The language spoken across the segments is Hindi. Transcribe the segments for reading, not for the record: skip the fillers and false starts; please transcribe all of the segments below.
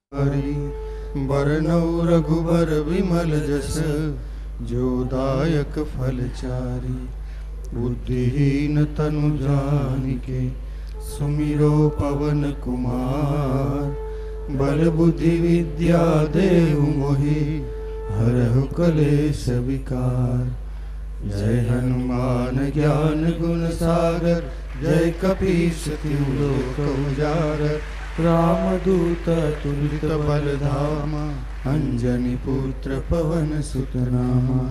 हरि बरनौ रघुबर विमल जस जो दायक फल चारि। बुद्धिहीन तनु जानिके सुमिरो पवन कुमार। बल बुद्धि विद्या देहु मोहि हरहु कलेश विकार। जय हनुमान ज्ञान गुण सागर जय कपीस तिहु लोक उजागर। रामदूत तुलित बलधामा अंजनी पुत्र पवन सुत नामा।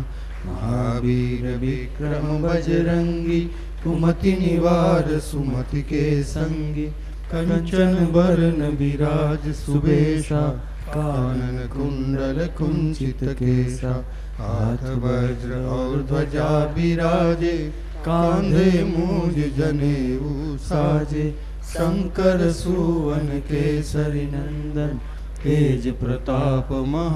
महावीर विक्रम बजरंगी कुमति निवार सुमति के संगी। कंचन बरन विराज सुबेशा कानन कुंडल कुंचित केसा। हाथ वज्र और ध्वजा विराजे कांधे मूंज जनेऊ साजे। शंकर सुवन केसरी नंदन तेज प्रताप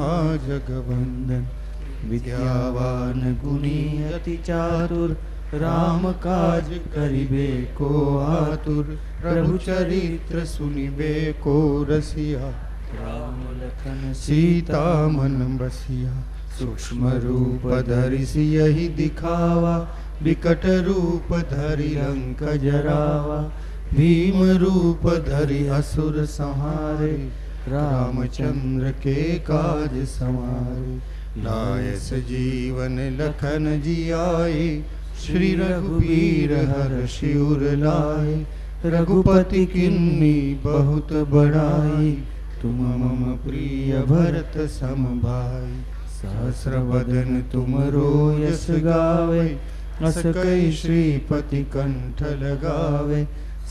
महाजगवंदन। विद्यावान गुणी अति चातुर राम काज करिबे को आतुर। प्रभु चरित्र सुनिबे को रसिया राम लखन सीता मन बसिया। सूक्ष्म रूप धरि सियहि दिखावा विकट रूप धरि लंक जरावा। भीम रूप धरि असुर संहारे रामचंद्र के काज संवारे। लायस जीवन लखन जियाए श्री रघुवीर हर्षि उर लाए। रघुपति किन्नी बहुत बड़ाई तुम मम प्रिय भरत सम भाई। सहस्र बदन तुमरो यश गावे अस कई श्रीपति कंठ लगावे।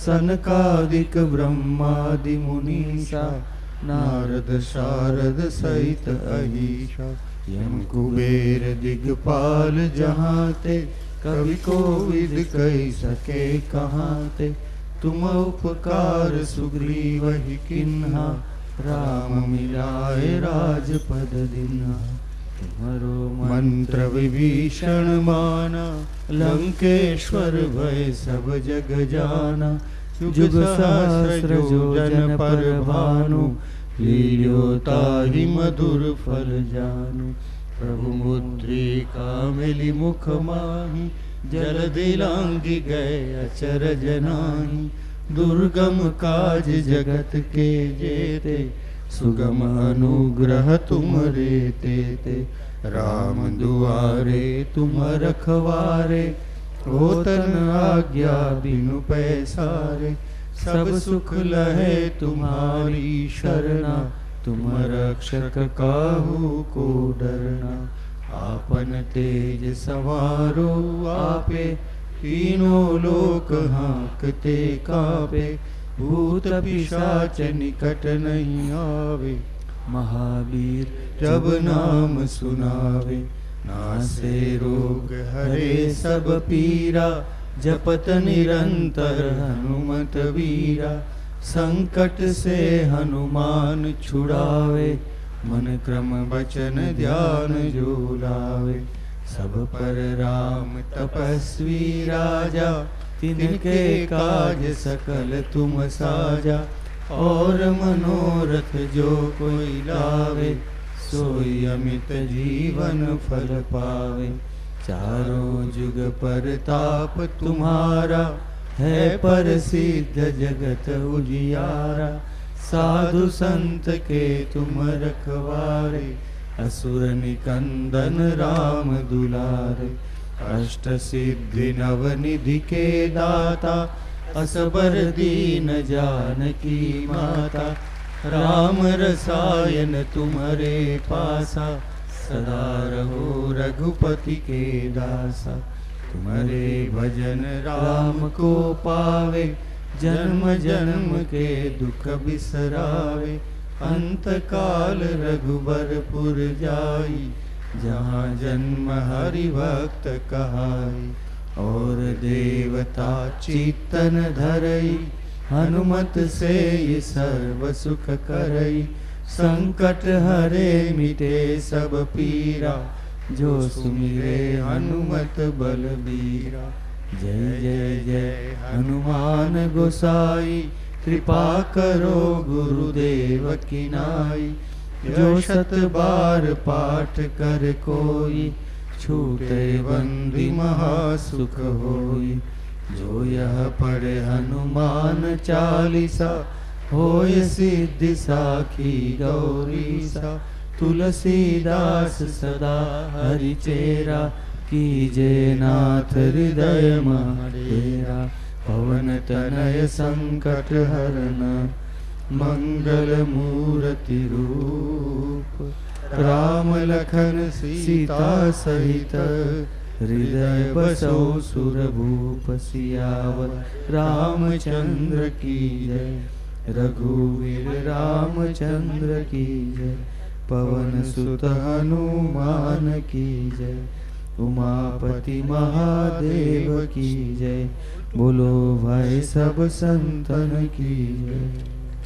सनकादिक ब्रह्मादि मुनीसा नारद शारद सहित अहीशा। यम कुबेर दिगपाल जहाते कवि कोविद कहि सके कहाते। तुम उपकार सुग्रीवहि किन्हा राम मिलाए राजपद दीन्हा। तुम्हारो मंत्र विभीषण माना लंकेश्वर भय सब जग जाना। जुग सहस्र जो जन पर भानु लील्यो ताहि मधुर फल जानु। प्रभु मुद्रिका मिली मुख माहि जलधि लांघि गए अचरज नाहि। दुर्गम काज जगत के जेते सुगम अनुग्रह तुमरे तेते। राम दुआरे तुम रखवारे होतन आज्ञा बिनु पैसारे। सब सुख लहे तुम्हारी शरणा तुम रक्षक काहू को डरना। आपन तेज सवारो आपे तीनों लोक हाँकते कापे। भूत पिशाच निकट नहीं आवे महावीर जब नाम सुनावे। नासे रोग हरे सब पीरा जपत निरंतर हनुमत वीरा। संकट से हनुमान छुड़ावे मन क्रम वचन ध्यान जो लावे। सब पर राम तपस्वी राजा तिनके काज सकल तुम साजा। और मनोरथ जो कोई लावे सोई अमित जीवन फल पावे। चारों जुग पर ताप तुम्हारा है प्रसिद्ध जगत उजियारा। साधु संत के तुम रखवारे असुर निकंदन राम दुलारे। अष्ट सिद्धि नव निधि के दाता असबर दीन जानकी माता। राम रसायन तुम्हारे पासा सदा रहो रघुपति के दासा। तुम्हारे भजन राम को पावे जन्म जन्म के दुख बिसरावे। अंत काल रघुबरपुर जाई जहाँ जन्म हरि भक्त कहाई। और देवता चित्तन धरई हनुमत से ये सर्व सुख करई। संकट हरे मिटे सब पीरा जो सुमिरे हनुमत बलबीरा। जय जय जय हनुमान गोसाई कृपा करो गुरुदेव की नाई। जो 100 बार पाठ कर कोई, छूटे बंदी महासुख होई। जो यह पढ़े हनुमान चालीसा, होय सिद्धि साखी गौरीसा। तुलसीदास सदा हरिचेरा, कीजे नाथ हृदय डेरा। पवन तनय संकट हरन, मंगल मूर्ति रूप। राम लखन सीता सहित, हृदय बसो सुरभूप। सियावर रामचंद्र की जय, रघुवीर रामचंद्र की जय। पवन सुत हनुमान की जय, उमापति महादेव की जय। बोलो भाई सब संतन की जय।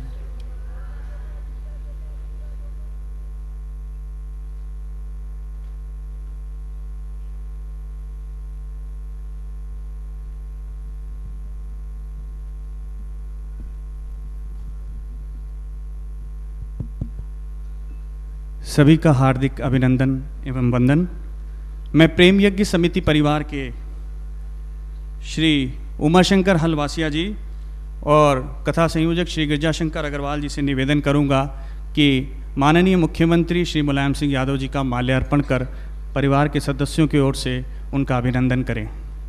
सभी का हार्दिक अभिनंदन एवं वंदन। मैं प्रेम यज्ञ समिति परिवार के श्री उमाशंकर हलवासिया जी और कथा संयोजक श्री गिरजाशंकर अग्रवाल जी से निवेदन करूंगा कि माननीय मुख्यमंत्री श्री मुलायम सिंह यादव जी का माल्यार्पण कर परिवार के सदस्यों की ओर से उनका अभिनंदन करें।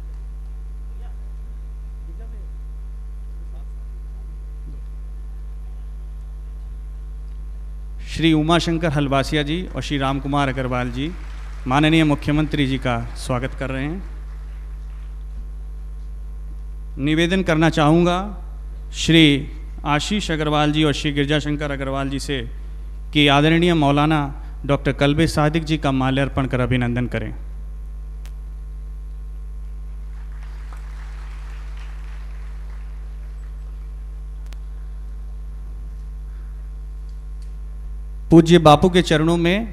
श्री उमाशंकर हलवासिया जी और श्री राम कुमार अग्रवाल जी माननीय मुख्यमंत्री जी का स्वागत कर रहे हैं। निवेदन करना चाहूँगा श्री आशीष अग्रवाल जी और श्री गिरजाशंकर अग्रवाल जी से कि आदरणीय मौलाना डॉक्टर कल्बे सादिक जी का माल्यार्पण कर अभिनंदन करें। पूज्य बापू के चरणों में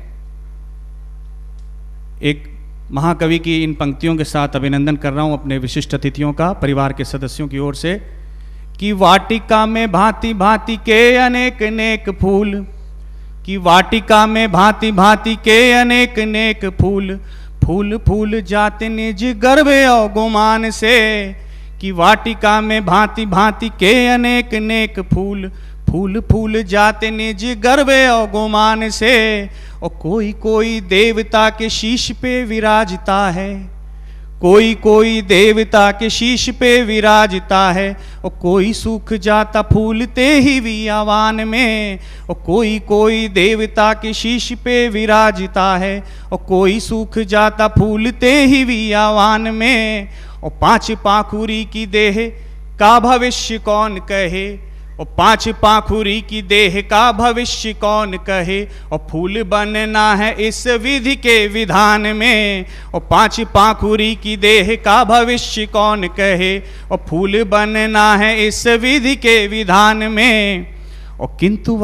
एक महाकवि की इन पंक्तियों के साथ अभिनंदन कर रहा हूं अपने विशिष्ट अतिथियों का परिवार के सदस्यों की ओर से कि वाटिका में भांति भांति के अनेक नेक फूल, कि वाटिका में भांति भांति के अनेक नेक फूल। फूल फूल जाते निज गर्भ और गुमान से, कि वाटिका में भांति भांति के अनेक नेक फूल। फूल फूल जाते निज गर्भ और गुमान से। और कोई कोई देवता के शीश पे विराजता है, कोई कोई देवता के शीश पे विराजता है। और कोई सूख जाता फूलते ही वियावान में। और कोई कोई देवता के शीश पे विराजता है। और कोई सूख जाता फूलते ही वियावान में। और 5 पाखुरी की देह का भविष्य कौन कहे। और 5 पाखुरी की देह का भविष्य कौन कहे। और फूल बनना है इस विधि के विधान में। और 5 पाखुरी की देह का भविष्य कौन कहे। और फूल बनना है इस विधि के विधान में। और किंतु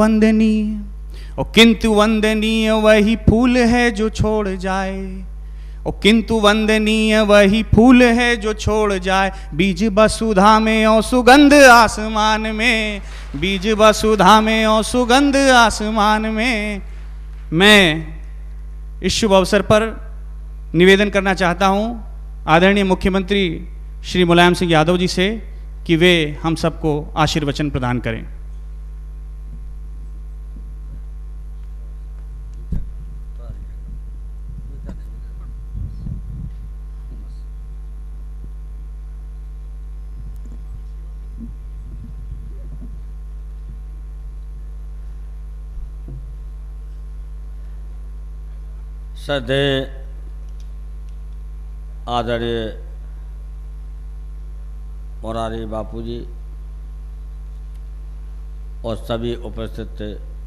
वंदनीय वही फूल है जो छोड़ जाए। और किंतु वंदनीय वही फूल है जो छोड़ जाए। बीज वसुधा में और सुगंध आसमान में। बीज वसुधा में और सुगंध आसमान में। मैं इस शुभ अवसर पर निवेदन करना चाहता हूं आदरणीय मुख्यमंत्री श्री मुलायम सिंह यादव जी से कि वे हम सबको आशीर्वचन प्रदान करें। श्रद्धेय आदरणीय मोरारी बापू जी और सभी उपस्थित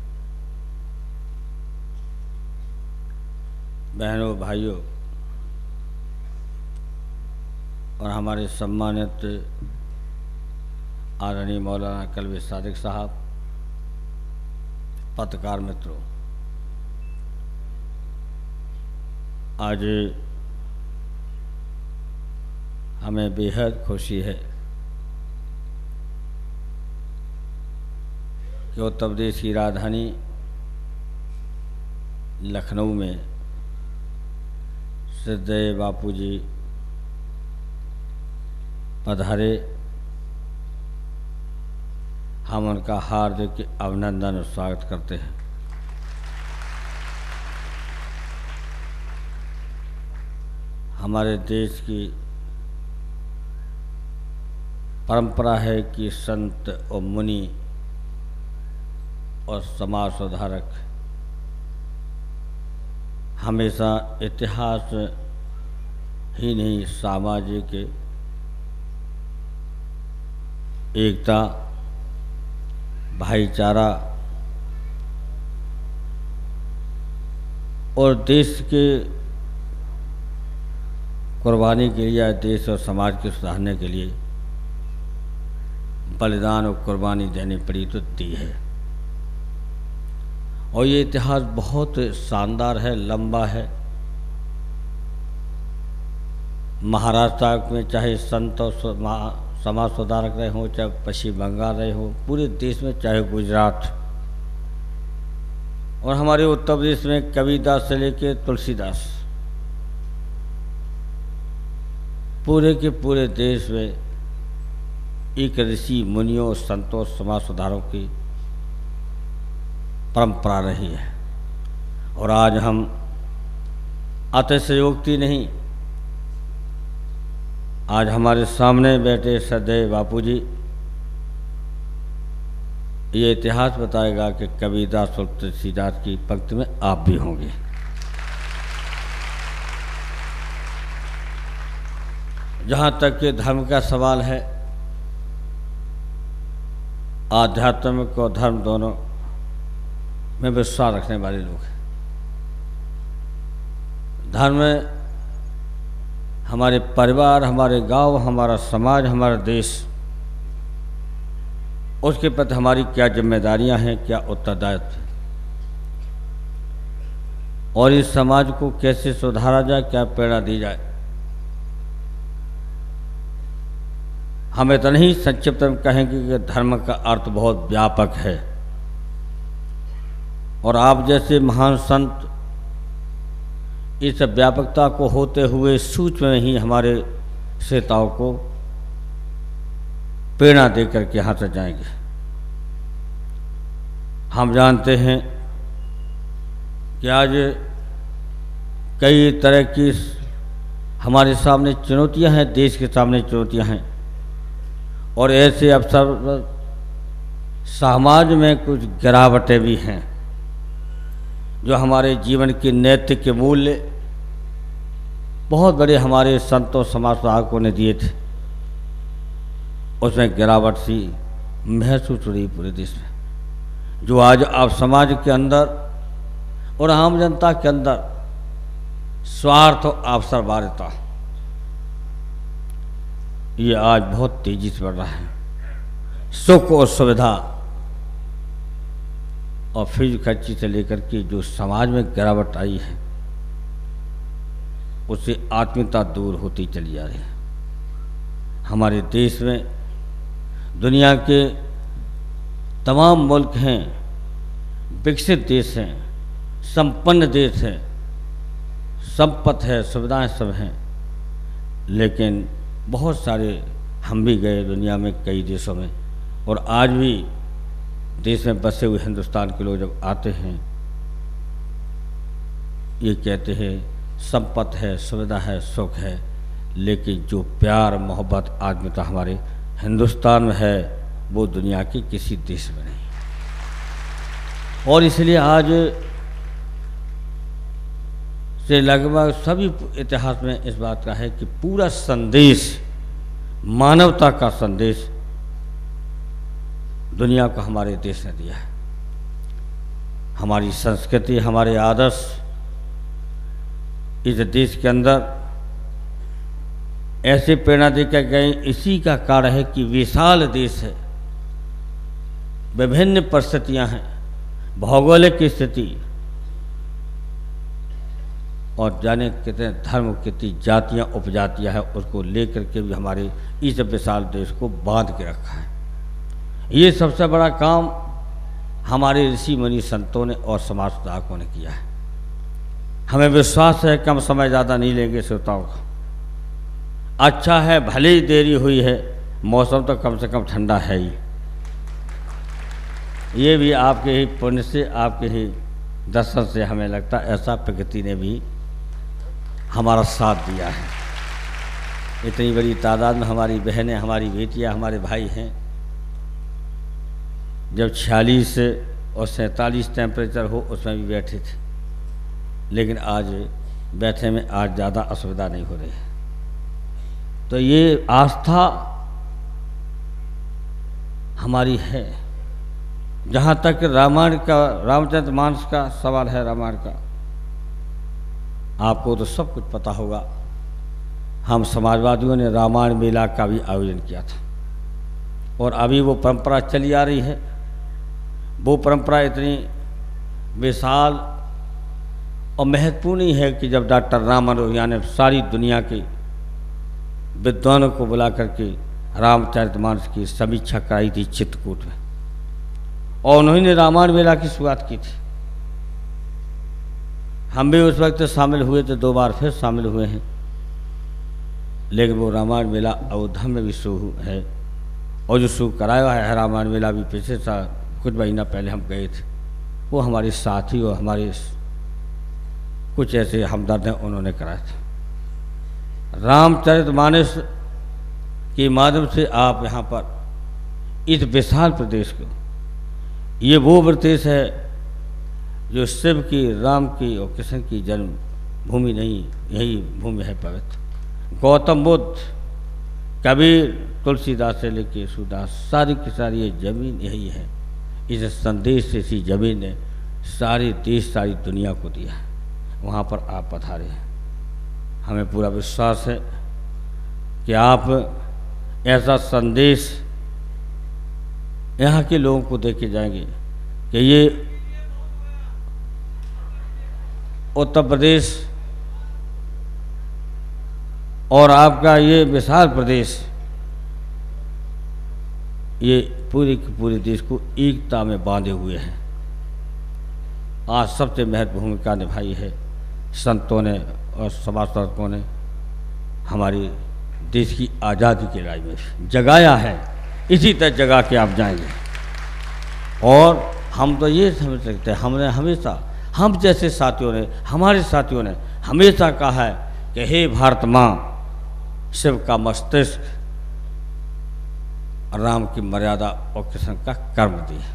बहनों भाइयों और हमारे सम्मानित आदरणीय मौलाना कल्बे सादिक साहब, पत्रकार मित्रों, आज हमें बेहद खुशी है कि उत्तर प्रदेश की राजधानी लखनऊ में श्रद्धेय बापू जी पधारे। हम उनका हार्दिक अभिनंदन और स्वागत करते हैं। हमारे देश की परंपरा है कि संत और मुनि और समाज सुधारक हमेशा इतिहास ही नहीं, सामाजिक एकता, भाईचारा और देश के कुर्बानी के लिए, देश और समाज के सुधारने के लिए बलिदान और कुर्बानी देनी पड़ी तो दी है। और ये इतिहास बहुत शानदार है, लंबा है। महाराष्ट्र में चाहे संत और समाज सुधारक रहे हों, चाहे पश्चिम बंगाल रहे हों, पूरे देश में, चाहे गुजरात, और हमारे उत्तर प्रदेश में कबीरदास से लेके तुलसीदास, पूरे के पूरे देश में एक ऋषि मुनियों, संतों, समाज सुधारों की परंपरा रही है। और आज हम अतिशयोक्ति नहीं, आज हमारे सामने बैठे श्रद्धेय बापू जी ये इतिहास बताएगा कि कबीरदास और तुलसीदास की पंक्ति में आप भी होंगे। जहाँ तक कि धर्म का सवाल है, आध्यात्मिक और धर्म दोनों में विश्वास रखने वाले लोग हैं। धर्म में हमारे परिवार, हमारे गांव, हमारा समाज, हमारा देश, उसके प्रति हमारी क्या जिम्मेदारियां हैं, क्या उत्तरदायित्व, और इस समाज को कैसे सुधारा जाए, क्या प्रेरणा दी जाए। हम इतना ही संक्षिप्त में कहेंगे कि धर्म का अर्थ बहुत व्यापक है, और आप जैसे महान संत इस व्यापकता को होते हुए सूक्ष्म में ही हमारे श्रोताओं को प्रेरणा दे करके यहाँ से जाएंगे। हम जानते हैं कि आज कई तरह की हमारे सामने चुनौतियाँ हैं, देश के सामने चुनौतियाँ हैं, और ऐसे अवसर समाज में कुछ गिरावटें भी हैं जो हमारे जीवन के नैतिक मूल्य बहुत बड़े हमारे संतों, समाज सुधारकों ने दिए थे, उसमें गिरावट सी महसूस हो रही पूरे देश में, जो आज आप समाज के अंदर और आम जनता के अंदर स्वार्थ और अवसरवादिता ये आज बहुत तेजी से बढ़ रहा है। सुख और सुविधा और फिर खर्ची से लेकर के जो समाज में गिरावट आई है, उससे आत्मीयता दूर होती चली जा रही है। हमारे देश में दुनिया के तमाम मुल्क हैं, विकसित देश हैं, संपन्न देश हैं, संपत्ति है, सुविधाएं सब हैं, लेकिन बहुत सारे हम भी गए दुनिया में कई देशों में, और आज भी देश में बसे हुए हिंदुस्तान के लोग जब आते हैं, ये कहते हैं संपत्ति है, सुविधा है, सुख है, लेकिन जो प्यार, मोहब्बत, आत्मीयता हमारे हिंदुस्तान में है वो दुनिया के किसी देश में नहीं। और इसलिए आज से लगभग सभी इतिहास में इस बात का है कि पूरा संदेश, मानवता का संदेश दुनिया को हमारे देश ने दिया है। हमारी संस्कृति, हमारे आदर्श इस देश के अंदर ऐसे प्रेरणा देकर गए। इसी का कारण है कि विशाल देश है, विभिन्न परिस्थितियां हैं, भौगोलिक स्थिति, और जाने कितने धर्म, कितनी जातियां, उपजातियां हैं, उसको लेकर के भी हमारे इस विशाल देश को बांध के रखा है। ये सबसे बड़ा काम हमारे ऋषि मुनि संतों ने और समाज सुधारकों ने किया है। हमें विश्वास है कम समय ज़्यादा नहीं लेंगे श्रोताओं का। अच्छा है, भले ही देरी हुई है, मौसम तो कम से कम ठंडा है ही। ये भी आपके ही पुण्य से, आपके ही दर्शन से हमें लगता है ऐसा प्रकृति ने भी हमारा साथ दिया है। इतनी बड़ी तादाद में हमारी बहनें, हमारी बेटियां, हमारे भाई हैं। जब 46 और 47 टेम्परेचर हो उसमें भी बैठे थे, लेकिन आज बैठने में आज ज़्यादा असुविधा नहीं हो रही है। तो ये आस्था हमारी है। जहाँ तक रामायण का, रामचरितमानस का सवाल है, रामायण का आपको तो सब कुछ पता होगा। हम समाजवादियों ने रामायण मेला का भी आयोजन किया था और अभी वो परंपरा चली आ रही है। वो परंपरा इतनी विशाल और महत्वपूर्ण ही है कि जब डॉक्टर राम मनोहर ने सारी दुनिया के विद्वानों को बुला करके रामचरितमानस की समीक्षा कराई थी चित्रकूट में, और उन्होंने रामायण मेला की शुरुआत की थी। हम भी उस वक्त शामिल हुए थे, 2 बार फिर शामिल हुए हैं। लेकिन वो रामायण मेला अयोध्या में भी शुरू है, और जो शुरू कराया है रामायण मेला भी पिछले साल कुछ महीना पहले हम गए थे। वो हमारे साथी और हमारे कुछ ऐसे हमदर्द हैं, उन्होंने कराया था। रामचरितमानस के माध्यम से आप यहाँ पर इस विशाल प्रदेश को, ये वो प्रदेश है जो शिव की, राम की और कृष्ण की जन्म भूमि नहीं, यही भूमि है पवित्र। गौतम बुद्ध, कबीर, तुलसीदास से लेके सूरदास, सारी की सारी ये जमीन यही है। इस संदेश से इसी जमीन ने सारे देश, सारी दुनिया को दिया है। वहाँ पर आप पधारे हैं। हमें पूरा विश्वास है कि आप ऐसा संदेश यहाँ के लोगों को दे के जाएंगे कि ये उत्तर प्रदेश और आपका ये विशाल प्रदेश, ये पूरे के पूरे देश को एकता में बांधे हुए हैं। आज सबसे महत्वपूर्ण भूमिका निभाई है संतों ने और समाज सुधारकों ने। हमारी देश की आज़ादी के लड़ाई में जगाया है, इसी तरह जगा के आप जाएंगे। और हम तो ये समझ सकते हैं, हमने हमेशा, हम जैसे साथियों ने, हमारे साथियों ने हमेशा कहा है कि हे भारत माँ, शिव का मस्तिष्क, राम की मर्यादा और कृष्ण का कर्म दिया।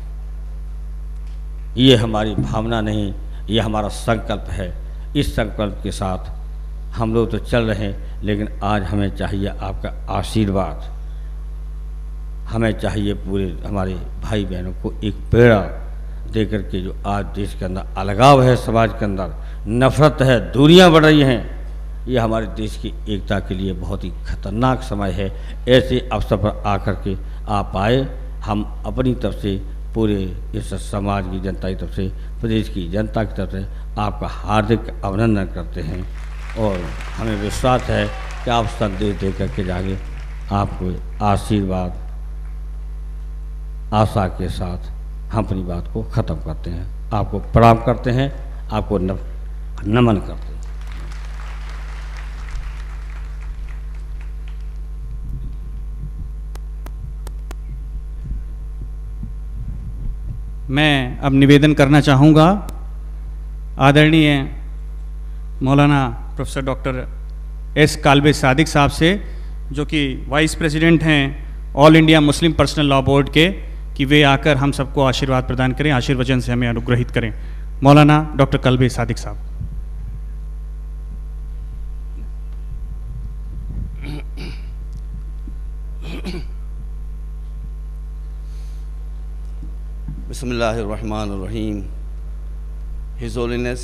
ये हमारी भावना नहीं, ये हमारा संकल्प है। इस संकल्प के साथ हम लोग तो चल रहे हैं, लेकिन आज हमें चाहिए आपका आशीर्वाद। हमें चाहिए पूरे हमारे भाई बहनों को एक प्रेरणा देकर के, जो आज देश के अंदर अलगाव है, समाज के अंदर नफरत है, दूरियां बढ़ रही हैं, ये हमारे देश की एकता के लिए बहुत ही खतरनाक समय है। ऐसे अवसर पर आकर के आप आए। हम अपनी तरफ से, पूरे इस समाज की जनता की तरफ से, प्रदेश की जनता की तरफ से आपका हार्दिक अभिनंदन करते हैं। और हमें विश्वास है कि आप संदेश दे करके जाएंगे। आपको आशीर्वाद आशा के साथ हम अपनी बात को ख़त्म करते हैं। आपको प्रणाम करते हैं, आपको नमन करते हैं। मैं अब निवेदन करना चाहूँगा आदरणीय मौलाना professor doctor S Kalbe Sadiq साहब से, जो कि वाइस प्रेसिडेंट हैं all India Muslim personal law board के, कि वे आकर हम सबको आशीर्वाद प्रदान करें, आशीर्वचन से हमें अनुग्रहित करें। मौलाना डॉक्टर काल्बे सादिक साहब। बिस्मिल्लाहिर्रहमानिर्रहीम। हिज होलीनेस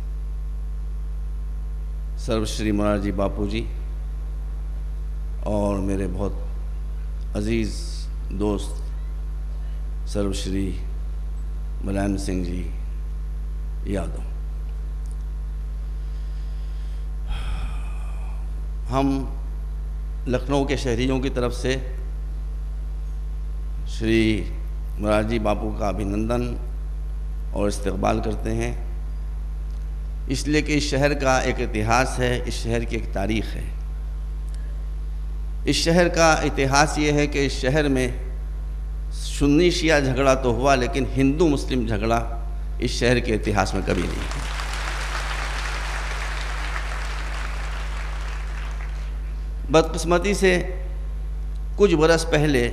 सर्वश्री मोरारजी बापू जी और मेरे बहुत अजीज़ दोस्त सर्वश्री मुलायम सिंह जी यादव, हम लखनऊ के शहरियों की तरफ से श्री मोरारजी बापू का अभिनंदन और इस्तकबाल करते हैं, इसलिए कि इस शहर का एक इतिहास है, इस शहर की एक तारीख़ है। इस शहर का इतिहास ये है कि इस शहर में सुन्नी शिया झगड़ा तो हुआ, लेकिन हिंदू मुस्लिम झगड़ा इस शहर के इतिहास में कभी नहीं हुआ। बदकिस्मती से कुछ बरस पहले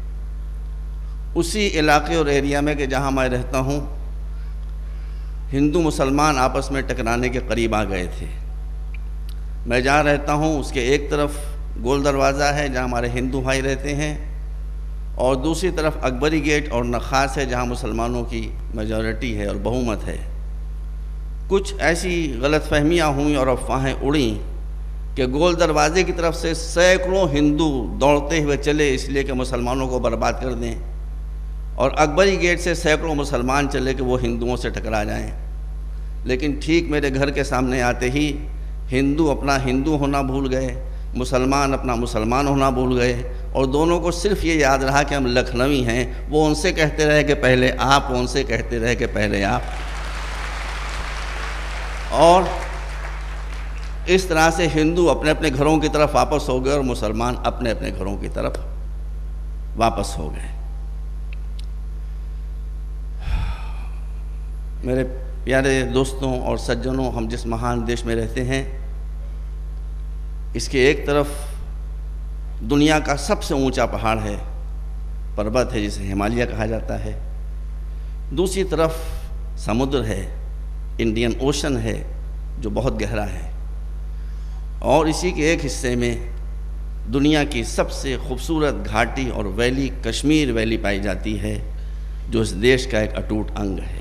उसी इलाके और एरिया में कि जहाँ मैं रहता हूँ, हिंदू मुसलमान आपस में टकराने के करीब आ गए थे। मैं जहाँ रहता हूँ उसके एक तरफ गोल दरवाज़ा है जहाँ हमारे हिंदू भाई रहते हैं, और दूसरी तरफ अकबरी गेट और नखास है जहाँ मुसलमानों की मेजॉरिटी है और बहुमत है। कुछ ऐसी गलतफहमियाँ हुई और अफवाहें उड़ी कि गोल दरवाजे की तरफ से सैकड़ों हिंदू दौड़ते हुए चले इसलिए कि मुसलमानों को बर्बाद कर दें, और अकबरी गेट से सैकड़ों मुसलमान चले कि वो हिंदुओं से टकरा जाएं। लेकिन ठीक मेरे घर के सामने आते ही हिंदू अपना हिंदू होना भूल गए, मुसलमान अपना मुसलमान होना भूल गए, और दोनों को सिर्फ ये याद रहा कि हम लखनवी हैं। वो उनसे कहते रहे कि पहले आप, उनसे कहते रहे कि पहले आप, और इस तरह से हिंदू अपने अपने घरों की तरफ वापस हो गए और मुसलमान अपने अपने घरों की तरफ वापस हो गए। मेरे प्यारे दोस्तों और सज्जनों, हम जिस महान देश में रहते हैं, इसके एक तरफ दुनिया का सबसे ऊंचा पहाड़ है, पर्वत है जिसे हिमालय कहा जाता है। दूसरी तरफ समुद्र है, इंडियन ओशन है जो बहुत गहरा है, और इसी के एक हिस्से में दुनिया की सबसे खूबसूरत घाटी और वैली कश्मीर वैली पाई जाती है, जो इस देश का एक अटूट अंग है।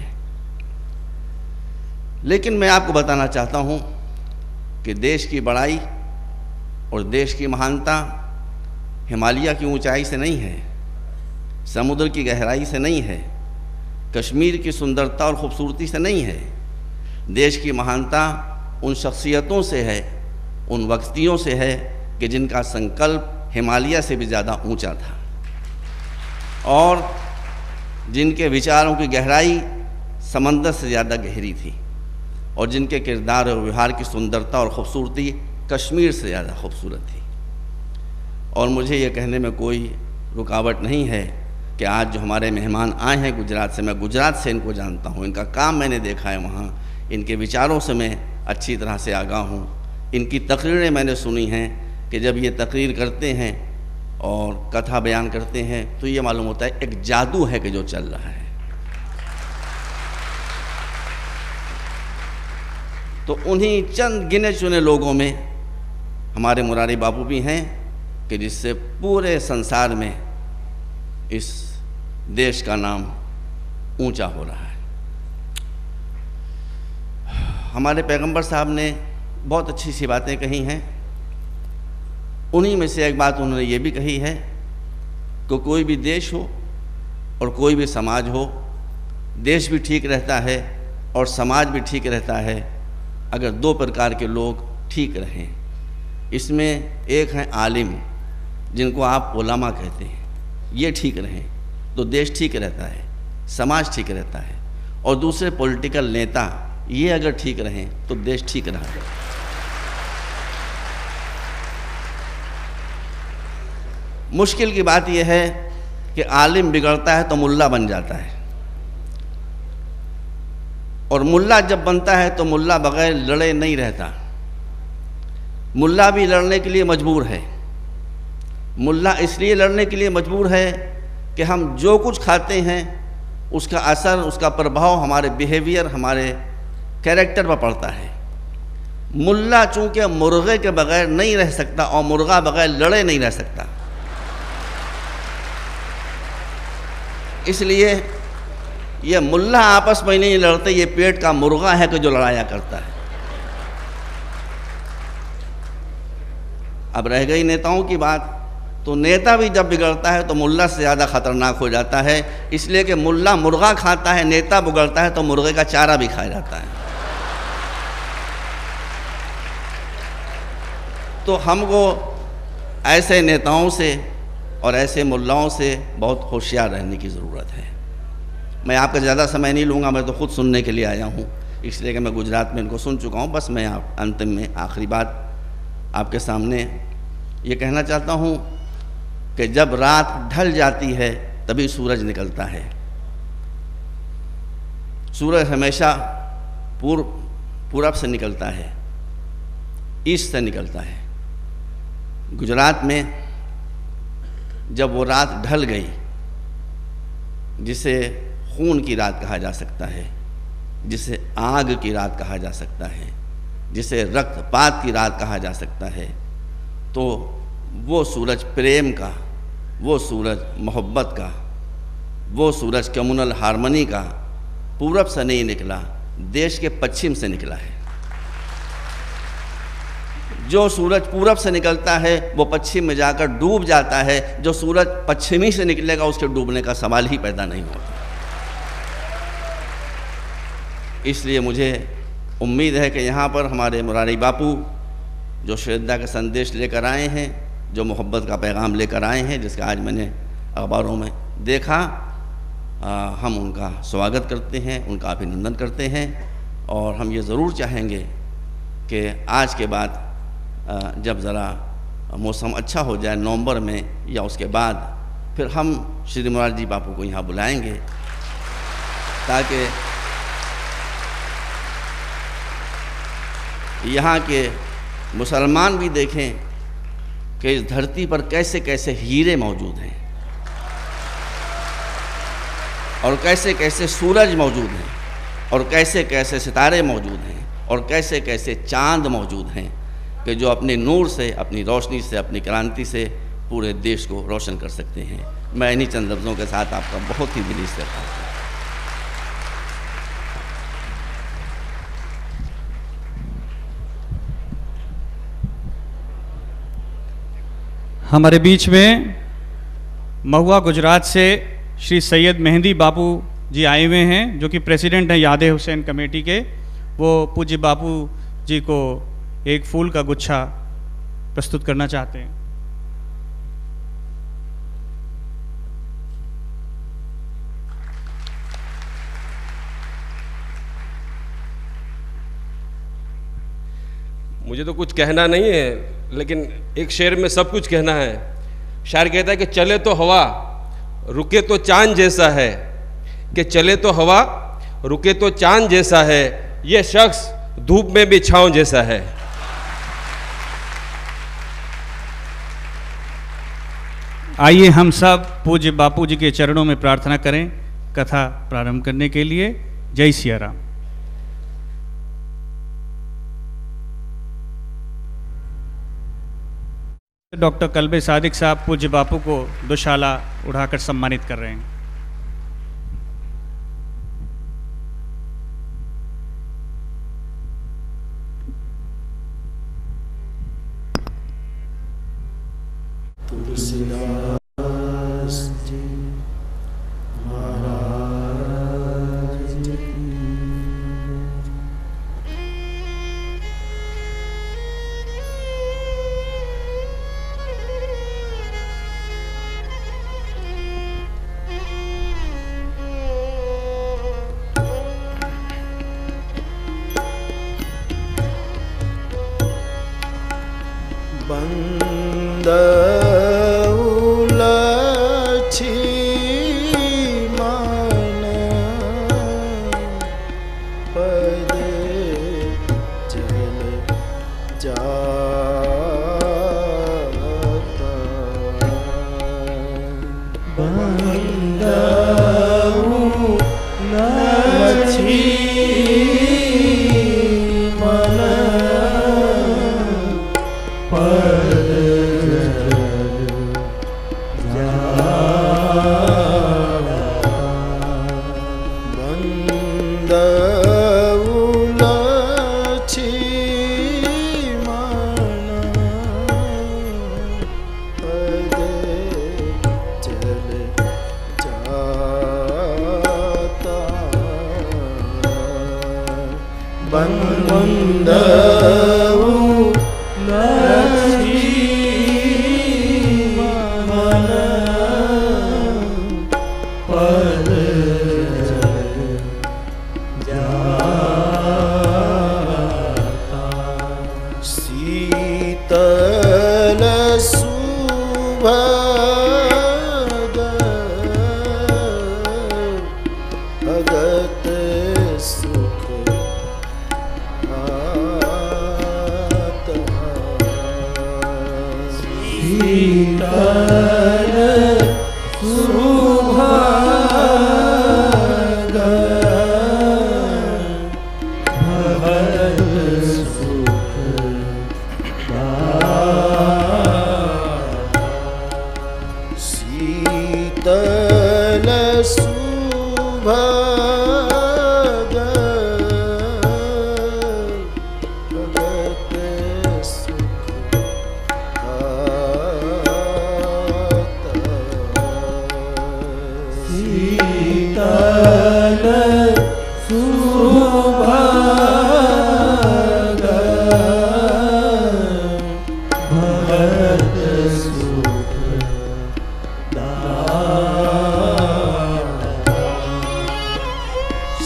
लेकिन मैं आपको बताना चाहता हूँ कि देश की बड़ाई और देश की महानता हिमालय की ऊंचाई से नहीं है, समुद्र की गहराई से नहीं है, कश्मीर की सुंदरता और ख़ूबसूरती से नहीं है। देश की महानता उन शख्सियतों से है, उन व्यक्तियों से है कि जिनका संकल्प हिमालय से भी ज़्यादा ऊंचा था, और जिनके विचारों की गहराई समंदर से ज़्यादा गहरी थी, और जिनके किरदार और व्यवहार की सुंदरता और ख़ूबसूरती कश्मीर से ज़्यादा खूबसूरत थी। और मुझे ये कहने में कोई रुकावट नहीं है कि आज जो हमारे मेहमान आए हैं गुजरात से, मैं गुजरात से इनको जानता हूँ, इनका काम मैंने देखा है वहाँ, इनके विचारों से मैं अच्छी तरह से आगाह हूँ। इनकी तकरीरें मैंने सुनी हैं कि जब ये तकरीर करते हैं और कथा बयान करते हैं तो ये मालूम होता है एक जादू है कि जो चल रहा है। तो उन्हीं चंद गिने चुने लोगों में हमारे मुरारी बाबू भी हैं कि जिससे पूरे संसार में इस देश का नाम ऊंचा हो रहा है। हमारे पैगंबर साहब ने बहुत अच्छी सी बातें कही हैं। उन्हीं में से एक बात उन्होंने ये भी कही है कि कोई भी देश हो और कोई भी समाज हो, देश भी ठीक रहता है और समाज भी ठीक रहता है अगर दो प्रकार के लोग ठीक रहें। इसमें एक हैं आलिम, जिनको आप उलमा कहते हैं, ये ठीक रहें तो देश ठीक रहता है, समाज ठीक रहता है, और दूसरे पॉलिटिकल नेता ये अगर ठीक रहें तो देश ठीक रहा है। मुश्किल की बात यह है कि आलिम बिगड़ता है तो मुल्ला बन जाता है, और मुल्ला जब बनता है तो मुल्ला बगैर लड़े नहीं रहता। मुल्ला भी लड़ने के लिए मजबूर है। मुल्ला इसलिए लड़ने के लिए मजबूर है कि हम जो कुछ खाते हैं उसका असर, उसका प्रभाव हमारे बिहेवियर, हमारे कैरेक्टर पर पड़ता है। मुल्ला चूँकि मुर्गे के बगैर नहीं रह सकता और मुर्गा बगैर लड़े नहीं रह सकता, इसलिए ये मुल्ला आपस में नहीं लड़ते, ये पेट का मुर्गा है कि जो लड़ाया करता है। अब रह गई नेताओं की बात, तो नेता भी जब बिगड़ता है तो मुल्ला से ज़्यादा ख़तरनाक हो जाता है, इसलिए कि मुल्ला मुर्गा खाता है, नेता बिगड़ता है तो मुर्गे का चारा भी खाया जाता है। तो हमको ऐसे नेताओं से और ऐसे मुल्लाओं से बहुत होशियार रहने की ज़रूरत है। मैं आपका ज़्यादा समय नहीं लूँगा, मैं तो खुद सुनने के लिए आया हूँ, इसलिए कि मैं गुजरात में इनको सुन चुका हूँ। बस मैं अंतिम में आखिरी बात आपके सामने ये कहना चाहता हूँ कि जब रात ढल जाती है तभी सूरज निकलता है। सूरज हमेशा पूरब से निकलता है, ईस्ट से निकलता है। गुजरात में जब वो रात ढल गई, जिसे खून की रात कहा जा सकता है, जिसे आग की रात कहा जा सकता है, जिसे रक्तपात की रात कहा जा सकता है, तो वो सूरज प्रेम का, वो सूरज मोहब्बत का, वो सूरज कम्युनल हार्मनी का पूरब से नहीं निकला, देश के पश्चिम से निकला है। जो सूरज पूरब से निकलता है वो पश्चिम में जाकर डूब जाता है, जो सूरज पश्चिमी से निकलेगा उसके डूबने का सवाल ही पैदा नहीं होता। इसलिए मुझे उम्मीद है कि यहाँ पर हमारे मुरारी बापू जो श्रद्धा का संदेश लेकर आए हैं, जो मोहब्बत का पैगाम लेकर आए हैं, जिसका आज मैंने अखबारों में देखा, हम उनका स्वागत करते हैं, उनका अभिनंदन करते हैं। और हम ये ज़रूर चाहेंगे कि आज के बाद जब ज़रा मौसम अच्छा हो जाए नवंबर में या उसके बाद, फिर हम श्री मुरारी बापू को यहाँ बुलाएंगे ताकि यहाँ के मुसलमान भी देखें कि इस धरती पर कैसे कैसे हीरे मौजूद हैं और कैसे कैसे सूरज मौजूद हैं और कैसे कैसे सितारे मौजूद हैं और कैसे कैसे चांद मौजूद हैं कि जो अपने नूर से, अपनी रोशनी से, अपनी क्रांति से पूरे देश को रोशन कर सकते हैं। मैं इन्हीं चंद लफ्ज़ों के साथ आपका बहुत ही दिली से करता हूँ। हमारे बीच में महुआ गुजरात से श्री सैयद मेहंदी बापू जी आए हुए हैं, जो कि प्रेसिडेंट हैं याद हुसैन कमेटी के। वो पूज्य बापू जी को एक फूल का गुच्छा प्रस्तुत करना चाहते हैं। मुझे तो कुछ कहना नहीं है, लेकिन एक शेर में सब कुछ कहना है। शायर कहता है कि चले तो हवा रुके तो चांद जैसा है, कि चले तो हवा रुके तो चांद जैसा है, ये शख्स धूप में भी छांव जैसा है। आइए हम सब पूज्य बापू जी के चरणों में प्रार्थना करें कथा प्रारंभ करने के लिए। जय सिया राम। डॉक्टर कल्बे सादिक साहब पूज्य बापू को दुशाला उड़ाकर सम्मानित कर रहे हैं। तुलसीदास जी महाराज की। बंद उलझी मन पद चल जाता। बंद उलझी मन पद बंद उलझी मन पद चल जाता। बंद मन पद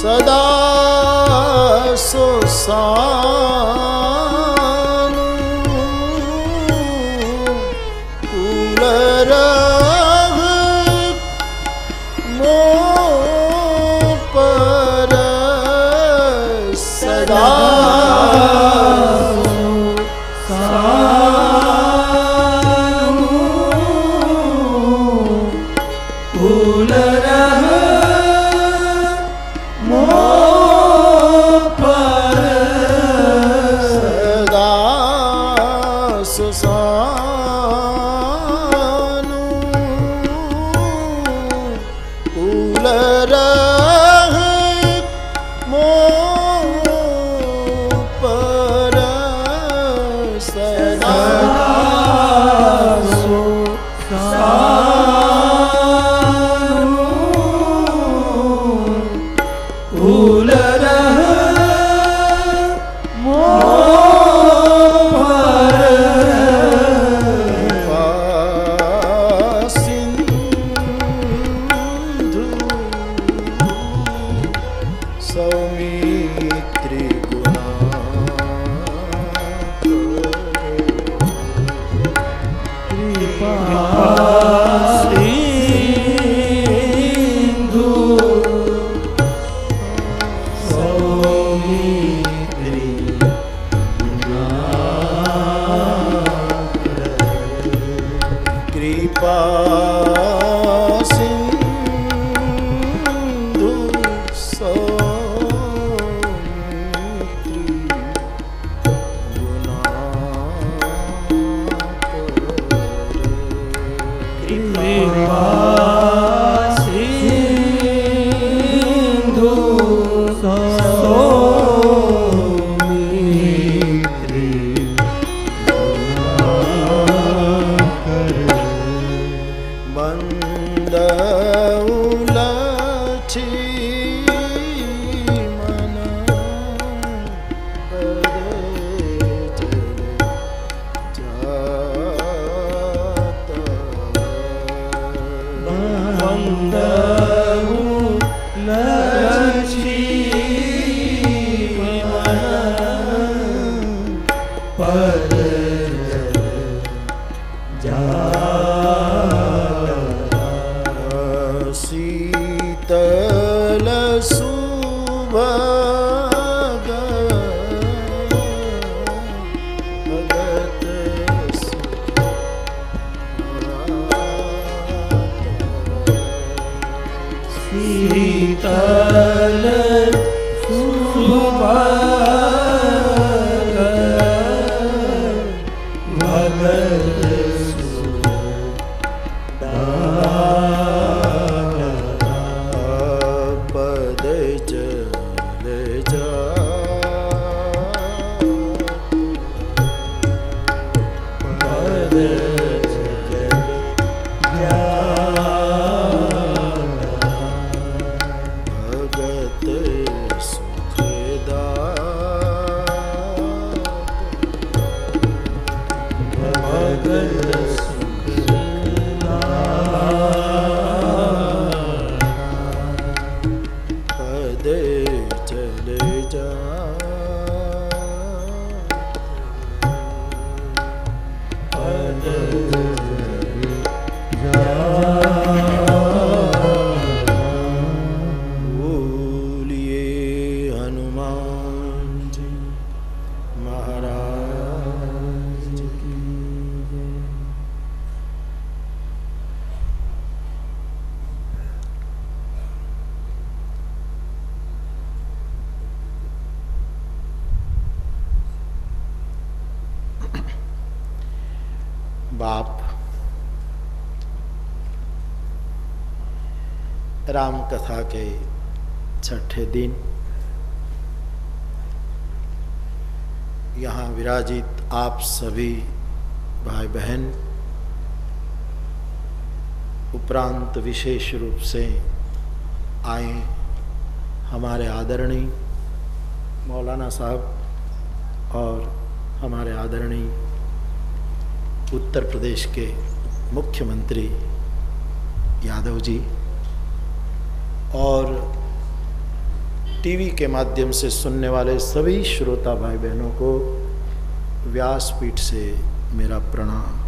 सदा सुसानु कुलर मो पर सदा बाप राम कथा के छठे दिन यहाँ विराजित आप सभी भाई बहन, उपरांत विशेष रूप से आए हमारे आदरणीय मौलाना साहब और हमारे आदरणीय उत्तर प्रदेश के मुख्यमंत्री यादव जी और टीवी के माध्यम से सुनने वाले सभी श्रोता भाई बहनों को व्यासपीठ से मेरा प्रणाम।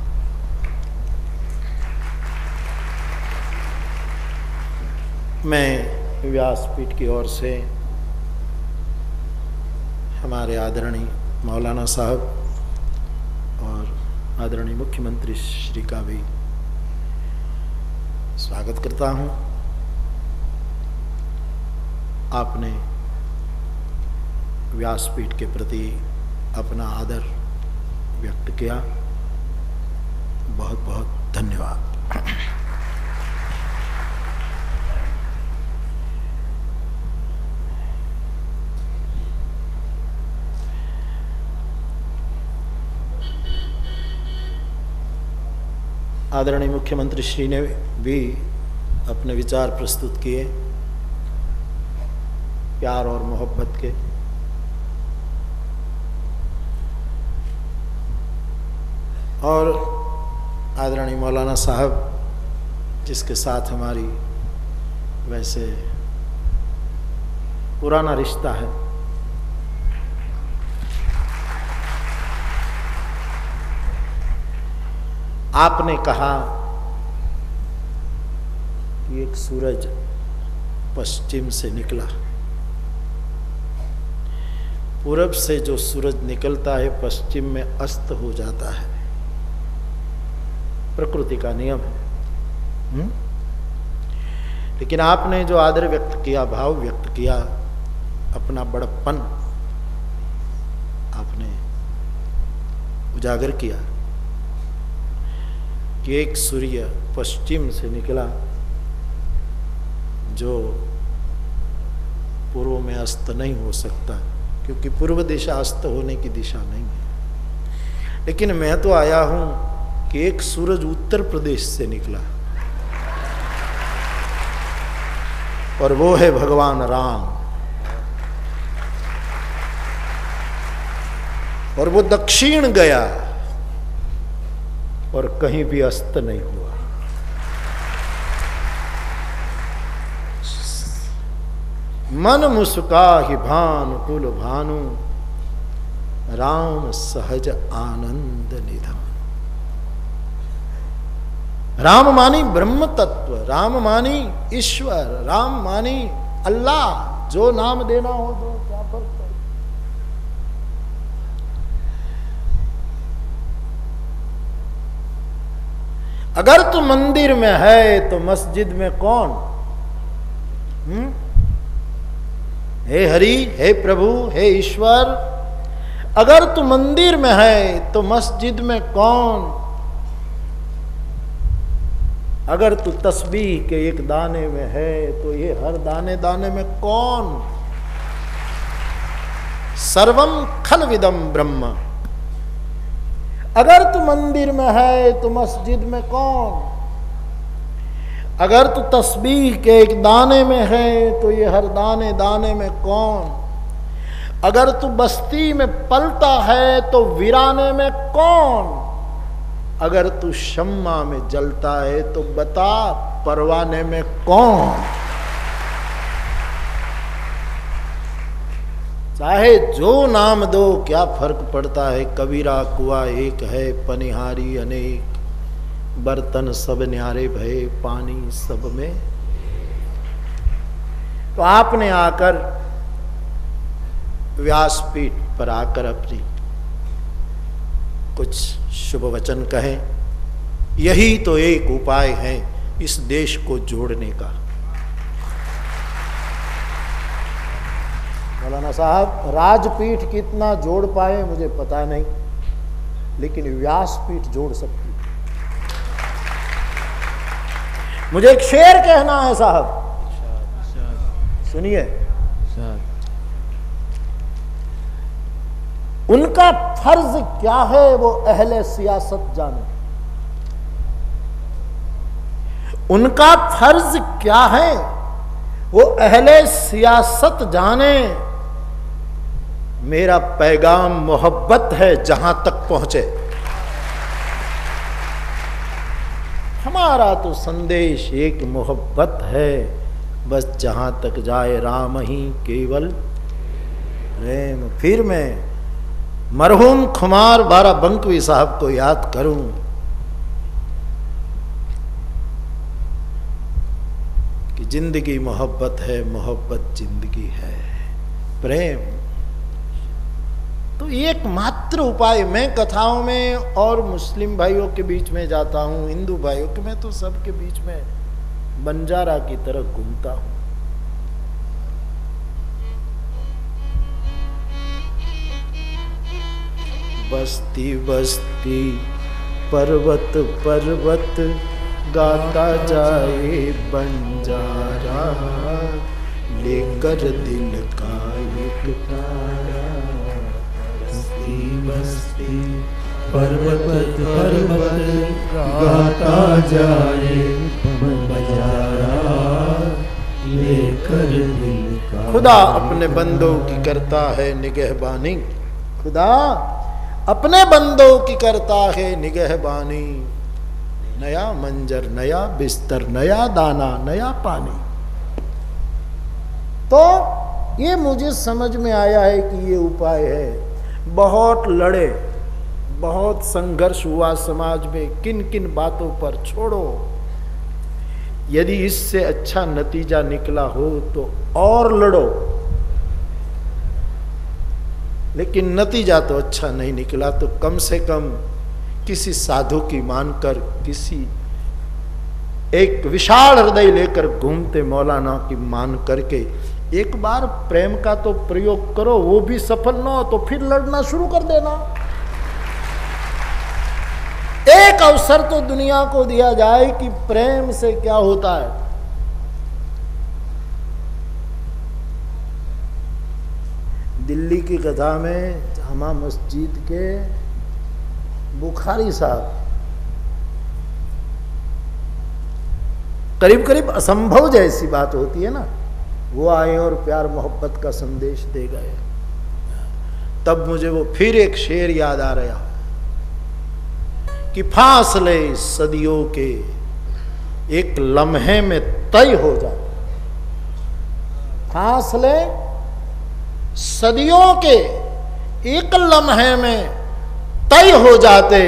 मैं व्यासपीठ की ओर से हमारे आदरणीय मौलाना साहब और आदरणीय मुख्यमंत्री श्री का भी स्वागत करता हूं। आपने व्यासपीठ के प्रति अपना आदर व्यक्त किया, बहुत बहुत धन्यवाद। आदरणीय मुख्यमंत्री श्री ने भी अपने विचार प्रस्तुत किए प्यार और मोहब्बत के। और आदरणीय मौलाना साहब जिसके साथ हमारी वैसे पुराना रिश्ता है, आपने कहा कि एक सूरज पश्चिम से निकला। पूरब से जो सूरज निकलता है पश्चिम में अस्त हो जाता है, प्रकृति का नियम है। लेकिन आपने जो आदर व्यक्त किया, भाव व्यक्त किया, अपना बड़प्पन आपने उजागर किया कि एक सूर्य पश्चिम से निकला जो पूर्व में अस्त नहीं हो सकता, क्योंकि पूर्व दिशा अस्त होने की दिशा नहीं है। लेकिन मैं तो आया हूं कि एक सूरज उत्तर प्रदेश से निकला और वो है भगवान राम, और वो दक्षिण गया और कहीं भी अस्त नहीं हुआ। मन मुस्का ही भानु कुल भानु, राम सहज आनंद निधन। राम मानी ब्रह्म तत्व, राम मानी ईश्वर, राम मानी अल्लाह। जो नाम देना हो दो, क्या फर्क पड़ता। अगर तू मंदिर में है तो मस्जिद में कौन? हे हरि, हे प्रभु, हे ईश्वर, अगर तू मंदिर में है तो मस्जिद में कौन? अगर तू तस्बीह के एक दाने में है तो ये हर दाने दाने में कौन? सर्वम खलविदम ब्रह्म। अगर तू मंदिर में है तो मस्जिद में कौन? अगर तू तस्बीह के एक दाने में है तो ये हर दाने दाने में कौन? अगर तू बस्ती में पलता है तो वीराने में कौन? अगर तू शम्मा में जलता है तो बता परवाने में कौन? चाहे जो नाम दो, क्या फर्क पड़ता है। कबीरा कुआ एक है, पनिहारी अनेक, बर्तन सब न्यारे भये, पानी सब में। तो आपने आकर व्यासपीठ पर आकर अपनी कुछ शुभ वचन कहें। यही तो एक उपाय है इस देश को जोड़ने का। मौलाना साहब, राजपीठ कितना जोड़ पाए मुझे पता नहीं, लेकिन व्यासपीठ जोड़ सकती। मुझे एक शेर कहना है साहब, सुनिए। उनका फर्ज क्या है वो अहले सियासत जाने। उनका फर्ज क्या है वो अहले सियासत जाने। मेरा पैगाम मोहब्बत है जहां तक पहुंचे। हमारा तो संदेश एक मोहब्बत है, बस जहाँ तक जाए राम ही केवल प्रेम। फिर मैं मरहूम खुमार बाराबंकी साहब को याद करूं, कि जिंदगी मोहब्बत है, मोहब्बत जिंदगी है, प्रेम। तो एकमात्र उपाय, मैं कथाओं में और मुस्लिम भाइयों के बीच में जाता हूं, हिंदू भाइयों के, मैं तो सबके बीच में बंजारा की तरह घूमता हूं। बस्ती बस्ती पर्वत पर्वत गाता जाए बंजारा, लेकर दिल का एक तारा। बस्ती बस्ती पर्वत पर्वत गाता जाए बंजारा, लेकर दिल का। खुदा अपने बंदों की करता है निगहबानी, खुदा अपने बंदों की करता है निगहबानी। नया मंजर, नया बिस्तर, नया दाना, नया पानी। तो ये मुझे समझ में आया है कि ये उपाय है। बहुत लड़े, बहुत संघर्ष हुआ समाज में, किन किन बातों पर छोड़ो। यदि इससे अच्छा नतीजा निकला हो तो और लड़ो, लेकिन नतीजा तो अच्छा नहीं निकला तो कम से कम किसी साधु की मानकर, किसी एक विशाल हृदय लेकर घूमते मौलाना की मान करके एक बार प्रेम का तो प्रयोग करो। वो भी सफल न हो तो फिर लड़ना शुरू कर देना। एक अवसर तो दुनिया को दिया जाए कि प्रेम से क्या होता है। दिल्ली की कथा में जामा मस्जिद के बुखारी साहब, करीब करीब असंभव जैसी बात होती है ना, वो आए और प्यार मोहब्बत का संदेश दे गए। तब मुझे वो फिर एक शेर याद आ रहा कि फासले सदियों के एक लम्हे में तय हो जाते। फासले सदियों के एक लम्हे में तय हो जाते।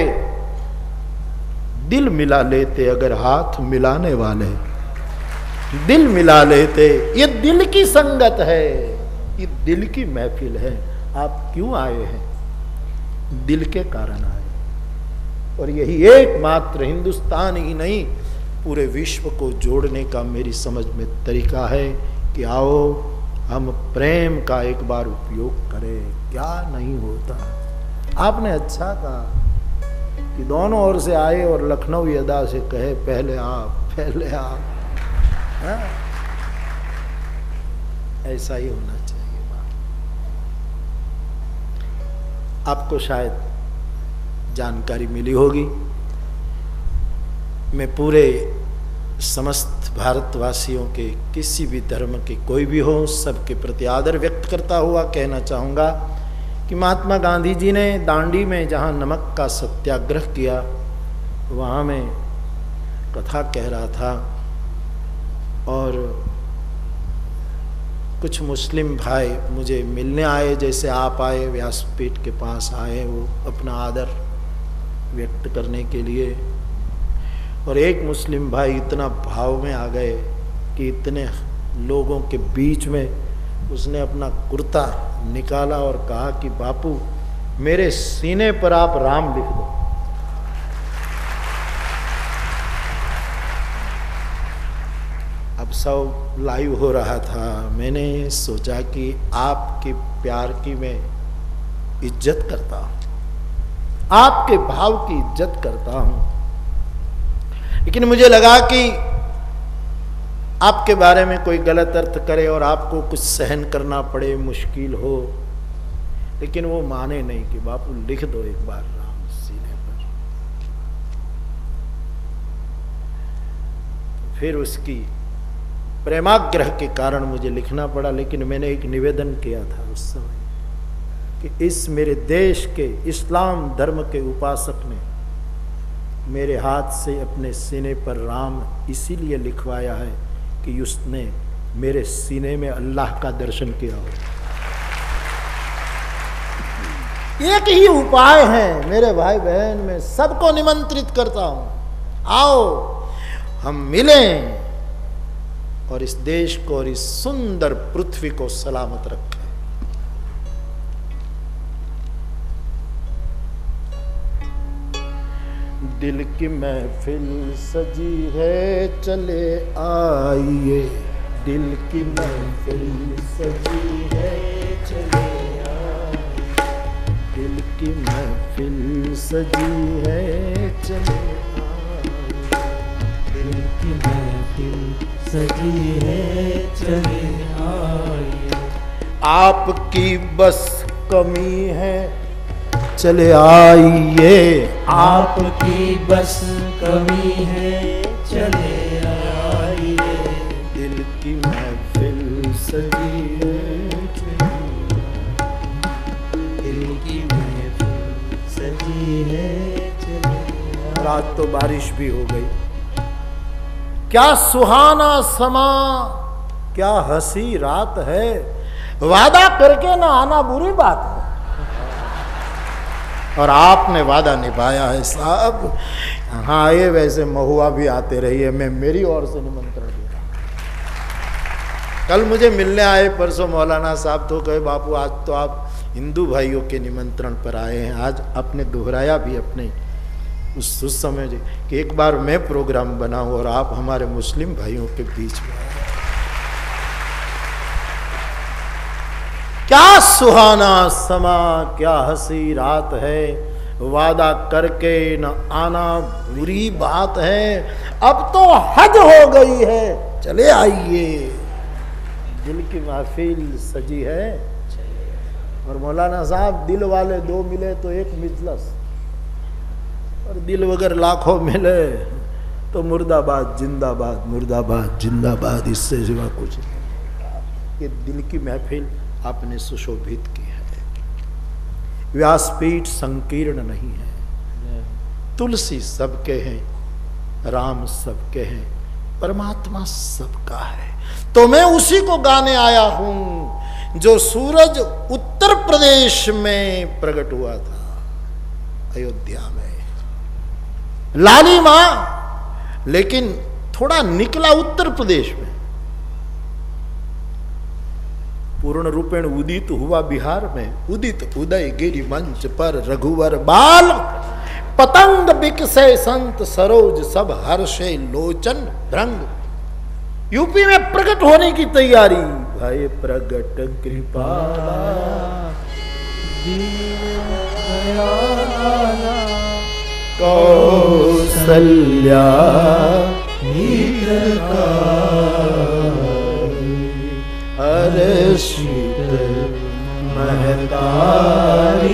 दिल मिला लेते अगर हाथ मिलाने वाले, दिल मिला लेते। ये दिल की संगत है, ये दिल की महफिल है। आप क्यों आए हैं? दिल के कारण आए। और यही एकमात्र हिंदुस्तान ही नहीं पूरे विश्व को जोड़ने का मेरी समझ में तरीका है कि आओ हम प्रेम का एक बार उपयोग करें। क्या नहीं होता। आपने अच्छा कहा कि दोनों ओर से आए और लखनऊ अदा से कहे पहले आप, पहले आप। हाँ? ऐसा ही होना चाहिए बात। आपको शायद जानकारी मिली होगी, मैं पूरे समस्त भारतवासियों के किसी भी धर्म के कोई भी हो सबके प्रति आदर व्यक्त करता हुआ कहना चाहूँगा कि महात्मा गांधी जी ने दांडी में जहाँ नमक का सत्याग्रह किया, वहाँ मैं कथा कह रहा था और कुछ मुस्लिम भाई मुझे मिलने आए, जैसे आप आए व्यासपीठ के पास आए, वो अपना आदर व्यक्त करने के लिए। और एक मुस्लिम भाई इतना भाव में आ गए कि इतने लोगों के बीच में उसने अपना कुर्ता निकाला और कहा कि बापू मेरे सीने पर आप राम लिख दो। अब सब लाइव हो रहा था। मैंने सोचा कि आपके प्यार की मैं इज्जत करता हूं, आपके भाव की इज्जत करता हूं, लेकिन मुझे लगा कि आपके बारे में कोई गलत अर्थ करे और आपको कुछ सहन करना पड़े, मुश्किल हो। लेकिन वो माने नहीं कि बापू लिख दो एक बार राम सीने पर। फिर उसकी प्रेमाग्रह के कारण मुझे लिखना पड़ा। लेकिन मैंने एक निवेदन किया था उस समय कि इस मेरे देश के इस्लाम धर्म के उपासक ने मेरे हाथ से अपने सीने पर राम इसीलिए लिखवाया है कि उसने मेरे सीने में अल्लाह का दर्शन किया हो। एक ही उपाय है मेरे भाई बहन, मैं सबको निमंत्रित करता हूं, आओ हम मिलें और इस देश को और इस सुंदर पृथ्वी को सलामत रखें। दिल की महफिल सजी है चले आइए, दिल की महफिल सजी है चले आइए, दिल की महफिल सजी है चले आइए, दिल की महफिल सजी है चले आइए। आपकी बस कमी है चले आइए, आपकी बस कमी है चले आइए, दिल की महफिल सजी है दिल की महफिल सजी है चले। रात तो बारिश भी हो गई, क्या सुहाना समा, क्या हंसी रात है, वादा करके ना आना बुरी बात है और आपने वादा निभाया है साहब। यहाँ आए वैसे महुआ भी आते रहिए, मैं मेरी ओर से निमंत्रण दे रहा हूं। कल मुझे मिलने आए परसों मौलाना साहब, तो कहे बापू आज तो आप हिंदू भाइयों के निमंत्रण पर आए हैं। आज आपने दोहराया भी अपने उस समय कि एक बार मैं प्रोग्राम बनाऊं और आप हमारे मुस्लिम भाइयों के बीच में। क्या सुहाना समा, क्या हंसी रात है, वादा करके न आना बुरी बात है, अब तो हद हो गई है चले आइए, दिल की महफिल सजी है। और मौलाना साहब दिल वाले दो मिले तो एक मिजलस, और दिल वगर लाखों मिले तो मुर्दाबाद जिंदाबाद, मुर्दाबाद जिंदाबाद, इससे सिवा कुछ नहीं। ये दिल की महफिल आपने सुशोभित की है। व्यासपीठ संकीर्ण नहीं है, तुलसी सबके हैं, राम सबके हैं, परमात्मा सबका है। तो मैं उसी को गाने आया हूं जो सूरज उत्तर प्रदेश में प्रकट हुआ था, अयोध्या में लालिमा, लेकिन थोड़ा निकला उत्तर प्रदेश में, पूर्ण रूपेण उदित हुआ बिहार में। उदित उदय गिरि मंच पर रघुवर बाल, पतंग बिकसे संत सरोज सब हर्षे लोचन भ्रंग। यूपी में प्रकट होने की तैयारी, भाई प्रगट कृपाला कौसल्या हर्षित महतारी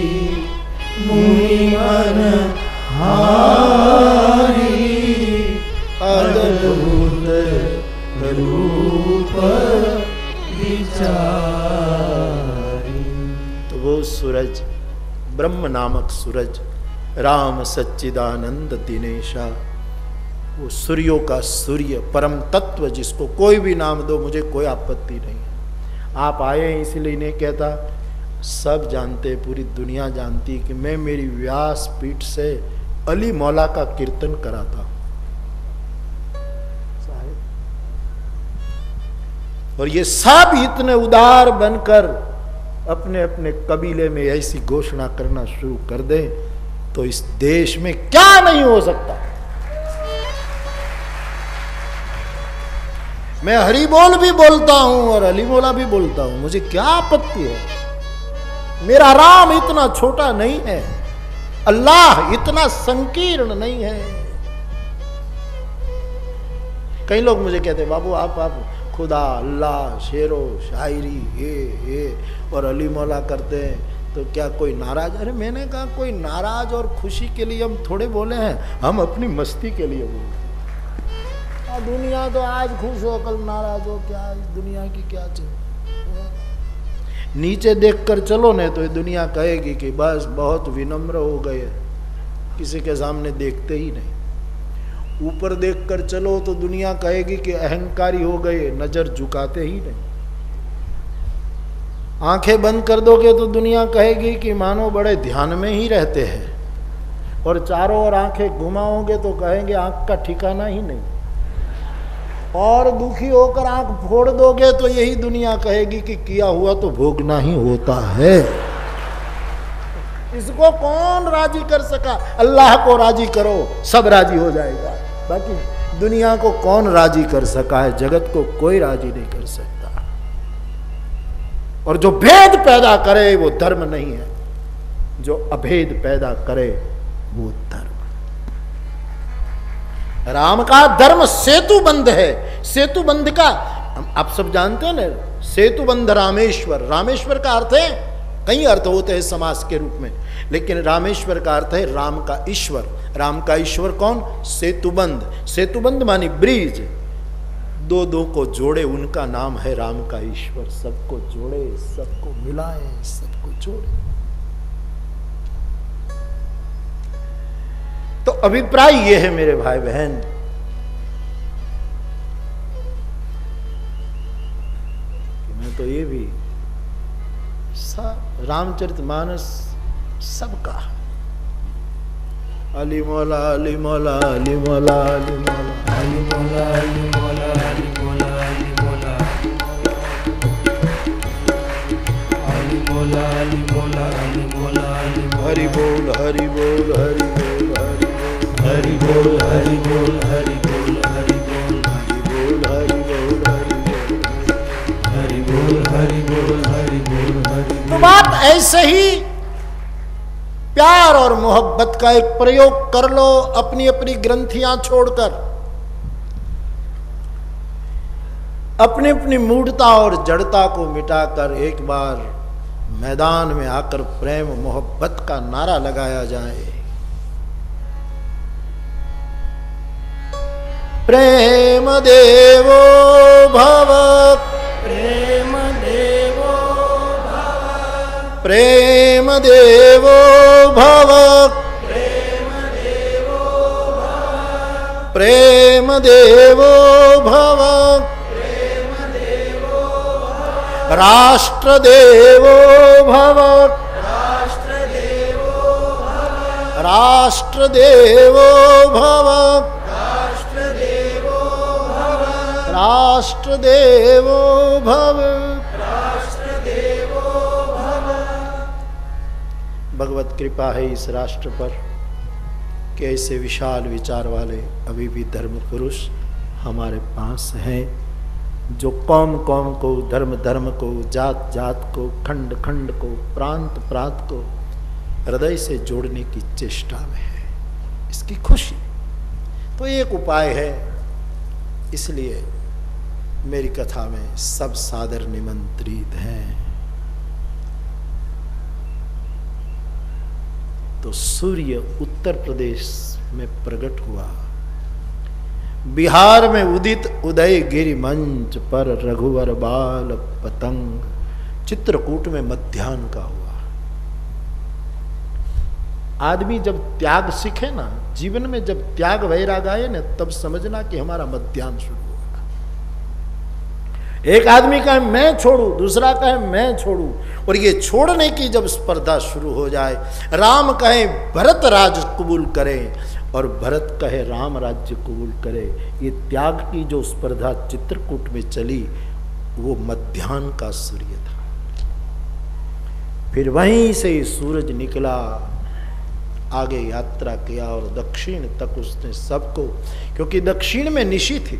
मुनि मन हारी, अद्भुत रूप विचारी। तो वो सूरज, ब्रह्म नामक सूरज, राम सच्चिदानंद दिनेशा, वो सूर्यों का सूर्य, परम तत्व, जिसको कोई भी नाम दो मुझे कोई आपत्ति नहीं है। आप आए हैं इसलिए नहीं कहता, सब जानते, पूरी दुनिया जानती कि मैं मेरी व्यास पीठ से अली मौला का कीर्तन कराता हूं साहिब। और ये सब इतने उदार बनकर अपने अपने कबीले में ऐसी घोषणा करना शुरू कर दें तो इस देश में क्या नहीं हो सकता। मैं हरि बोल भी बोलता हूं और अली मौला भी बोलता हूं, मुझे क्या आपत्ति है। मेरा राम इतना छोटा नहीं है, अल्लाह इतना संकीर्ण नहीं है। कई लोग मुझे कहते बाबू आप खुदा, अल्लाह, शेरो शायरी ये और अली मौला करते हैं तो क्या कोई नाराज? अरे मैंने कहा कोई नाराज और खुशी के लिए हम थोड़े बोले हैं, हम अपनी मस्ती के लिए बोले। दुनिया तो आज खुश हो कल नाराज हो, क्या इस दुनिया की क्या चीज। नीचे देखकर चलो नहीं तो ये दुनिया कहेगी कि बस बहुत विनम्र हो गए, किसी के सामने देखते ही नहीं। ऊपर देखकर चलो तो दुनिया कहेगी कि अहंकारी हो गए, नजर झुकाते ही नहीं। आंखें बंद कर दोगे तो दुनिया कहेगी कि मानो बड़े ध्यान में ही रहते हैं, और चारों ओर आंखें घुमाओगे तो कहेंगे आंख का ठिकाना ही नहीं, और दुखी होकर आंख फोड़ दोगे तो यही दुनिया कहेगी कि किया हुआ तो भोगना ही होता है। इसको कौन राजी कर सका? अल्लाह को राजी करो, सब राजी हो जाएगा। बाकी दुनिया को कौन राजी कर सका है? जगत को कोई राजी नहीं कर सकता। और जो भेद पैदा करे वो धर्म नहीं है, जो अभेद पैदा करे वो धर्म। राम का धर्म सेतु बंध है। सेतु बंध का आप सब जानते हैं ना, सेतु बंध रामेश्वर। रामेश्वर का अर्थ है, कई अर्थ होते हैं समास के रूप में, लेकिन रामेश्वर का अर्थ है राम का ईश्वर। राम का ईश्वर कौन? सेतुबंध। सेतुबंध मानी ब्रिज, दो दो को जोड़े, उनका नाम है राम का ईश्वर। सबको जोड़े, सबको मिलाए, सबको जोड़े। तो अभिप्राय ये है मेरे भाई बहन, कि मैं तो ये भी रामचरितमानस सबका अली मौला अली मौला अली मौला अली मौला अली मौला अली मौला अली मौला अली मौला अली मौला अली मौला अली मौला अली हरि बोल हरि बोल हरि बोल हरि बोल हरि बोल हरि बोल हरि बोल हरि बोल हरि बोल हरि बोल हरि बोल हरि बोल हरि बोल हरि बोल हरि तो बात ऐसे ही प्यार और मोहब्बत का एक प्रयोग कर लो, अपनी अपनी ग्रंथियां छोड़कर, अपनी अपनी मूढ़ता और जड़ता को मिटाकर एक बार मैदान में आकर प्रेम मोहब्बत का नारा लगाया जाए। प्रेम देवो भव, प्रेम देवो भव, प्रेम देवो भव, प्रेम देवो भव, प्रेम देवो भव, राष्ट्र देवो भव, राष्ट्र देवो भव, राष्ट्र देवो भव, राष्ट्र देवो भव, राष्ट्र देवो भव। राष्ट्र देवो भव। भगवत कृपा है इस राष्ट्र पर कि ऐसे विशाल विचार वाले अभी भी धर्म पुरुष हमारे पास हैं, जो कौम कौम को, धर्म धर्म को, जात जात को, खंड खंड को, प्रांत प्रांत को हृदय से जोड़ने की चेष्टा में है। इसकी खुशी तो एक उपाय है। इसलिए मेरी कथा में सब सादर निमंत्रित हैं। तो सूर्य उत्तर प्रदेश में प्रकट हुआ, बिहार में उदित उदय गिरि मंच पर रघुवर बाल पतंग, चित्रकूट में मध्याह्न का हुआ। आदमी जब त्याग सीखे ना, जीवन में जब त्याग वैराग आए ना, तब समझना कि हमारा मध्याह्न शुरू होगा। एक आदमी कहे मैं छोड़ू, दूसरा कहे मैं छोड़ू, और ये छोड़ने की जब स्पर्धा शुरू हो जाए, राम कहे भरत राज कबूल करें और भरत कहे राम राज्य कबूल करे, ये त्याग की जो स्पर्धा चित्रकूट में चली, वो मध्याह्न का सूर्य था। फिर वहीं से सूरज निकला, आगे यात्रा किया और दक्षिण तक उसने सबको, क्योंकि दक्षिण में निशि थी,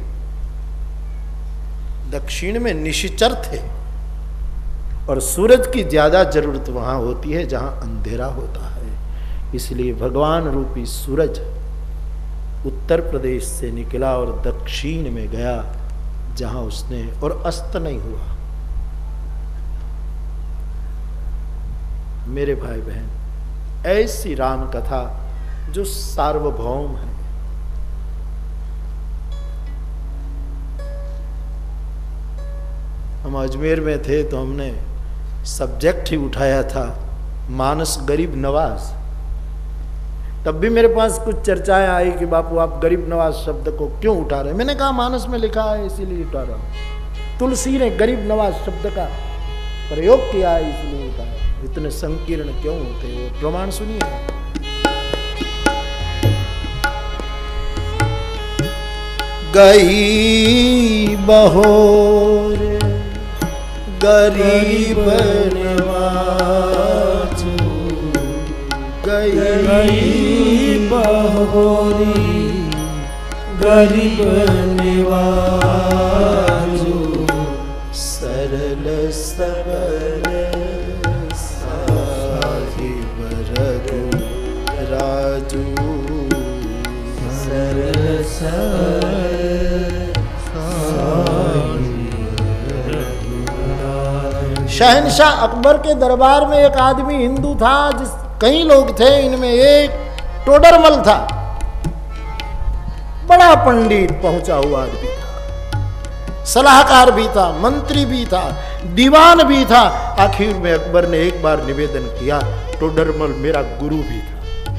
दक्षिण में निशिचर थे, और सूरज की ज्यादा जरूरत वहां होती है जहां अंधेरा होता है। इसलिए भगवान रूपी सूरज उत्तर प्रदेश से निकला और दक्षिण में गया, जहां उसने, और अस्त नहीं हुआ। मेरे भाई बहन, ऐसी राम कथा जो सार्वभौम है। हम अजमेर में थे तो हमने सब्जेक्ट ही उठाया था मानस गरीब नवाज। तब भी मेरे पास कुछ चर्चाएं आई कि बापू आप गरीब नवाज शब्द को क्यों उठा रहे हैं। मैंने कहा मानस में लिखा है इसीलिए उठा रहा हूं। तुलसी ने गरीब नवाज शब्द का प्रयोग किया है इसलिए उठाया। इतने संकीर्ण क्यों होते हो, प्रमाण सुनिए। गई बहोर गरीब नवाज, गई बहोरी गरीब नवाज, सरल सबल साहिब रघु राजू, सरल शहनशाह अकबर के दरबार में एक आदमी हिंदू था, जिस कई लोग थे, इनमें एक टोडरमल था, बड़ा पंडित पहुंचा हुआ आदमी था, सलाहकार भी था, मंत्री भी था, दीवान भी था। आखिर में अकबर ने एक बार निवेदन किया, टोडरमल मेरा गुरु भी था।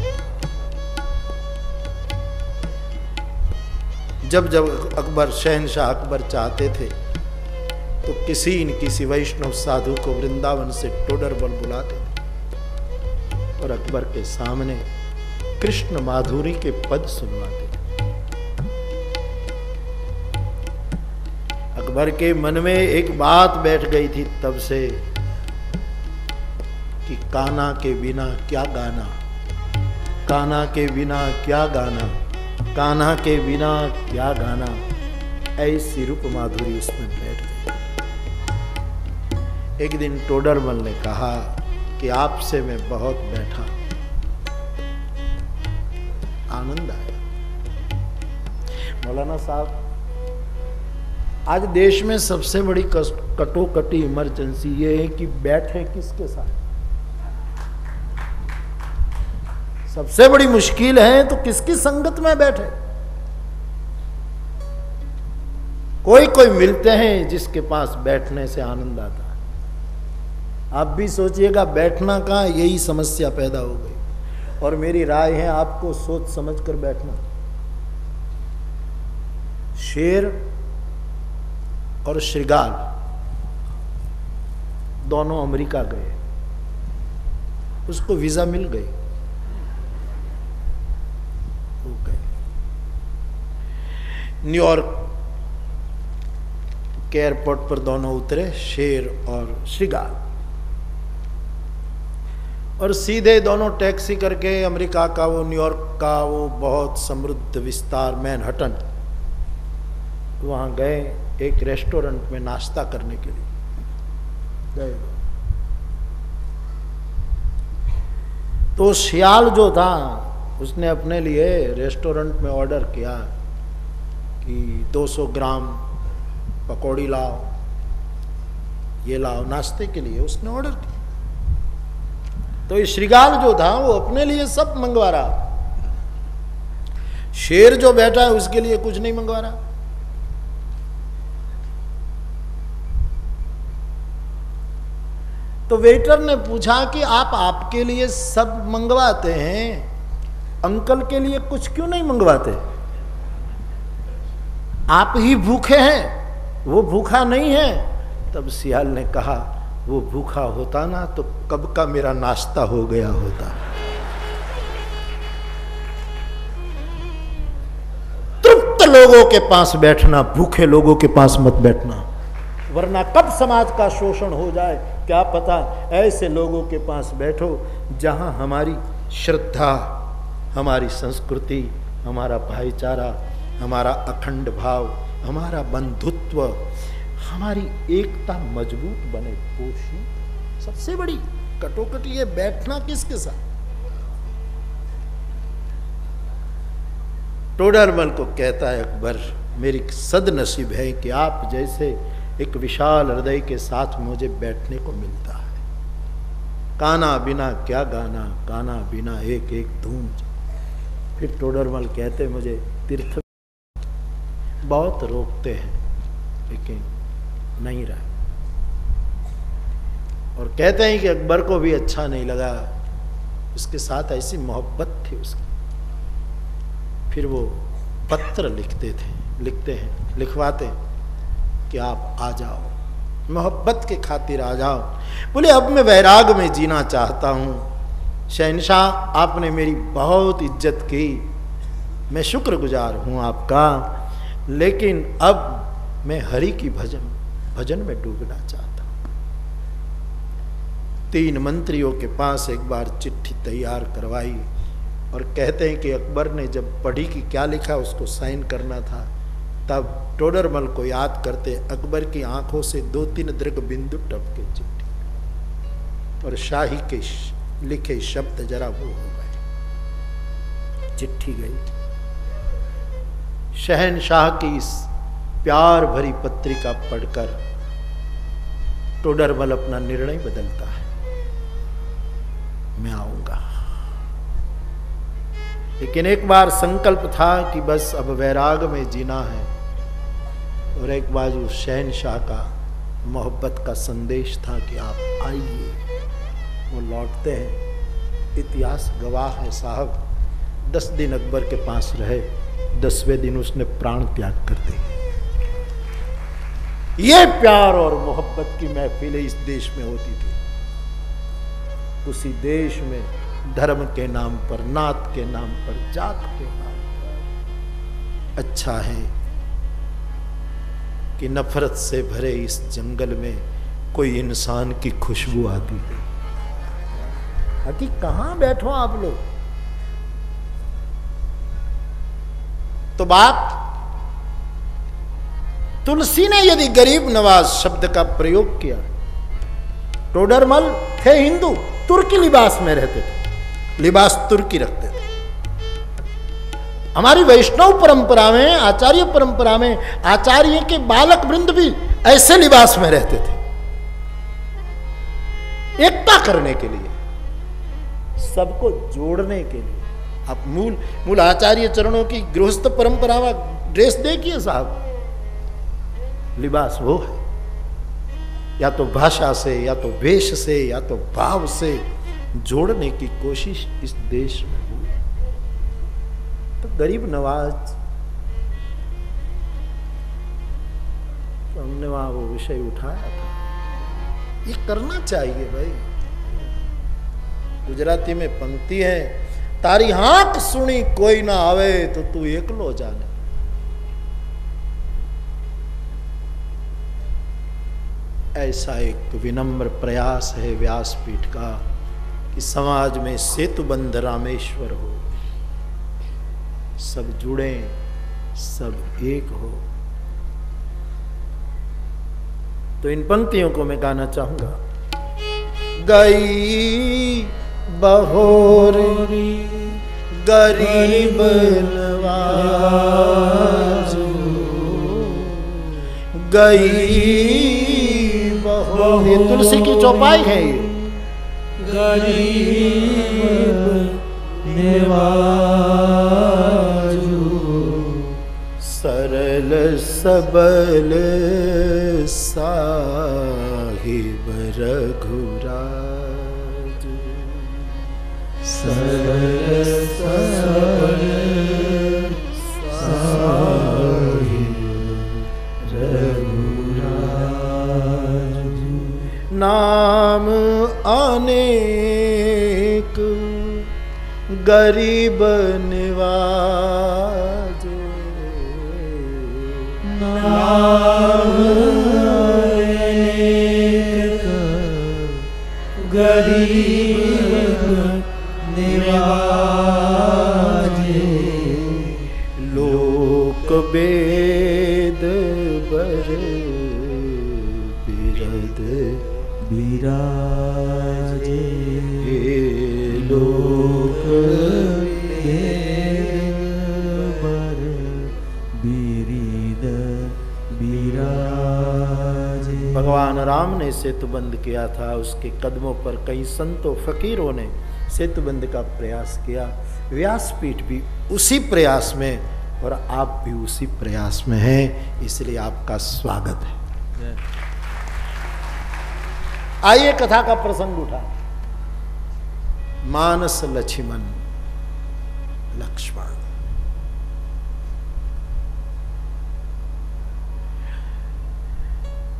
जब जब अकबर शहनशाह अकबर चाहते थे तो किसी न किसी वैष्णव साधु को वृंदावन से टोडरमल बुलाते और अकबर के सामने कृष्ण माधुरी के पद सुनवाते। अकबर के मन में एक बात बैठ गई थी तब से कि कान्हा के बिना क्या गाना, कान्हा के बिना क्या गाना, कान्हा के बिना क्या गाना। ऐसी रूप माधुरी उसमें बैठ गई। एक दिन टोडरमल ने कहा कि आपसे मैं बहुत बैठा, आनंद आया। मौलाना साहब, आज देश में सबसे बड़ी कटोकटी इमरजेंसी ये है कि बैठे किसके साथ। सबसे बड़ी मुश्किल है तो किसकी संगत में बैठे। कोई कोई मिलते हैं जिसके पास बैठने से आनंद आता है। आप भी सोचिएगा, बैठना कहाँ, यही समस्या पैदा हो गई। और मेरी राय है आपको सोच समझ कर बैठना। शेर और श्रीगाल दोनों अमेरिका गए, उसको वीजा मिल गई, हो गए। न्यूयॉर्क के एयरपोर्ट पर दोनों उतरे, शेर और श्रीगाल, और सीधे दोनों टैक्सी करके अमेरिका का वो न्यूयॉर्क का वो बहुत समृद्ध विस्तार मैनहट्टन, वहां गए। एक रेस्टोरेंट में नाश्ता करने के लिए गए। तो शियाल जो था उसने अपने लिए रेस्टोरेंट में ऑर्डर किया कि 200 ग्राम पकौड़ी लाओ, ये लाओ, नाश्ते के लिए उसने ऑर्डर किया। तो ये श्रीगाल जो था वो अपने लिए सब मंगवा रहा, शेर जो बैठा है उसके लिए कुछ नहीं मंगवा रहा। तो वेटर ने पूछा कि आप आपके लिए सब मंगवाते हैं, अंकल के लिए कुछ क्यों नहीं मंगवाते? आप ही भूखे हैं, वो भूखा नहीं है। तब सियाल ने कहा, वो भूखा होता ना तो कब का मेरा नाश्ता हो गया होता। तृप्त लोगों के पास बैठना, भूखे लोगों के पास मत बैठना, वरना कब समाज का शोषण हो जाए क्या पता। ऐसे लोगों के पास बैठो जहां हमारी श्रद्धा, हमारी संस्कृति, हमारा भाईचारा, हमारा अखंड भाव, हमारा बंधुत्व, हमारी एकता मजबूत बने, पोषी। सबसे बड़ी कटोकटी है बैठना किसके साथ। टोडरमल को कहता है अकबर, मेरी सदनसीब है कि आप जैसे एक विशाल हृदय के साथ मुझे बैठने को मिलता है। कान्हा बिना क्या गाना, कान्हा बिना एक एक धूम। फिर टोडरमल कहते, मुझे तीर्थ बहुत रोकते हैं लेकिन नहीं रहा। और कहते हैं कि अकबर को भी अच्छा नहीं लगा, उसके साथ ऐसी मोहब्बत थी उसकी। फिर वो पत्र लिखते हैं, लिखवाते कि आप आ जाओ, मोहब्बत के खातिर आ जाओ। बोले अब मैं वैराग में जीना चाहता हूँ। शहनशाह, आपने मेरी बहुत इज्जत की, मैं शुक्रगुजार हूँ आपका, लेकिन अब मैं हरि की भजन में डूबना चाहता हूँ। 3 मंत्रियों के पास एक बार चिट्ठी तैयार करवाई और कहते हैं कि अकबर ने जब पढ़ी कि क्या लिखा, उसको साइन करना था, तब टोडरमल को याद करते अकबर की आंखों से 2-3 दृग बिंदु टपके चिट्ठी, और शाही के लिखे शब्द जरा वो हो गए। चिट्ठी गई। शहनशाह की इस प्यार भरी पत्रिका पढ़कर टोडरमल अपना निर्णय बदलता है, मैं आऊंगा। लेकिन एक बार संकल्प था कि बस अब वैराग में जीना है, और एक बाजू शहनशाह का मोहब्बत का संदेश था कि आप आइए। वो लौटते हैं, इतिहास गवाह है साहब। 10 दिन अकबर के पास रहे, 10वें दिन उसने प्राण त्याग कर दिए। ये प्यार और मोहब्बत की महफिलें इस देश में होती थी। उसी देश में धर्म के नाम पर, नात के नाम पर, जात के नाम पर। अच्छा है कि नफरत से भरे इस जंगल में कोई इंसान की खुशबू आती है। कि कहां बैठो आप लोग। तो बात तुलसी ने यदि गरीब नवाज शब्द का प्रयोग किया, टोडरमल थे हिंदू, तुर्की लिबास में रहते थे, लिबास तुर्की रखते थे। हमारी वैष्णव परंपरा में, आचार्य परंपरा में, आचार्य के बालक वृंद भी ऐसे लिबास में रहते थे, एकता करने के लिए, सबको जोड़ने के लिए। आप मूल आचार्य चरणों की गृहस्थ परंपरा में ड्रेस देखिए साहब, लिबास वो है। या तो भाषा से, या तो वेश से, या तो भाव से जोड़ने की कोशिश इस देश में हुई। तो गरीब नवाज, तो हमने वहां वो विषय उठाया था। ये करना चाहिए भाई। गुजराती में पंक्ति है, तारी हाक सुनी कोई ना आवे तो तू एकलो जाने। ऐसा एक विनम्र प्रयास है व्यासपीठ का कि समाज में सेतुबंध रामेश्वर हो, सब जुड़े, सब एक हो। तो इन पंक्तियों को मैं गाना चाहूंगा। गई बहोर गरीब नवाज, गई बहोर, ये तुलसी की चौपाई है। ये गरीब नवाज, सरल सबल साहिब रघुराज, सरल सबल साहिब रघुराज। नाम अनेक गरीब निवाज, नाम अनेक गरीब निवाज। लोक वेद बर बिरद विराजे, लोक बर बिरिद विराजे। भगवान राम ने सेतुबंध किया था, उसके कदमों पर कई संतों फकीरों ने सेतुबंध का प्रयास किया। व्यासपीठ भी उसी प्रयास में, और आप भी उसी प्रयास में हैं, इसलिए आपका स्वागत है। आइए कथा का प्रसंग उठा। मानस लक्ष्मण लक्ष्मण,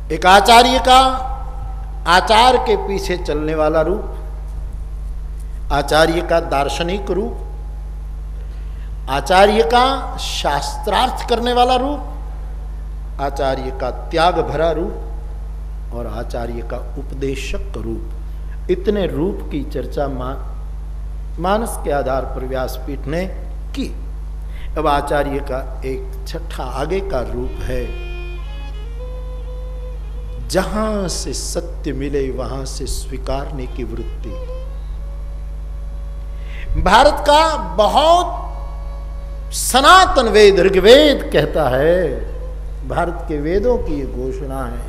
एक आचार्य का आचार के पीछे चलने वाला रूप, आचार्य का दार्शनिक रूप, आचार्य का शास्त्रार्थ करने वाला रूप, आचार्य का त्याग भरा रूप और आचार्य का उपदेशक रूप। इतने रूप की चर्चा मानस के आधार पर व्यासपीठ ने की। अब आचार्य का एक छठा आगे का रूप है, जहां से सत्य मिले वहां से स्वीकारने की वृत्ति। भारत का बहुत सनातन वेद ऋग्वेद कहता है, भारत के वेदों की ये घोषणा है,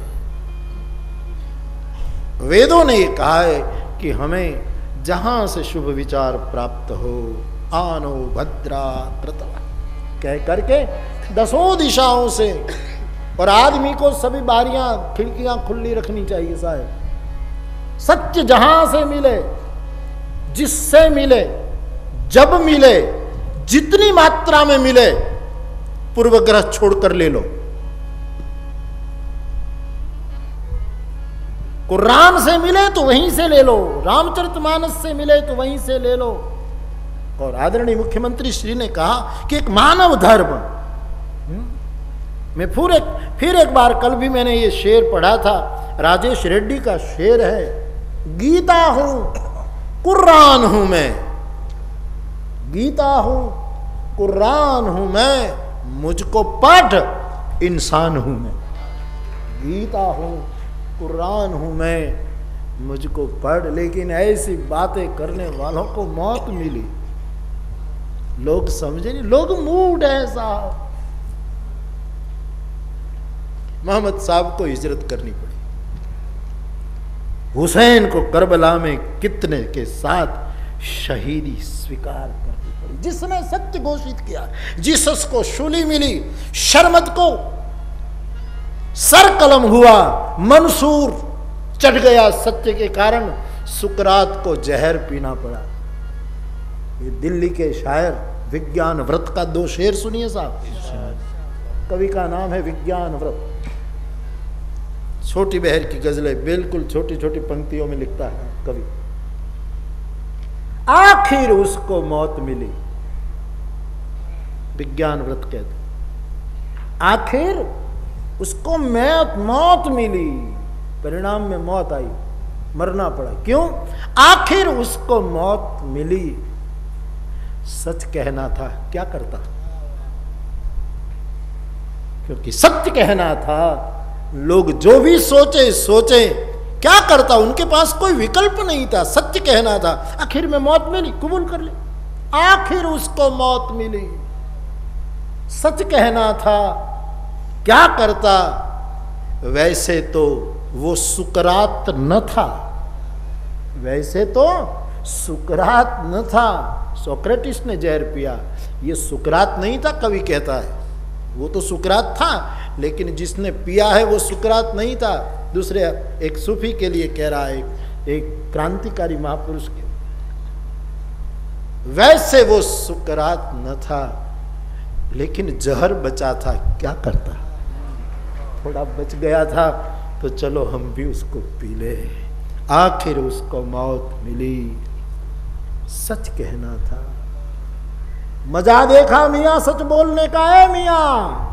वेदों ने ये कहा है कि हमें जहां से शुभ विचार प्राप्त हो, आनो भद्रा कृतवा कह करके 10 दिशाओं से, और आदमी को सभी बारियां खिड़कियां खुली रखनी चाहिए साहब। सत्य जहां से मिले, जिससे मिले, जब मिले, जितनी मात्रा में मिले, पूर्वग्रह छोड़कर ले लो। कुरान से मिले तो वहीं से ले लो, रामचरितमानस से मिले तो वहीं से ले लो। और आदरणीय मुख्यमंत्री श्री ने कहा कि एक मानव धर्म, मैं फिर एक बार, कल भी मैंने ये शेर पढ़ा था, राजेश रेड्डी का शेर है, गीता हूं कुरान हूं मैं, गीता हूं कुरान हूं मैं, मुझको पढ़ इंसान हूं मैं। गीता हूं कुरान हूं मैं, मुझको पढ़। लेकिन ऐसी बातें करने वालों को मौत मिली, लोग समझे नहीं, लोग मूड है साहब। मोहम्मद साहब को हिजरत करनी पड़ी, हुसैन को करबला में कितने के साथ शहीदी स्वीकार करनी पड़ी। जिसने सत्य घोषित किया, जिसस को शूली मिली, शर्मद को सर कलम हुआ, मंसूर चढ़ गया सत्य के कारण, सुकरात को जहर पीना पड़ा। ये दिल्ली के शायर विज्ञान व्रत का 2 शेर सुनिए साहब। कवि का नाम है विज्ञान व्रत, छोटी बहर की गजलें, बिल्कुल छोटी छोटी पंक्तियों में लिखता है कवि। आखिर उसको मौत मिली, विज्ञान व्रत कहते, आखिर उसको मौत मिली, परिणाम में मौत आई, मरना पड़ा। क्यों? आखिर उसको मौत मिली। सच कहना था, क्या करता? क्योंकि सत्य कहना था, लोग जो भी सोचे क्या करता, उनके पास कोई विकल्प नहीं था, सत्य कहना था। आखिर में मौत मिली, कबूल कर ले, आखिर उसको मौत मिली। सच कहना था, क्या करता? वैसे तो वो सुकरात न था, वैसे तो सुकरात न था। सोक्रेटिस ने जहर पिया, ये सुकरात नहीं था, कवि कहता है। वो तो सुकरात था, लेकिन जिसने पिया है वो सुकरात नहीं था। दूसरे एक सूफी के लिए कह रहा है, एक क्रांतिकारी महापुरुष के, वैसे वो सुकरात न था, लेकिन जहर बचा था, क्या करता? थोड़ा बच गया था तो चलो हम भी उसको पी ले। आखिर उसको मौत मिली। सच कहना था। मजा देखा मियां सच बोलने का है मियां,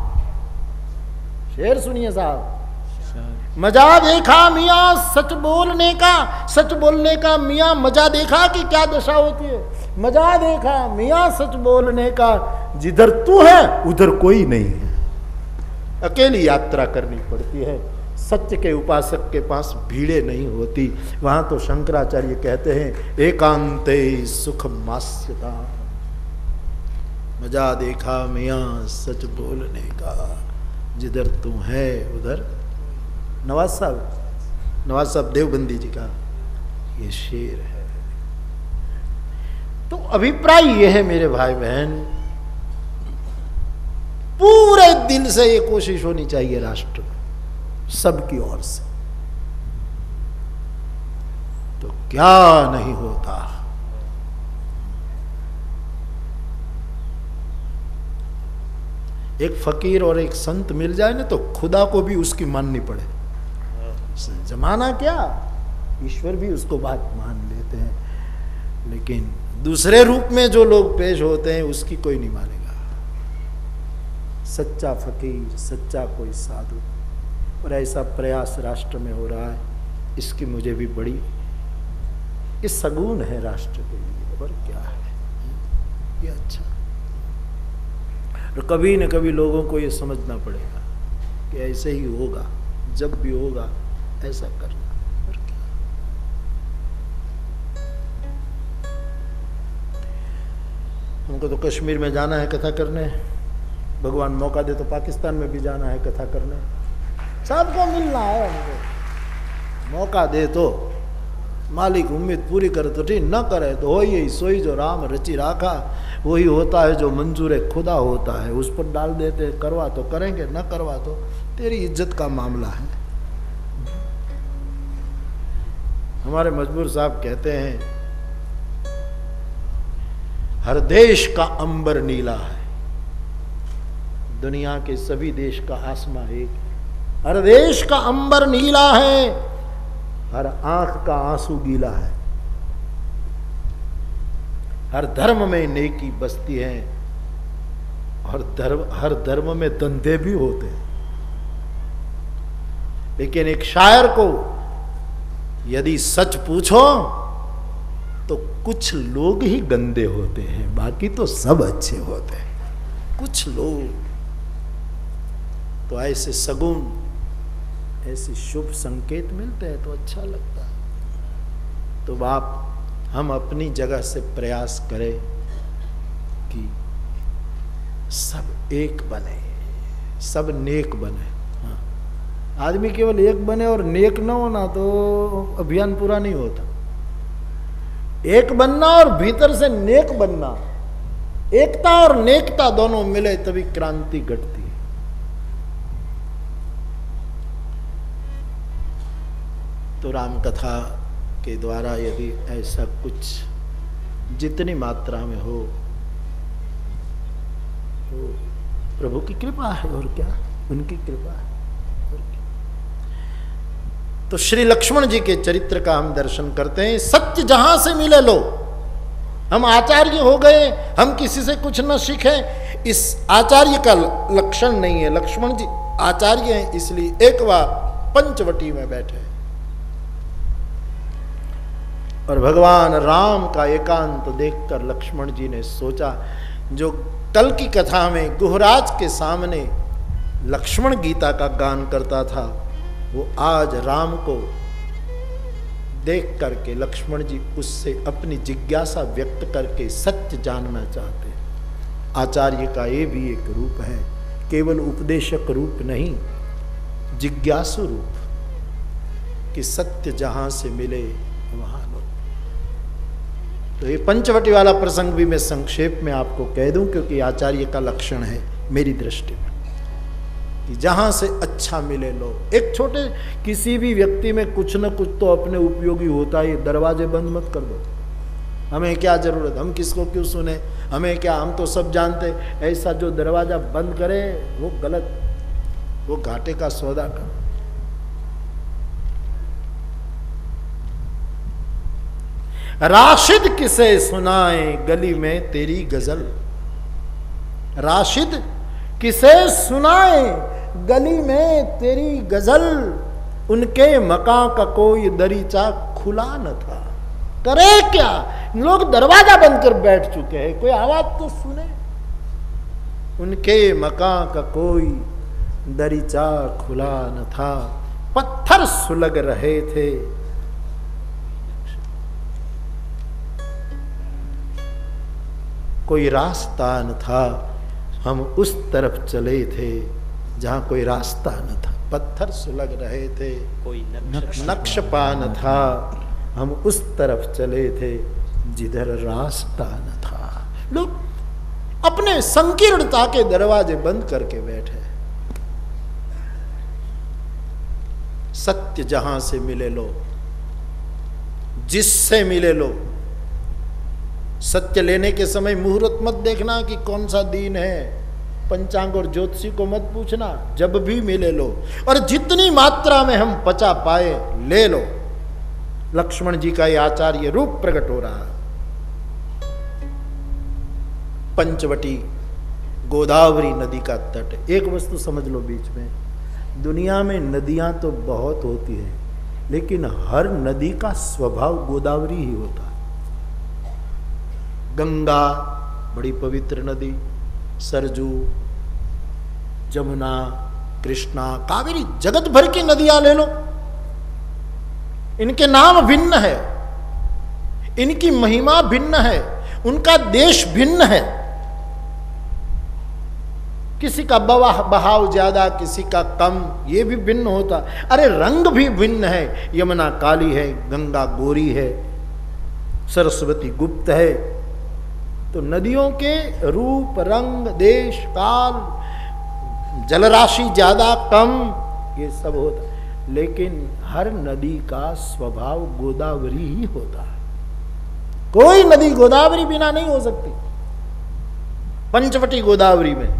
शेर सुनिए साहब। मजा देखा मियां सच बोलने का, सच बोलने का मियां मजा देखा कि क्या दशा होती है। मजा देखा मियां सच बोलने का, जिधर तू है उधर कोई नहीं है। अकेली यात्रा करनी पड़ती है। सत्य के उपासक के पास भीड़े नहीं होती। वहां तो शंकराचार्य कहते हैं, एकांते सुख मास्यता। मजा देखा मियां सच बोलने का, जिधर तू है उधर। नवाज साहब देवबंदी जी का ये शेर है। तो अभिप्राय ये है मेरे भाई बहन, पूरे दिल से ये कोशिश होनी चाहिए राष्ट्र में, सबकी ओर से, तो क्या नहीं होता। एक फकीर और एक संत मिल जाए ना तो खुदा को भी उसकी माननी पड़े। जमाना क्या, ईश्वर भी उसको बात मान लेते हैं, लेकिन दूसरे रूप में जो लोग पेश होते हैं उसकी कोई नहीं मानेगा। सच्चा फकीर, सच्चा कोई साधु, और ऐसा प्रयास राष्ट्र में हो रहा है, इसकी मुझे भी बड़ी ये सगुन है राष्ट्र के लिए, और क्या है ये अच्छा। और कभी न कभी लोगों को ये समझना पड़ेगा कि ऐसे ही होगा, जब भी होगा ऐसा करना, और क्या। हमको तो कश्मीर में जाना है कथा करने, भगवान मौका दे तो पाकिस्तान में भी जाना है कथा करने, सबको मिलना है हमको। मौका दे तो मालिक उम्मीद पूरी करे तो ठीक, न करे तो हो यही सोई जो राम रची राखा, वही होता है जो मंजूर खुदा होता है, उस पर डाल देते, करवा तो करेंगे, न करवा तो तेरी इज्जत का मामला है। हमारे मजबूर साहब कहते हैं हर देश का अंबर नीला है, दुनिया के सभी देश का आसमां एक है। हर देश का अंबर नीला है, हर आंख का आंसू गीला है। हर धर्म में नेकी बसती है, और हर धर्म में धंधे भी होते हैं। लेकिन एक शायर को यदि सच पूछो तो कुछ लोग ही गंदे होते हैं, बाकी तो सब अच्छे होते हैं। कुछ लोग तो ऐसे सगुन, ऐसे शुभ संकेत मिलते हैं तो अच्छा लगता है। तो बाप हम अपनी जगह से प्रयास करें कि सब एक बने, सब नेक बने। हाँ, आदमी केवल एक बने और नेक न होना तो अभियान पूरा नहीं होता। एक बनना और भीतर से नेक बनना, एकता और नेकता दोनों मिले तभी क्रांति घटती है। तो राम कथा के द्वारा यदि ऐसा कुछ जितनी मात्रा में हो तो प्रभु की कृपा है, और क्या, उनकी कृपा है, और क्या। तो श्री लक्ष्मण जी के चरित्र का हम दर्शन करते हैं। सत्य जहां से मिले लो, हम आचार्य हो गए, हम किसी से कुछ न सीखें, इस आचार्य का लक्षण नहीं है। लक्ष्मण जी आचार्य हैं, इसलिए एक बार पंचवटी में बैठे और भगवान राम का एकांत देखकर लक्ष्मण जी ने सोचा, जो कल की कथा में गुहराज के सामने लक्ष्मण गीता का गान करता था, वो आज राम को देख करके लक्ष्मण जी उससे अपनी जिज्ञासा व्यक्त करके सत्य जानना चाहते हैं। आचार्य का ये भी एक रूप है, केवल उपदेशक रूप नहीं, जिज्ञासु रूप, कि सत्य जहां से मिले वहां लो। तो ये पंचवटी वाला प्रसंग भी मैं संक्षेप में आपको कह दूं, क्योंकि आचार्य का लक्षण है मेरी दृष्टि में, कि जहां से अच्छा मिले लो। एक छोटे किसी भी व्यक्ति में कुछ न कुछ तो अपने उपयोगी होता है, दरवाजे बंद मत कर दो। हमें क्या जरूरत, हम किसको क्यों सुने, हमें क्या, हम तो सब जानते। ऐसा जो दरवाजा बंद करे वो गलत, वो घाटे का सौदा कर। राशिद किसे सुनाए गली में तेरी गजल, राशिद किसे सुनाए गली में तेरी गजल, उनके मकां का कोई दरीचा खुला न था। करे क्या, लोग दरवाजा बंद कर बैठ चुके हैं, कोई आवाज तो सुने। उनके मकां का कोई दरीचा खुला न था, पत्थर सुलग रहे थे। कोई रास्ता न था, हम उस तरफ चले थे जहां कोई रास्ता न था। पत्थर सुलग रहे थे, कोई नक्श पा न था, हम उस तरफ चले थे जिधर रास्ता न था। लोग अपने संकीर्णता के दरवाजे बंद करके बैठे। सत्य जहां से मिले लो, जिससे मिले लो। सत्य लेने के समय मुहूर्त मत देखना कि कौन सा दिन है, पंचांग और ज्योतिषी को मत पूछना, जब भी मिले लो, और जितनी मात्रा में हम पचा पाए ले लो। लक्ष्मण जी का ये आचार्य रूप प्रकट हो रहा है। पंचवटी गोदावरी नदी का तट। एक वस्तु समझ लो बीच में, दुनिया में नदियां तो बहुत होती है, लेकिन हर नदी का स्वभाव गोदावरी ही होता है। गंगा बड़ी पवित्र नदी, सरजू, जमुना, कृष्णा, कावेरी, जगत भर की नदियां ले लो, इनके नाम भिन्न है, इनकी महिमा भिन्न है, उनका देश भिन्न है। किसी का बहाव ज्यादा, किसी का कम, ये भी भिन्न होता। अरे रंग भी भिन्न है, यमुना काली है, गंगा गोरी है, सरस्वती गुप्त है। तो नदियों के रूप, रंग, देश, काल, जलराशि ज्यादा कम, ये सब होता, लेकिन हर नदी का स्वभाव गोदावरी ही होता है। कोई नदी गोदावरी बिना नहीं हो सकती। पंचवटी गोदावरी में,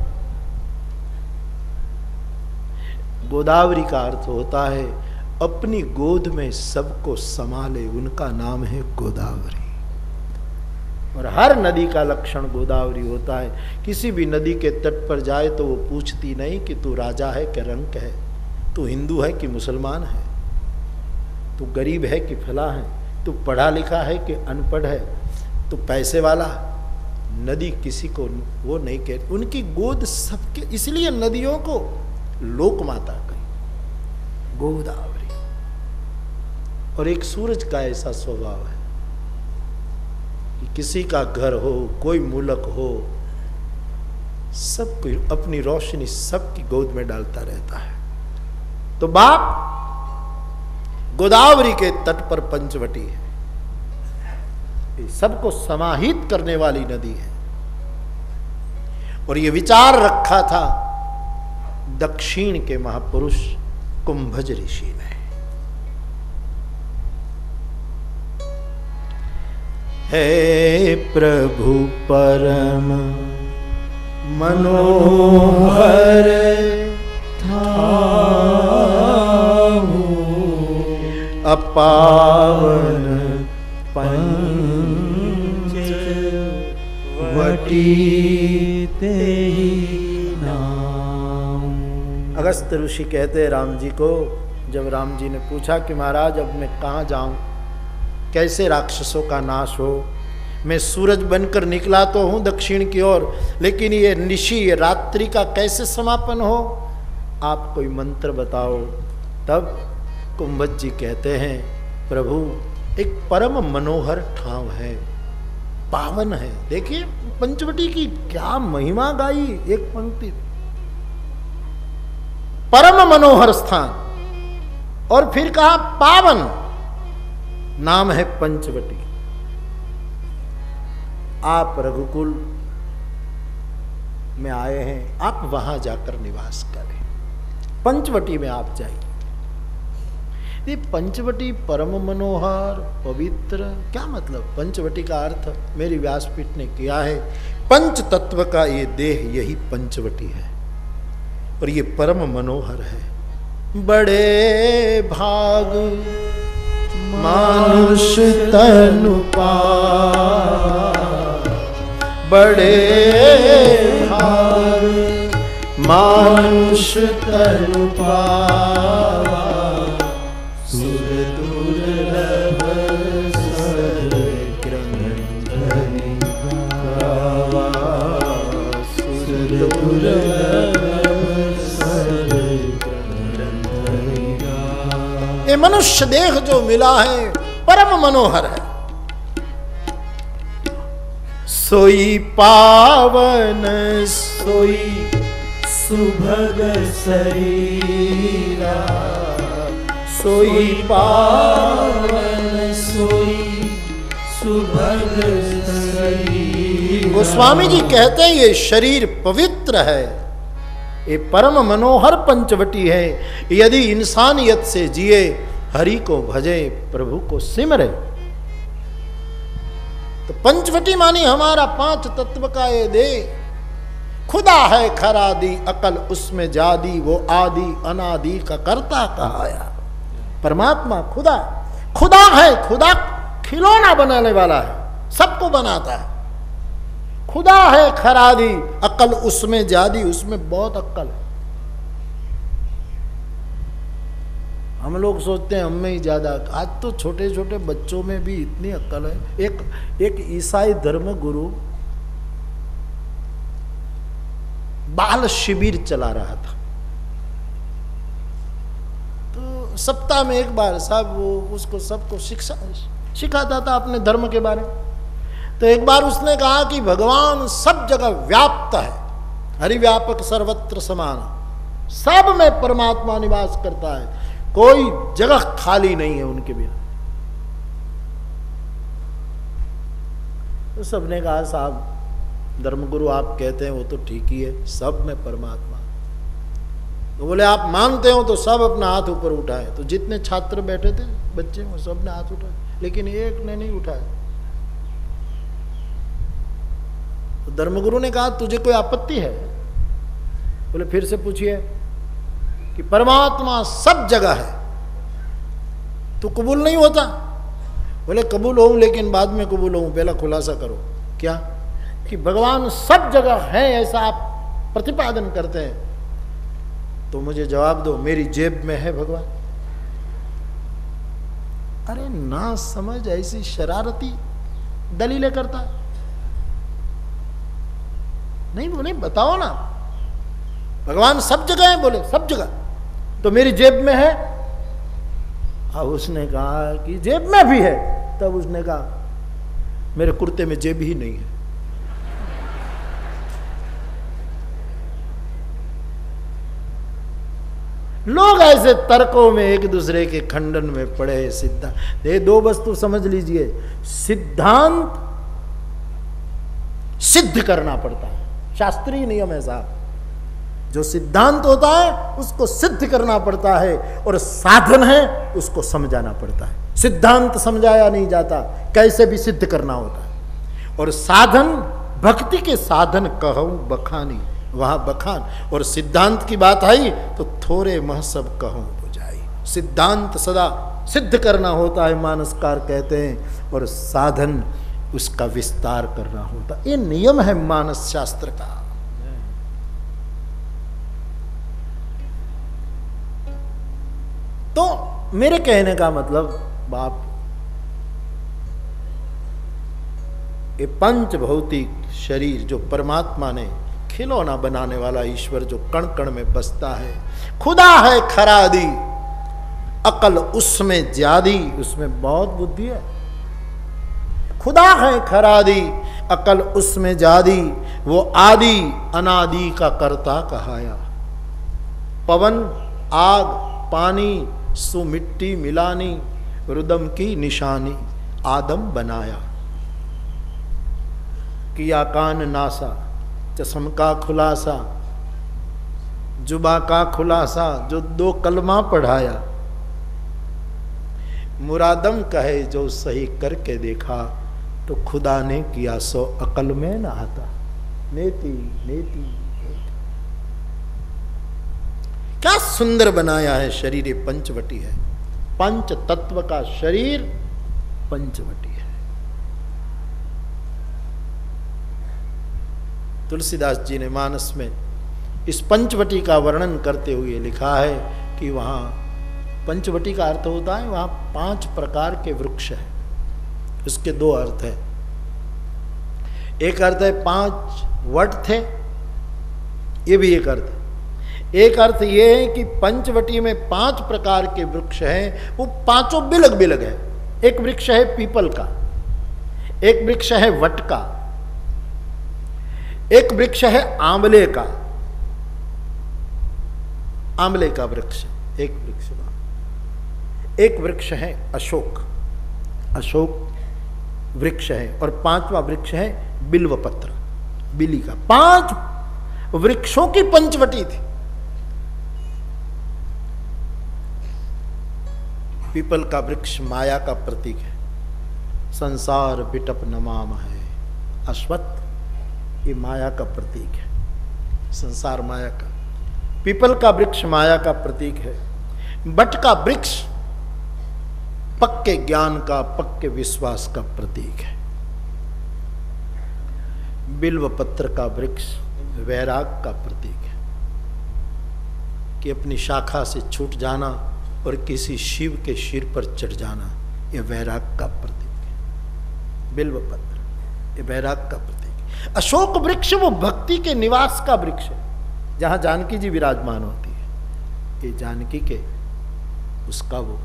गोदावरी का अर्थ होता है अपनी गोद में सबको संभाले, उनका नाम है गोदावरी। और हर नदी का लक्षण गोदावरी होता है। किसी भी नदी के तट पर जाए तो वो पूछती नहीं कि तू राजा है कि रंक है, तू हिंदू है कि मुसलमान है, तू गरीब है कि फला है, तू पढ़ा लिखा है कि अनपढ़ है, तू पैसे वाला। नदी किसी को वो नहीं कहती, उनकी गोद सबके, इसलिए नदियों को लोक माता कही, गोदावरी। और एक सूरज का ऐसा स्वभाव है कि किसी का घर हो, कोई मुल्क हो, सब कोई अपनी रोशनी सबकी गोद में डालता रहता है। तो बाप गोदावरी के तट पर पंचवटी है, ये सबको समाहित करने वाली नदी है। और ये विचार रखा था दक्षिण के महापुरुष कुंभज ऋषि ने। हे प्रभु परम मनोहर अपावन पंचवटी तेहि नाम। अगस्त्य ऋषि कहते हैं राम जी को, जब राम जी ने पूछा कि महाराज अब मैं कहाँ जाऊं, कैसे राक्षसों का नाश हो, मैं सूरज बनकर निकला तो हूं दक्षिण की ओर, लेकिन ये निशी, ये रात्रि का कैसे समापन हो, आप कोई मंत्र बताओ। तब कुंभज जी कहते हैं प्रभु एक परम मनोहर ठाव है, पावन है। देखिए पंचवटी की क्या महिमा गाई एक पंक्ति, परम मनोहर स्थान, और फिर कहा पावन, नाम है पंचवटी। आप रघुकुल में आए हैं, आप वहां जाकर निवास करें, पंचवटी में आप जाइए। ये पंचवटी परम मनोहर पवित्र, क्या मतलब? पंचवटी का अर्थ मेरी व्यासपीठ ने किया है, पंच तत्व का ये देह यही पंचवटी है, और ये परम मनोहर है। बड़े भाग मानुष तनु पाए, बड़े भाग मानुष तनु पाए, सुर दुर्लभ सर क्रंदनि गावा, सुर दुर्लभ सर क्रंदनि गावा। ये मनुष्य देह जो मिला है परम मनोहर है। सोई पावन सोई सुभग शरीरा, सोई पावन सोई सुभग शरीरा। गोस्वामी जी कहते हैं ये शरीर पवित्र है, ये परम मनोहर पंचवटी है। यदि इंसानियत से जिए, हरि को भजे, प्रभु को सिमरे, तो पंचवटी मानी हमारा पांच तत्व का ये देह, खुदा है खरादी, अकल उसमें जादी, वो आदि अनादि का करता कहाया। परमात्मा खुदा, खुदा है, खुदा खिलौना बनाने वाला है, सबको बनाता है। खुदा है खरादी, अकल उसमें जादी, उसमें बहुत अक्ल है। हम लोग सोचते हैं हम में ही ज्यादा, आज तो छोटे छोटे बच्चों में भी इतनी अक्ल है। एक ईसाई धर्म गुरु बाल शिविर चला रहा था, तो सप्ताह में एक बार साहब वो उसको सबको सिखाता था अपने धर्म के बारे में। तो एक बार उसने कहा कि भगवान सब जगह व्याप्त है, हरिव्यापक सर्वत्र समान, सब में परमात्मा निवास करता है, कोई जगह खाली नहीं है उनके बिना। तो सबने कहा साहब धर्मगुरु आप कहते हैं वो तो ठीक ही है, सब में परमात्मा। तो बोले आप मानते हो तो सब अपना हाथ ऊपर उठाए। तो जितने छात्र बैठे थे बच्चे वो सब ने हाथ उठाए, लेकिन एक ने नहीं उठाया। तो धर्मगुरु ने कहा तुझे कोई आपत्ति है? बोले फिर से पूछिए। कि परमात्मा सब जगह है, तो कबूल नहीं होता? बोले कबूल होऊं, लेकिन बाद में कबूल होऊं, पहला खुलासा करो। क्या? कि भगवान सब जगह है ऐसा आप प्रतिपादन करते हैं, तो मुझे जवाब दो मेरी जेब में है भगवान। अरे ना समझ ऐसी शरारती दलीलें करता नहीं। बोले बताओ ना, भगवान सब जगह है। बोले सब जगह, तो मेरी जेब में है। अब उसने कहा कि जेब में भी है। तब उसने कहा मेरे कुर्ते में जेब ही नहीं है। लोग ऐसे तर्कों में एक दूसरे के खंडन में पड़े। सिद्धांत ये दो वस्तु समझ लीजिए, सिद्धांत सिद्ध करना पड़ता है, शास्त्रीय नियम है साहब। जो सिद्धांत होता है उसको सिद्ध करना पड़ता है, और साधन है उसको समझाना पड़ता है। सिद्धांत समझाया नहीं जाता, कैसे भी सिद्ध करना होता है। और साधन, भक्ति के साधन कहूं बखानी, वहां बखान। और सिद्धांत की बात आई तो थोड़े मह सब कहूं बुझाई। सिद्धांत सदा सिद्ध करना होता है, मानसकार कहते हैं, और साधन उसका विस्तार करना होता। ये नियम है मानस शास्त्र का। तो मेरे कहने का मतलब बाप, ये पंच भौतिक शरीर जो परमात्मा ने खिलौना बनाने वाला ईश्वर जो कण कण में बसता है, खुदा है खरादी, अकल उसमें ज्यादी, उसमें बहुत बुद्धि है। खुदा है खरादी, अकल उसमें जादी, वो आदि अनादि का करता कहाया। पवन, आग, पानी, सु मिट्टी मिलानी, रुदम की निशानी, आदम बनाया। किया कान नासा, चश्म का खुलासा, जुबा का खुलासा, जो दो कलमा पढ़ाया। मुरादम कहे जो सही करके देखा, तो खुदा ने किया सो अकल में न आता। नेति नेति नेति। क्या सुंदर बनाया है शरीर, ये पंचवटी है। पंच तत्व का शरीर पंचवटी है। तुलसीदास जी ने मानस में इस पंचवटी का वर्णन करते हुए लिखा है कि वहां पंचवटी का अर्थ होता है वहां 5 प्रकार के वृक्ष हैं। इसके 2 अर्थ है। एक अर्थ है 5 वट थे, ये भी एक अर्थ है। एक अर्थ ये है कि पंचवटी में 5 प्रकार के वृक्ष हैं, वो पांचों बिलग बिलग है। एक वृक्ष है पीपल का, एक वृक्ष है वट का, एक वृक्ष है आंवले का, आंवले का वृक्ष एक वृक्ष, एक वृक्ष है अशोक, अशोक वृक्ष है, और 5वां वृक्ष है बिल्वपत्र, बिली का। 5 वृक्षों की पंचवटी थी। पीपल का वृक्ष माया का प्रतीक है, संसार बिटप नमाम है। अश्वत्थ ये माया का प्रतीक है। संसार माया का। पीपल का वृक्ष माया का प्रतीक है, बट का वृक्ष पक्के ज्ञान का, पक्के विश्वास का प्रतीक है। बिल्व पत्र का वृक्ष वैराग का प्रतीक है कि अपनी शाखा से छूट जाना और किसी शिव के सिर पर चढ़ जाना, यह वैराग का प्रतीक है। बिल्व पत्र यह वैराग का प्रतीक है। अशोक वृक्ष वो भक्ति के निवास का वृक्ष है, जहां जानकी जी विराजमान होती है। ये जानकी के उसका वो।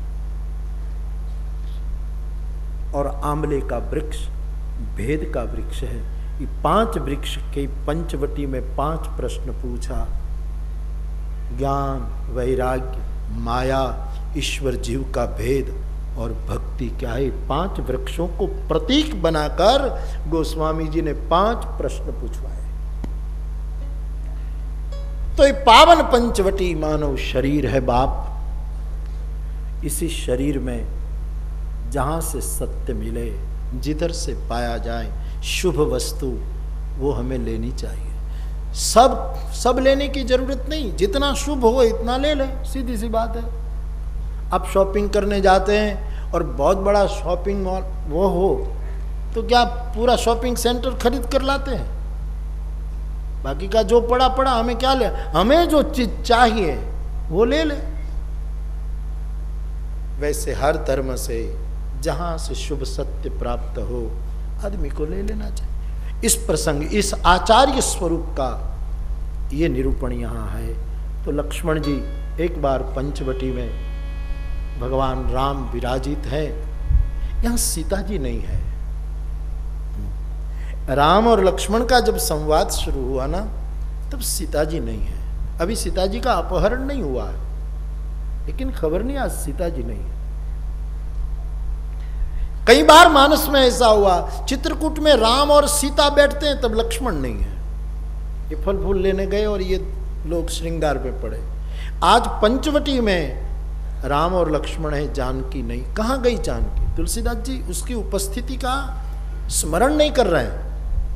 और आंवले का वृक्ष भेद का वृक्ष है। ये 5 वृक्ष के पंचवटी में 5 प्रश्न पूछा, ज्ञान, वैराग्य, माया, ईश्वर जीव का भेद और भक्ति क्या है। 5 वृक्षों को प्रतीक बनाकर गोस्वामी जी ने 5 प्रश्न पूछवाए। तो ये पावन पंचवटी मानव शरीर है बाप। इसी शरीर में जहां से सत्य मिले, जिधर से पाया जाए शुभ वस्तु, वो हमें लेनी चाहिए। सब लेने की जरूरत नहीं, जितना शुभ हो इतना ले ले, सीधी सी बात है। आप शॉपिंग करने जाते हैं और बहुत बड़ा शॉपिंग मॉल वो हो तो क्या पूरा शॉपिंग सेंटर खरीद कर लाते हैं? बाकी का जो पड़ा पड़ा हमें क्या ले, हमें जो चीज चाहिए वो ले ले। वैसे हर धर्म से जहां से शुभ सत्य प्राप्त हो आदमी को ले लेना चाहिए। इस प्रसंग, इस आचार्य स्वरूप का ये निरूपण यहाँ है। तो लक्ष्मण जी एक बार पंचवटी में भगवान राम विराजित है, यहाँ सीता जी नहीं है। राम और लक्ष्मण का जब संवाद शुरू हुआ ना, तब सीता जी नहीं है। अभी सीता जी का अपहरण नहीं हुआ है, लेकिन खबर नहीं आज सीता जी नहीं है। कई बार मानस में ऐसा हुआ, चित्रकूट में राम और सीता बैठते हैं तब लक्ष्मण नहीं है। ये फल फूल लेने गए और ये लोग श्रृंगार पे पड़े। आज पंचवटी में राम और लक्ष्मण है, जानकी नहीं। कहाँ गई जानकी? तुलसीदास जी उसकी उपस्थिति का स्मरण नहीं कर रहे हैं।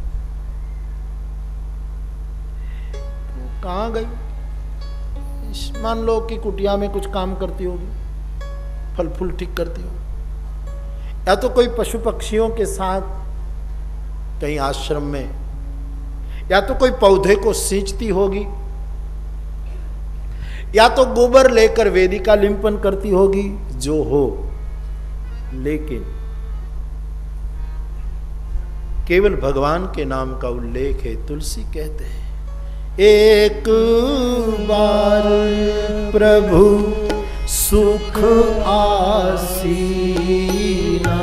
कहाँ गई? मान लो कि कुटिया में कुछ काम करती होगी, फल फूल ठीक करती होगी, या तो कोई पशु पक्षियों के साथ कहीं आश्रम में, या तो कोई पौधे को सींचती होगी, या तो गोबर लेकर वेदिका लिंपन करती होगी, जो हो। लेकिन केवल भगवान के नाम का उल्लेख है। तुलसी कहते हैं, एक बार प्रभु सुख आसीना,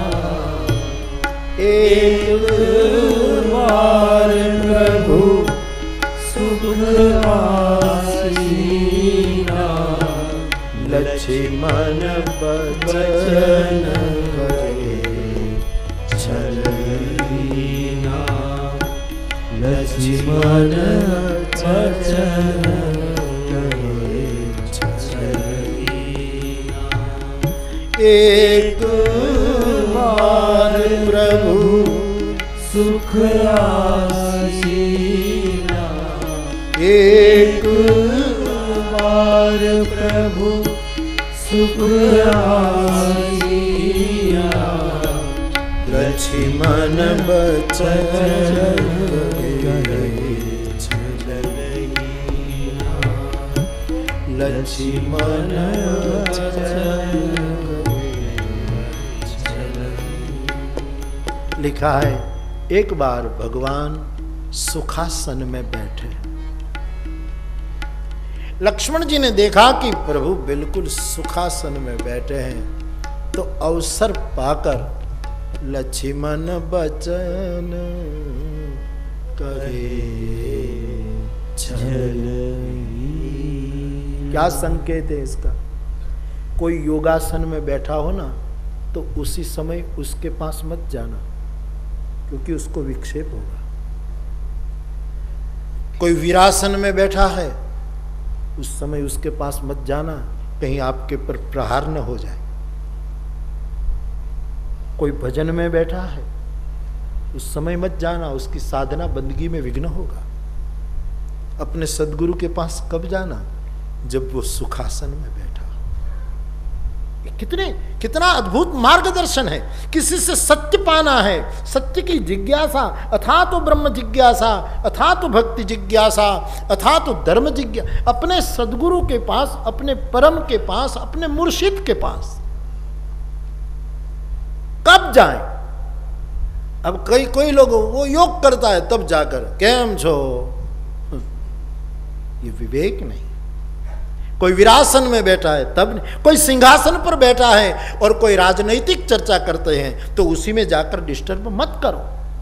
एक बार प्रभु सुख आसीना, लक्ष्मण बचन करे छलना, लक्ष्मण बचन करे छलना। एक बार प्रभु सुख आसीना, एक बार प्रभु सुख आसीना, लक्ष्मण बचन करे छलना, लक्ष्मण बचन करे। लिखा है, एक बार भगवान सुखासन में बैठे। लक्ष्मण जी ने देखा कि प्रभु बिल्कुल सुखासन में बैठे हैं, तो अवसर पाकर लक्ष्मण बचन करे छलना। क्या संकेत है इसका? कोई योगासन में बैठा हो ना, तो उसी समय उसके पास मत जाना, क्योंकि उसको विक्षेप होगा। कोई वीरासन में बैठा है, उस समय उसके पास मत जाना, कहीं आपके पर प्रहार न हो जाए। कोई भजन में बैठा है, उस समय मत जाना, उसकी साधना बंदगी में विघ्न होगा। अपने सदगुरु के पास कब जाना? जब वो सुखासन में बैठा। कितना अद्भुत मार्गदर्शन है। किसी से सत्य पाना है, सत्य की जिज्ञासा, अथा तो ब्रह्म जिज्ञासा, अथा तो भक्ति जिज्ञासा, अथा तो धर्म जिज्ञासा, अपने सदगुरु के पास, अपने परम के पास, अपने मुर्शिद के पास कब जाएं? अब कोई लोग वो योग करता है तब जाकर केम छो, ये विवेक नहीं। कोई विरासन में बैठा है तब नहीं, कोई सिंहासन पर बैठा है और कोई राजनीतिक चर्चा करते हैं तो उसी में जाकर डिस्टर्ब मत करो।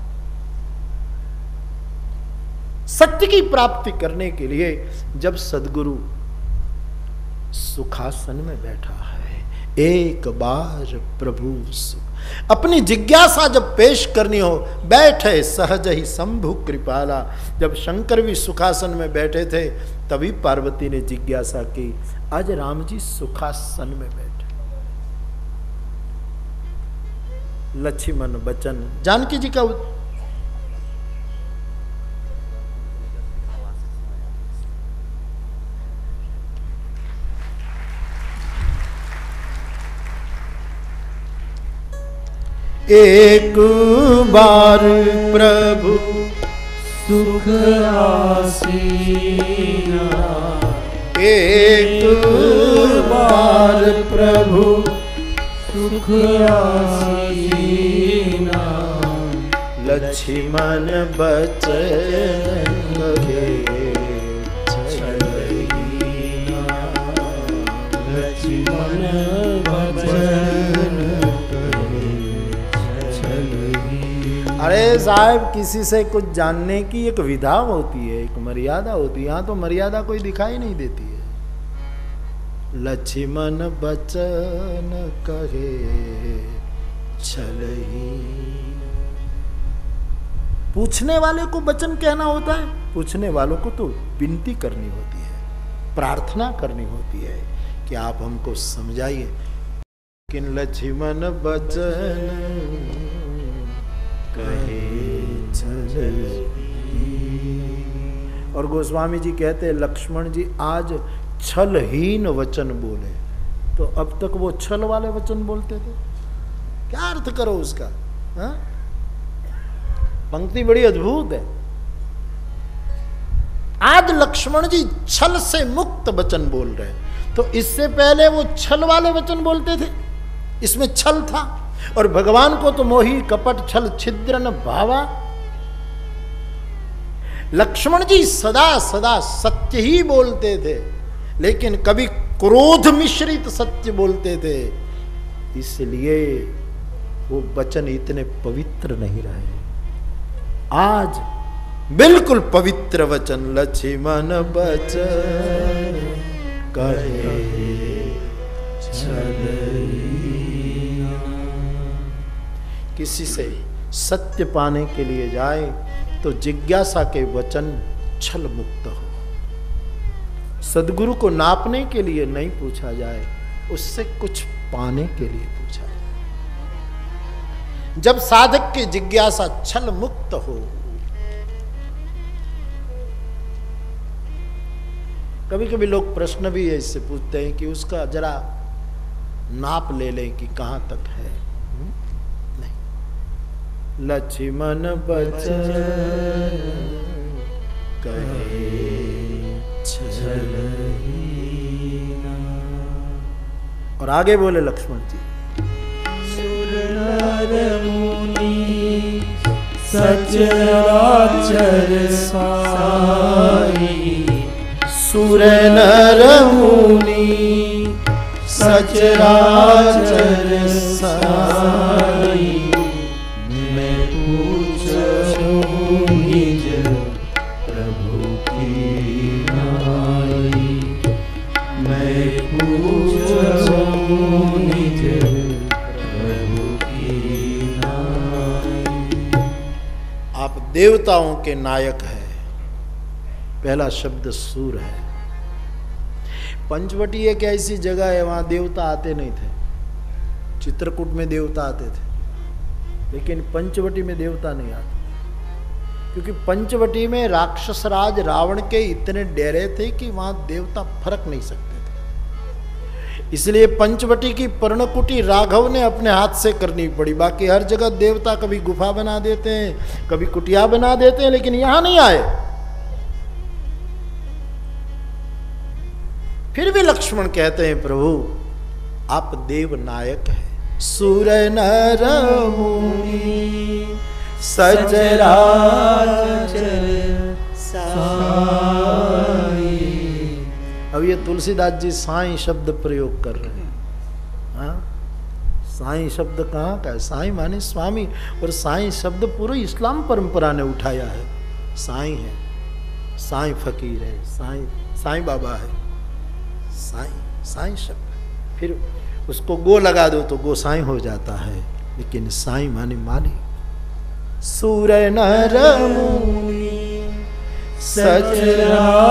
सत्य की प्राप्ति करने के लिए जब सदगुरु सुखासन में बैठा है, एक बार प्रभु सुख, अपनी जिज्ञासा जब पेश करनी हो, बैठे सहज ही शंभु कृपाला। जब शंकर भी सुखासन में बैठे थे तभी पार्वती ने जिज्ञासा की, आज राम जी सुखासन में बैठे। लक्ष्मण बचन, जानकी जी का एक बार प्रभु सुख आसीना, एक बार प्रभु सुख आसीना, लक्ष्मण बचन लगे छलहीना, लक्ष्मण बचन छलहीना। अरे साहब, किसी से कुछ जानने की एक विधा होती है, एक मर्यादा होती है। यहाँ तो मर्यादा कोई दिखाई नहीं देती है। लक्ष्मण बचन कहे छलही। पूछने वाले को वचन कहना होता है, पूछने वालों को तो विनती करनी होती है, प्रार्थना करनी होती है कि आप हमको समझाइए। लेकिन लक्ष्मण बचन कहे छलही। और गोस्वामी जी कहते हैं लक्ष्मण जी आज छलहीन वचन बोले, तो अब तक वो छल वाले वचन बोलते थे। क्या अर्थ करो उसका? हा? पंक्ति बड़ी अद्भुत है। आज लक्ष्मण जी छल से मुक्त वचन बोल रहे हैं, तो इससे पहले वो छल वाले वचन बोलते थे, इसमें छल था। और भगवान को तो मोही कपट छल छिद्र न भावा। लक्ष्मण जी सदा सदा सत्य ही बोलते थे, लेकिन कभी क्रोध मिश्रित सत्य बोलते थे, इसलिए वो वचन इतने पवित्र नहीं रहे। आज बिल्कुल पवित्र वचन लक्ष्मण बचन कहे छलहीना। किसी से सत्य पाने के लिए जाए तो जिज्ञासा के वचन छल मुक्त हो। सदगुरु को नापने के लिए नहीं पूछा जाए, उससे कुछ पाने के लिए पूछा जाए। जब साधक की जिज्ञासा छल मुक्त हो। कभी कभी लोग प्रश्न भी इससे पूछते हैं कि उसका जरा नाप ले लें कि कहां तक है। नहीं, लक्ष्मण बचन कहे छलहीना। और आगे बोले लक्ष्मण जी, सुर नर मुनि सचराचर साई, सुर नर मुनि सचराचर साई, मैं पूछूं निज प्रभु की नाई, मैं पूछूं निज प्रभु की नाई। आप देवताओं के नायक हैं। पहला शब्द सूर है। पंचवटी एक ऐसी जगह है, वहां देवता आते नहीं थे। चित्रकूट में देवता आते थे, लेकिन पंचवटी में देवता नहीं आते। क्योंकि पंचवटी में राक्षस राज रावण के इतने डेरे थे कि वहां देवता फर्क नहीं सकते थे। इसलिए पंचवटी की पर्णकुटी राघव ने अपने हाथ से करनी पड़ी। बाकी हर जगह देवता कभी गुफा बना देते हैं, कभी कुटिया बना देते हैं, लेकिन यहां नहीं आए। फिर भी लक्ष्मण कहते हैं प्रभु आप देव नायक है। सुर नर मुनि सचराचर साई। अब ये तुलसीदास जी साईं शब्द प्रयोग कर रहे हैं। हाँ, साईं शब्द कहाँ का है? साईं माने स्वामी, और साईं शब्द पूरी इस्लाम परंपरा ने उठाया है। साईं है, साईं फकीर है, साईं साईं बाबा है, साईं साईं शब्द। फिर उसको गो लगा दो तो गोसाईं हो जाता है, लेकिन साईं माने मालिक। सुर नर मुनि सचराचर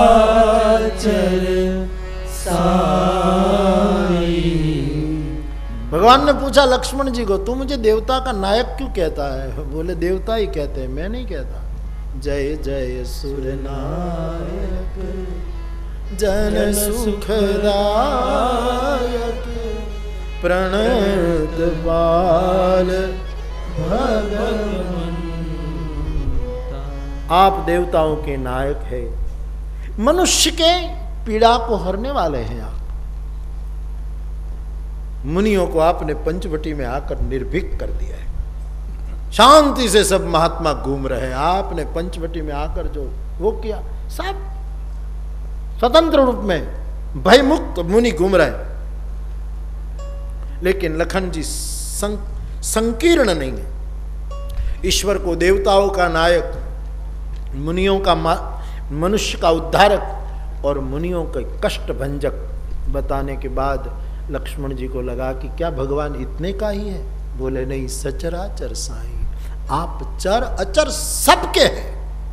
साई। भगवान ने पूछा लक्ष्मण जी को, तू मुझे देवता का नायक क्यों कहता है? बोले देवता ही कहते हैं, मैं नहीं कहता। जय जय सुर नायक जन सुखदायक प्रणत बाल भगवान। आप देवताओं के नायक है, मनुष्य के पीड़ा को हरने वाले हैं आप। मुनियों को आपने पंचवटी में आकर निर्भीक कर दिया है। शांति से सब महात्मा घूम रहे हैं, आपने पंचवटी में आकर जो वो किया, सब स्वतंत्र रूप में भयमुक्त मुनि घूम रहे। लेकिन लखन जी संकीर्ण नहीं है। ईश्वर को देवताओं का नायक, मुनियों का मनुष्य का उद्धारक और मुनियों के कष्ट भंजक बताने के बाद लक्ष्मण जी को लगा कि क्या भगवान इतने का ही है? बोले नहीं, सचराचर साईं, आप चर अचर सबके हैं।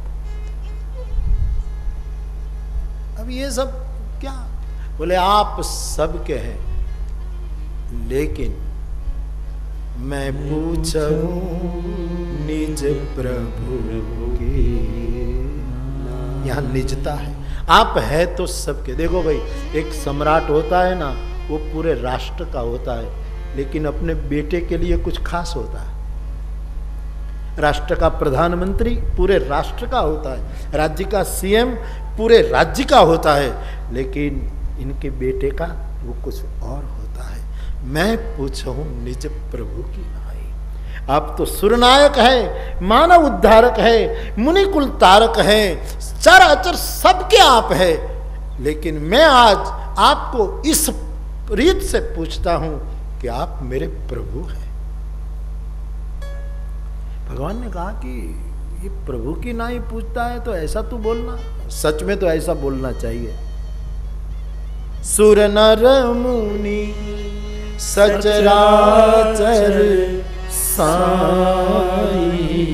अब ये सब क्या? बोले आप सबके हैं, लेकिन मैं पूछूं निज प्रभु की। यहां निजता है, आप है तो सबके। देखो भाई, एक सम्राट होता है ना, वो पूरे राष्ट्र का होता है, लेकिन अपने बेटे के लिए कुछ खास होता है। राष्ट्र का प्रधानमंत्री पूरे राष्ट्र का होता है, राज्य का सीएम पूरे राज्य का होता है, लेकिन इनके बेटे का वो कुछ और होता है। मैं पूछूं निज प्रभु की नाई। आप तो सुरनायक है, मानव उद्धारक है, मुनिकुल तारक है, चर अचर सबके आप है, लेकिन मैं आज आपको इस रीत से पूछता हूं कि आप मेरे प्रभु हैं। भगवान ने कहा कि ये प्रभु की नाई पूछता है तो ऐसा तू बोलना, सच में तो ऐसा बोलना चाहिए। सुर नर मुनि सचराचर साई,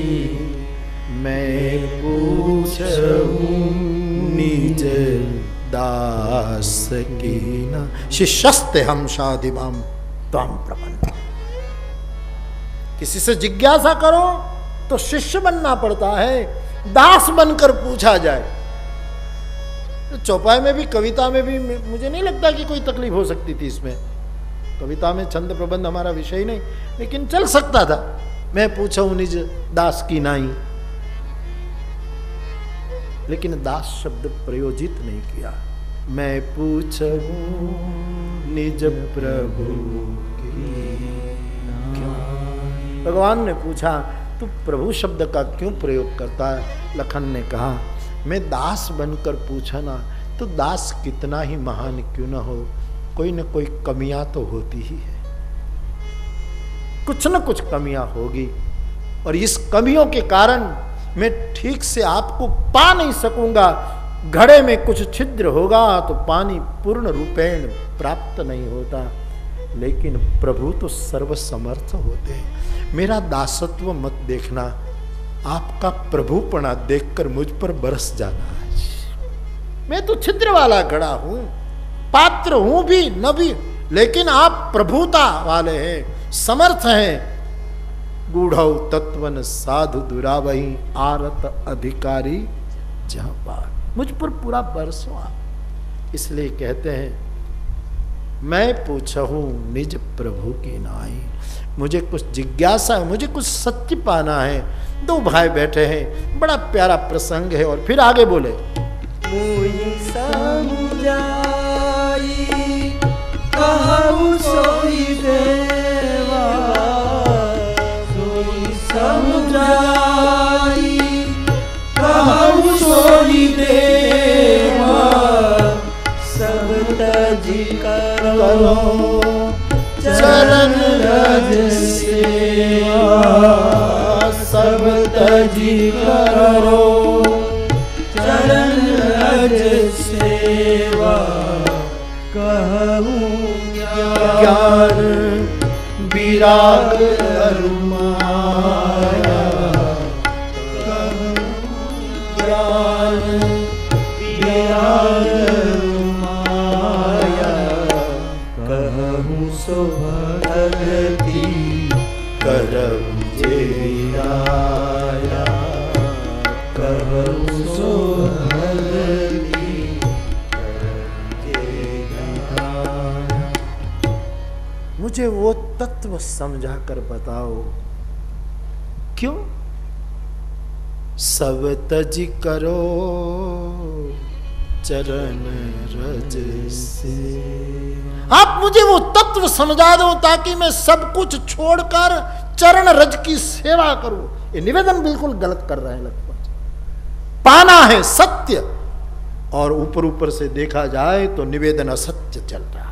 मैं पूछूं निज दास की ना। शिष्यस्ते हम शादिमाम त्वं प्रपन्ना। किसी से जिज्ञासा करो तो शिष्य बनना पड़ता है, दास बनकर पूछा जाए। तो चौपाई में भी, कविता में भी मुझे नहीं लगता कि कोई तकलीफ हो सकती थी इसमें। कविता में छंद प्रबंध हमारा विषय नहीं, लेकिन चल सकता था। मैं पूछूं निज दास की नाई, लेकिन दास शब्द प्रयोजित नहीं किया। मैं पूछूं निज प्रभु की। क्यों? भगवान ने पूछा तू प्रभु शब्द का क्यों प्रयोग करता है? लखन ने कहा मैं दास बनकर पूछा ना, तो दास कितना ही महान क्यों ना हो, कोई न कोई कमियां तो होती ही है, कुछ न कुछ कमियां होगी, और इस कमियों के कारण मैं ठीक से आपको पा नहीं सकूंगा। घड़े में कुछ छिद्र होगा तो पानी पूर्ण रूपेण प्राप्त नहीं होता, लेकिन प्रभु तो सर्वसमर्थ होते हैं। मेरा दासत्व मत देखना, आपका प्रभुपना देखकर मुझ पर बरस जाना है। मैं तो छिद्र वाला घड़ा हूं, पात्र हूं भी न भी, लेकिन आप प्रभुता वाले हैं, समर्थ हैं, गूढ़ौ तत्वन साधु दुरावही आरत अधिकारी जहां पार। मुझ पर पूरा बरसो आप। इसलिए कहते हैं मैं पूछहूं निज प्रभु की नाई। मुझे कुछ जिज्ञासा है, मुझे कुछ सत्य पाना है। दो भाई बैठे हैं, बड़ा प्यारा प्रसंग है। और फिर आगे बोले मुई समझाई कहूँ सोई देवा, सोई समझाई कहूँ सोई देवा, सब तजी करो चरण रज सेवा, सब तजी करो चरण रज सेवा, कहूँ ज्ञान विराग अरुमाया, कहूँ ज्ञान विराग अरुमाया, कहूँ सो भगति करम जेराया, कहूँ सो भगति करम जेराया। मुझे वो तत्व समझा कर बताओ क्यों? सब तज करो चरण रज से। आप मुझे वो तत्व समझा दो ताकि मैं सब कुछ छोड़कर चरण रज की सेवा करूं। ये निवेदन बिल्कुल गलत कर रहे हैं लक्ष्मण जी। पाना है सत्य, और ऊपर ऊपर से देखा जाए तो निवेदन असत्य चल रहा है।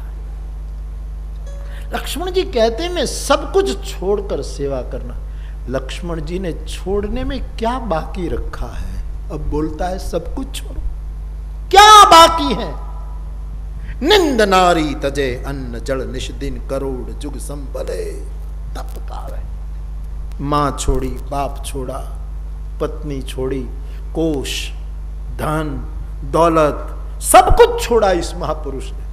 लक्ष्मण जी कहते हैं मैं सब कुछ छोड़कर सेवा करना। लक्ष्मण जी ने छोड़ने में क्या बाकी रखा है? अब बोलता है सब कुछ छोड़ो। क्या बाकी है? निंद नारी तजे अन्न जल निष्दिन करोड़ जुग संभले तप पावे। मां छोड़ी, बाप छोड़ा, पत्नी छोड़ी, कोष, धन, दौलत, सब कुछ छोड़ा इस महापुरुष ने।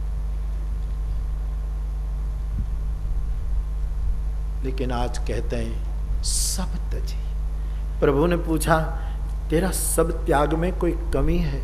लेकिन आज कहते हैं सब तजी। प्रभु ने पूछा तेरा सब त्याग में कोई कमी है?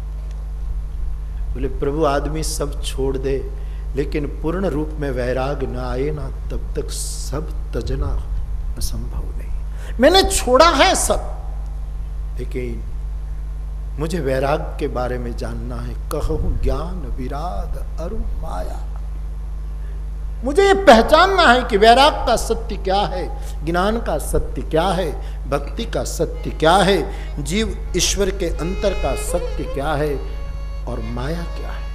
बोले प्रभु आदमी सब छोड़ दे, लेकिन पूर्ण रूप में वैराग ना आए ना तब तक सब तजना असंभव नहीं। मैंने छोड़ा है सब, लेकिन मुझे वैराग के बारे में जानना है। कहूं ज्ञान विराग अरु माया। मुझे ये पहचानना है कि वैराग का सत्य क्या है, ज्ञान का सत्य क्या है, भक्ति का सत्य क्या है, जीव ईश्वर के अंतर का सत्य क्या है, और माया क्या है।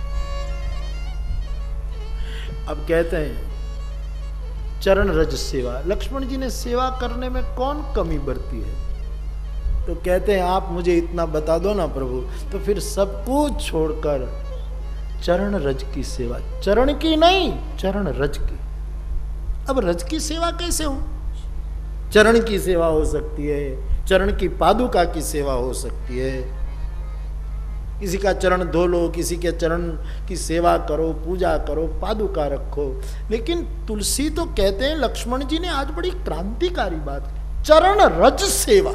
अब कहते हैं चरण रज सेवा। लक्ष्मण जी ने सेवा करने में कौन कमी बरती है? तो कहते हैं आप मुझे इतना बता दो ना प्रभु, तो फिर सब कुछ छोड़कर चरण रज की सेवा। चरण की नहीं, चरण रज की। अब रज की सेवा कैसे हो? चरण की सेवा हो सकती है, चरण की पादुका की सेवा हो सकती है। किसी का चरण धो लो, किसी के चरण की सेवा करो, पूजा करो, पादुका रखो। लेकिन तुलसी तो कहते हैं, लक्ष्मण जी ने आज बड़ी क्रांतिकारी बात की, चरण रज सेवा।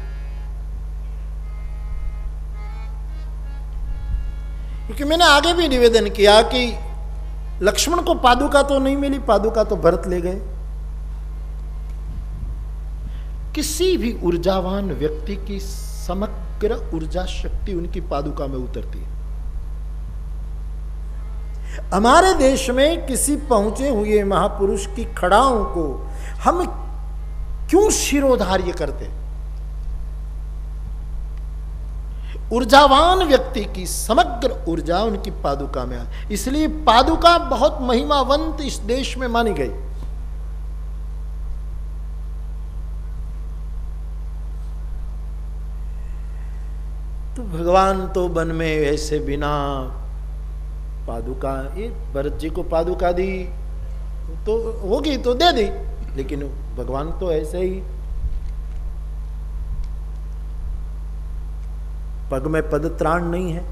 क्योंकि मैंने आगे भी निवेदन किया कि लक्ष्मण को पादुका तो नहीं मिली, पादुका तो भरत ले गए। किसी भी ऊर्जावान व्यक्ति की समग्र ऊर्जा शक्ति उनकी पादुका में उतरती है। हमारे देश में किसी पहुंचे हुए महापुरुष की खड़ाओं को हम क्यों शिरोधार्य करते? ऊर्जावान व्यक्ति की समग्र ऊर्जा उनकी पादुका में है। इसलिए पादुका बहुत महिमावंत इस देश में मानी गई। तो भगवान तो वन में ऐसे बिना पादुका, ये भरत जी को पादुका दी तो होगी तो दे दी, लेकिन भगवान तो ऐसे ही पग में पद त्राण नहीं है।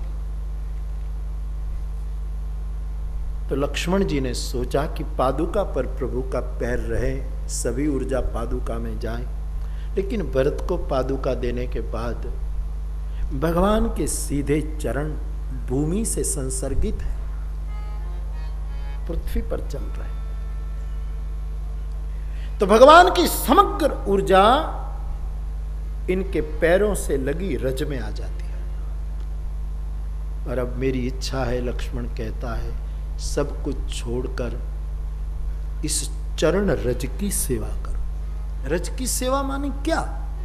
तो लक्ष्मण जी ने सोचा कि पादुका पर प्रभु का पैर रहे, सभी ऊर्जा पादुका में जाए। लेकिन भरत को पादुका देने के बाद भगवान के सीधे चरण भूमि से संसर्गित है, पृथ्वी पर चल रहे। तो भगवान की समग्र ऊर्जा इनके पैरों से लगी रज में आ जाती है। और अब मेरी इच्छा है, लक्ष्मण कहता है, सब कुछ छोड़कर इस चरण रज की सेवा करो। रज की सेवा माने क्या?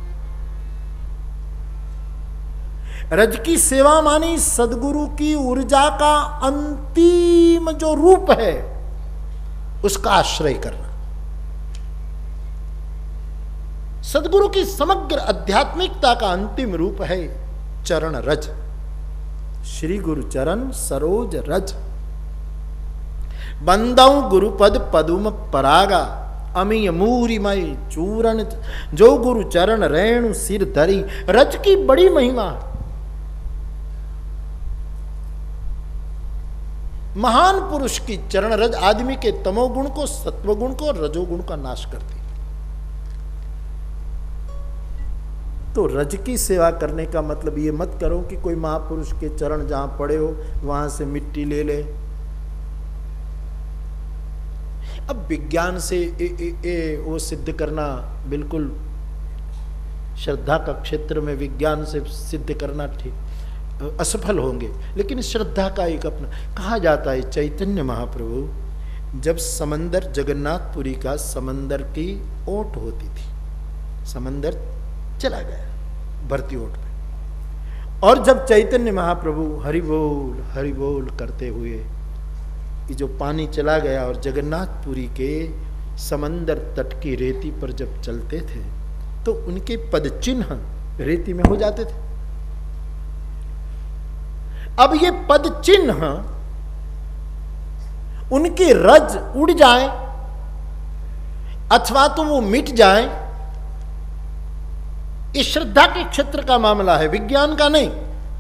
रज की सेवा मानी सदगुरु की ऊर्जा का अंतिम जो रूप है उसका आश्रय करना। सदगुरु की समग्र आध्यात्मिकता का अंतिम रूप है चरण रज। श्री गुरु चरण सरोज रज, बंदऊ गुरुपद पदुम परागा, अमीय मूरिमय चूरण, जो गुरु चरण रेणु सिर धरी। रज की बड़ी महिमा। महान पुरुष की चरण रज आदमी के तमोगुण को, सत्वगुण को और रजोगुण का नाश करती। तो रज की सेवा करने का मतलब ये मत करो कि कोई महापुरुष के चरण जहां पड़े हो वहां से मिट्टी ले ले। अब विज्ञान से वो सिद्ध करना बिल्कुल, श्रद्धा का क्षेत्र में विज्ञान से सिद्ध करना ठीक असफल होंगे। लेकिन श्रद्धा का एक अपना कहा जाता है, चैतन्य महाप्रभु जब समंदर, जगन्नाथपुरी का समंदर की ओट होती थी, समंदर चला गया भरती ओट में, और जब चैतन्य महाप्रभु हरि बोल करते हुए ये जो पानी चला गया और जगन्नाथपुरी के समंदर तट की रेती पर जब चलते थे तो उनके पद चिन्ह रेती में हो जाते थे। अब ये पद चिन्ह उनके रज उड़ जाए अथवा तो वो मिट जाए, ये श्रद्धा के क्षेत्र का मामला है, विज्ञान का नहीं।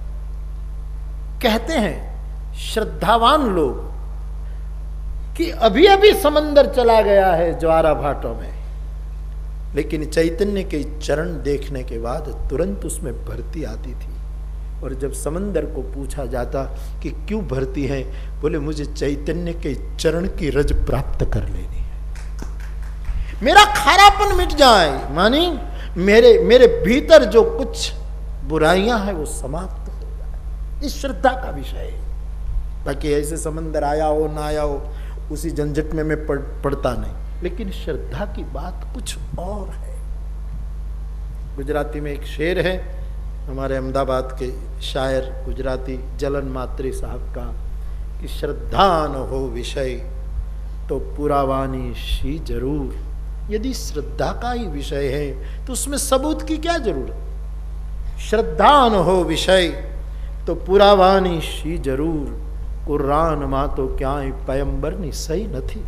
कहते हैं श्रद्धावान लोग कि अभी अभी समंदर चला गया है ज्वारा भाटों में, लेकिन चैतन्य के चरण देखने के बाद तुरंत उसमें भरती आती थी। और जब समंदर को पूछा जाता कि क्यों भरती है, बोले मुझे चैतन्य के चरण की रज प्राप्त कर लेनी है, मेरा खारापन मिट जाए, मानी मेरे भीतर जो कुछ बुराइयां हैं वो समाप्त हो जाए। इस श्रद्धा का विषय है। बाकी ऐसे समंदर आया हो ना आया हो उसी झंझट में मैं पड़ता नहीं, लेकिन श्रद्धा की बात कुछ और है। गुजराती में एक शेर है हमारे अहमदाबाद के शायर गुजराती जलन मात्री साहब का कि श्रद्धा न हो विषय तो पुरावानी शी जरूर। यदि श्रद्धा का ही विषय है तो उसमें सबूत की क्या जरूरत। श्रद्धा न हो विषय तो पुरावानी शी जरूर, कुरान मां तो क्या पैगंबर नी सही नहीं।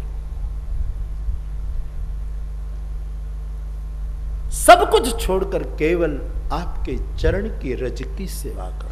सब कुछ छोड़कर केवल आपके चरण की रज की सेवा करो।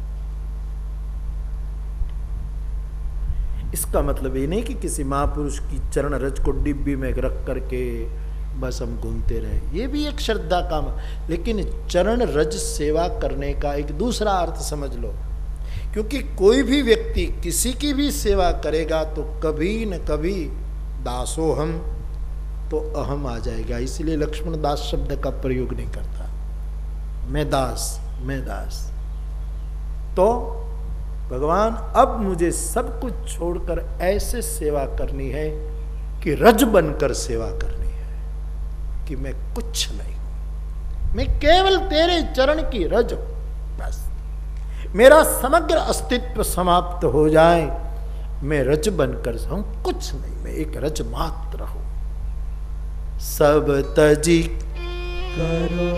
इसका मतलब ये नहीं कि किसी महापुरुष की चरण रज को डिब्बी में रख करके बस हम घूमते रहे, ये भी एक श्रद्धा का, लेकिन चरण रज सेवा करने का एक दूसरा अर्थ समझ लो। क्योंकि कोई भी व्यक्ति किसी की भी सेवा करेगा तो कभी न कभी दासोहम तो अहम आ जाएगा। इसलिए लक्ष्मण दास शब्द का प्रयोग नहीं करता, मैं दास। तो भगवान अब मुझे सब कुछ छोड़कर ऐसे सेवा करनी है कि रज बनकर सेवा करनी है, कि मैं कुछ नहीं हूं, मैं केवल तेरे चरण की रज हूं, बस मेरा समग्र अस्तित्व समाप्त हो जाए, मैं रज बनकर हूं, कुछ नहीं, मैं एक रज मात्र हूं। सब तजी करो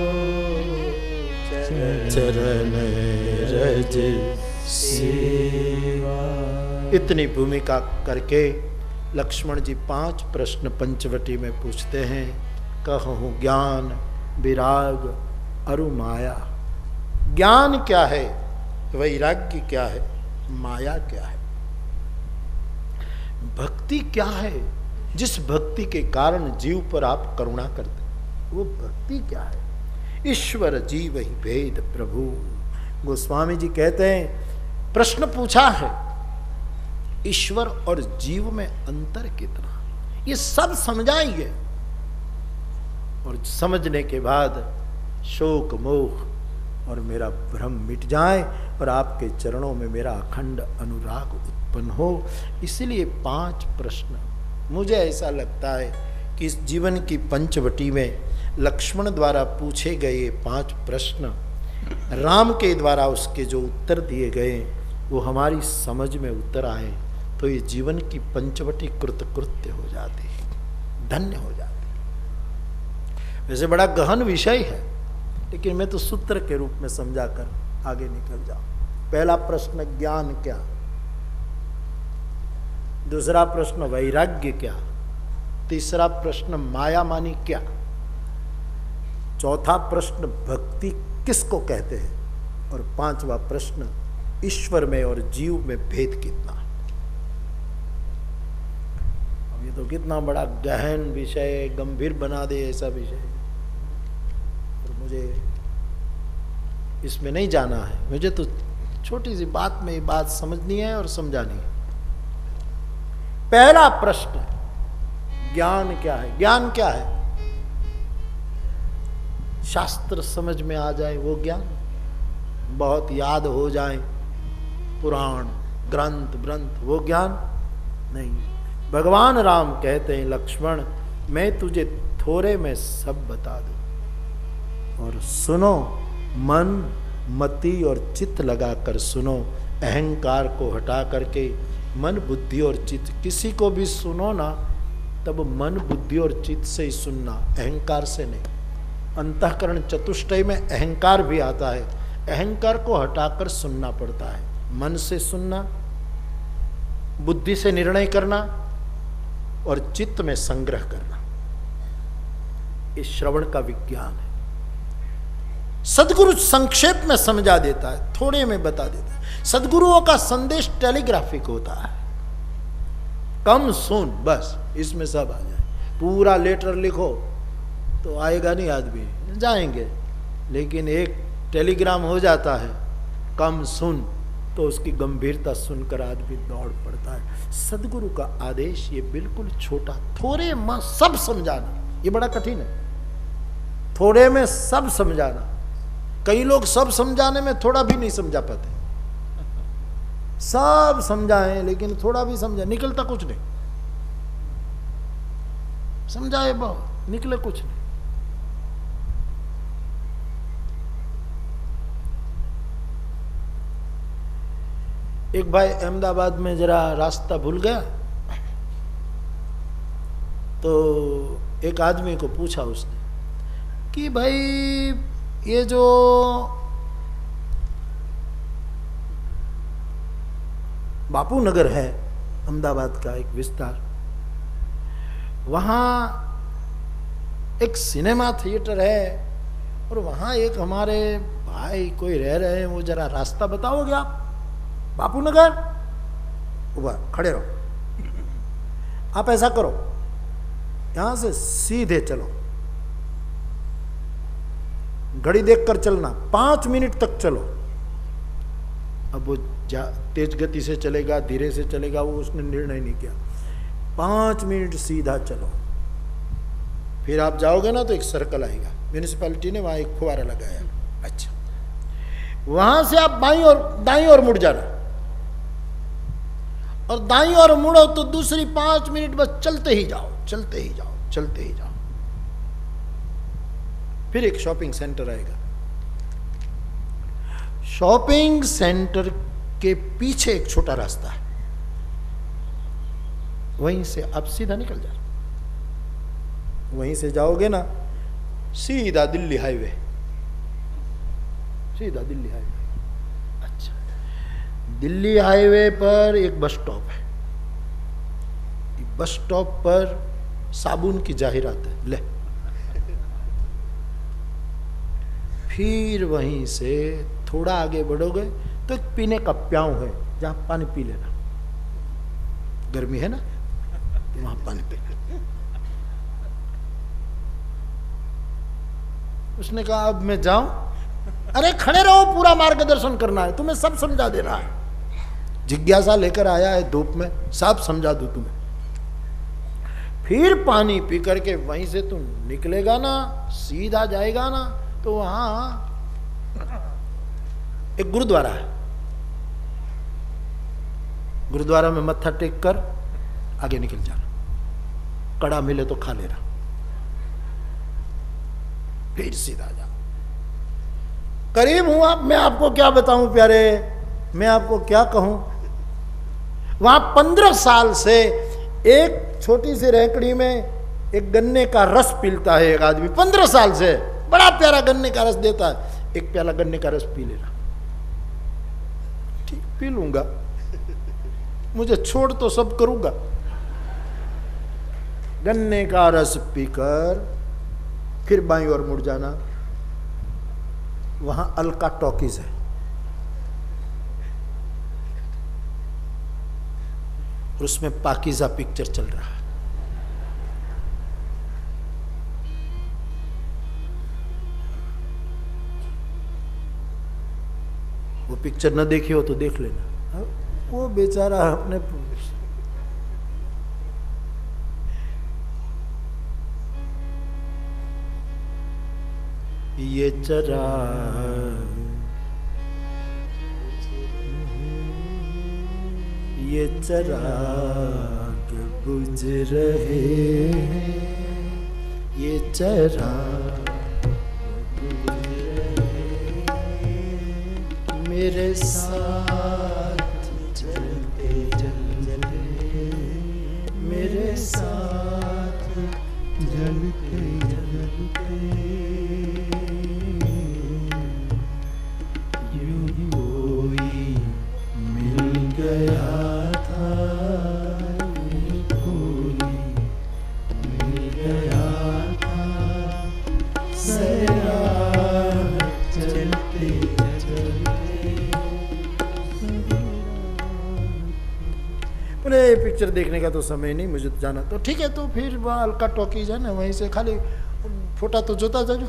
चरण रज सेवा। इतनी भूमिका करके लक्ष्मण जी 5 प्रश्न पंचवटी में पूछते हैं। कहूं ज्ञान विराग अरु माया। ज्ञान क्या है, वैराग्य क्या है, माया क्या है, भक्ति क्या है, जिस भक्ति के कारण जीव पर आप करुणा करते, वो भक्ति क्या है? ईश्वर जीव ही भेद प्रभु। गोस्वामी जी कहते हैं, प्रश्न पूछा है ईश्वर और जीव में अंतर कितना, ये सब समझाएंगे। और समझने के बाद शोक मोह और मेरा भ्रम मिट जाए और आपके चरणों में मेरा अखंड अनुराग उत्पन्न हो। इसलिए 5 प्रश्न, मुझे ऐसा लगता है कि इस जीवन की पंचवटी में लक्ष्मण द्वारा पूछे गए 5 प्रश्न, राम के द्वारा उसके जो उत्तर दिए गए वो हमारी समझ में उतर आए तो ये जीवन की पंचवटी कृतकृत्य हो जाती, धन्य हो जाती। वैसे बड़ा गहन विषय है, लेकिन मैं तो सूत्र के रूप में समझाकर आगे निकल जाऊं। पहला प्रश्न ज्ञान क्या, दूसरा प्रश्न वैराग्य क्या, तीसरा प्रश्न माया मानी क्या, चौथा प्रश्न भक्ति किसको कहते हैं, और 5वां प्रश्न ईश्वर में और जीव में भेद कितना। अब ये तो कितना बड़ा गहन विषय, गंभीर बना दे ऐसा विषय, और मुझे इसमें नहीं जाना है। मुझे तो छोटी सी बात में ये बात समझनी है और समझानी है। पहला प्रश्न, ज्ञान क्या है? ज्ञान क्या है? शास्त्र समझ में आ जाए वो ज्ञान, बहुत याद हो जाए पुराण ग्रंथ ग्रंथ, वो ज्ञान नहीं। भगवान राम कहते हैं, लक्ष्मण मैं तुझे थोड़े में सब बता दूं, और सुनो, मन मति और चित्त लगाकर सुनो, अहंकार को हटा करके मन बुद्धि और चित्त, किसी को भी सुनो ना तब मन बुद्धि और चित्त से ही सुनना, अहंकार से नहीं। अंतःकरण चतुष्टय में अहंकार भी आता है, अहंकार को हटाकर सुनना पड़ता है। मन से सुनना, बुद्धि से निर्णय करना और चित्त में संग्रह करना, ये श्रवण का विज्ञान है। सदगुरु संक्षेप में समझा देता है, थोड़े में बता देता है। सदगुरुओं का संदेश टेलीग्राफिक होता है, कम सुन बस, इसमें सब आ जाए। पूरा लेटर लिखो तो आएगा नहीं, आदमी जाएंगे, लेकिन एक टेलीग्राम हो जाता है, कम सुन, तो उसकी गंभीरता सुनकर आदमी दौड़ पड़ता है। सदगुरु का आदेश ये बिल्कुल छोटा, थोड़े में सब समझाना, ये बड़ा कठिन है। थोड़े में सब समझाना, कई लोग सब समझाने में थोड़ा भी नहीं समझा पाते। सब समझाएं लेकिन थोड़ा भी समझा, निकलता कुछ नहीं। समझाए बहुत, निकले कुछ नहीं। एक भाई अहमदाबाद में जरा रास्ता भूल गया, तो एक आदमी को पूछा उसने कि भाई ये जो बापू नगर है अहमदाबाद का एक विस्तार, वहाँ एक सिनेमा थिएटर है और वहाँ एक हमारे भाई कोई रह रहे हैं, वो जरा रास्ता बताओगे आप? बापू नगर, ऊपर खड़े रहो, आप ऐसा करो, यहां से सीधे चलो, घड़ी देखकर चलना, 5 मिनट तक चलो। अब वो तेज गति से चलेगा धीरे से चलेगा वो उसने निर्णय नहीं किया, 5 मिनट सीधा चलो। फिर आप जाओगे ना तो एक सर्कल आएगा, म्यूनिसिपैलिटी ने वहां एक फुवारा लगाया, अच्छा, वहां से आप दाईं ओर मुड़ जाना, और दाईं ओर मुड़ो तो दूसरी 5 मिनट बस चलते ही जाओ, चलते ही जाओ, चलते ही जाओ। फिर एक शॉपिंग सेंटर आएगा, शॉपिंग सेंटर के पीछे एक छोटा रास्ता है, वहीं से आप सीधा निकल जाओ। वहीं से जाओगे ना सीधा दिल्ली हाईवे, सीधा दिल्ली हाईवे। अच्छा, दिल्ली हाईवे पर एक बस स्टॉप है, बस स्टॉप पर साबुन की जाहिरात है, ले। फिर वहीं से थोड़ा आगे बढ़ोगे तो एक पीने का प्याऊ है, जहां पानी पी लेना, गर्मी है ना, वहां पानी पी। उसने कहा अब मैं जाऊं? अरे खड़े रहो, पूरा मार्गदर्शन करना है, तुम्हें सब समझा देना है। जिज्ञासा लेकर आया है धूप में, सब समझा दूं तुम्हें। फिर पानी पी करके वहीं से तुम निकलेगा ना, सीधा जाएगा ना, तो वहां एक गुरुद्वारा है। गुरुद्वारा में मत्था टेक कर आगे निकल जाना, कड़ा मिले तो खा लेना, फिर सीधा जा। करीब हूं आप, मैं आपको क्या बताऊं प्यारे, मैं आपको क्या कहूं। वहां 15 साल से एक छोटी सी रेकड़ी में एक गन्ने का रस पीता है एक आदमी, 15 साल से बड़ा प्यारा गन्ने का रस देता है। एक प्याला गन्ने का रस पी लेना। ठीक, पी लूंगा, मुझे छोड़ तो सब करूंगा। गन्ने का रस पीकर फिर बाईं ओर मुड़ जाना, वहां अलका टॉकीज है। उसमें पाकीज़ा पिक्चर चल रहा है। वो पिक्चर न देखी हो तो देख लेना। वो बेचारा अपने ये चिराग बुझ रहे हैं, ये चिराग बुझ रहे हैं, मेरे साथ चलते चलते, मेरे साथ जलते जलते, यूं कोई मिल गया था, कोई मिल गया था, सैराट चलते चलते। बोले पिक्चर देखने का तो समय नहीं, मुझे तो जाना। तो ठीक है, तो फिर वहाँ अलका टॉकीज है ना, वहीं से खाली फोटा तो जोता जाओ,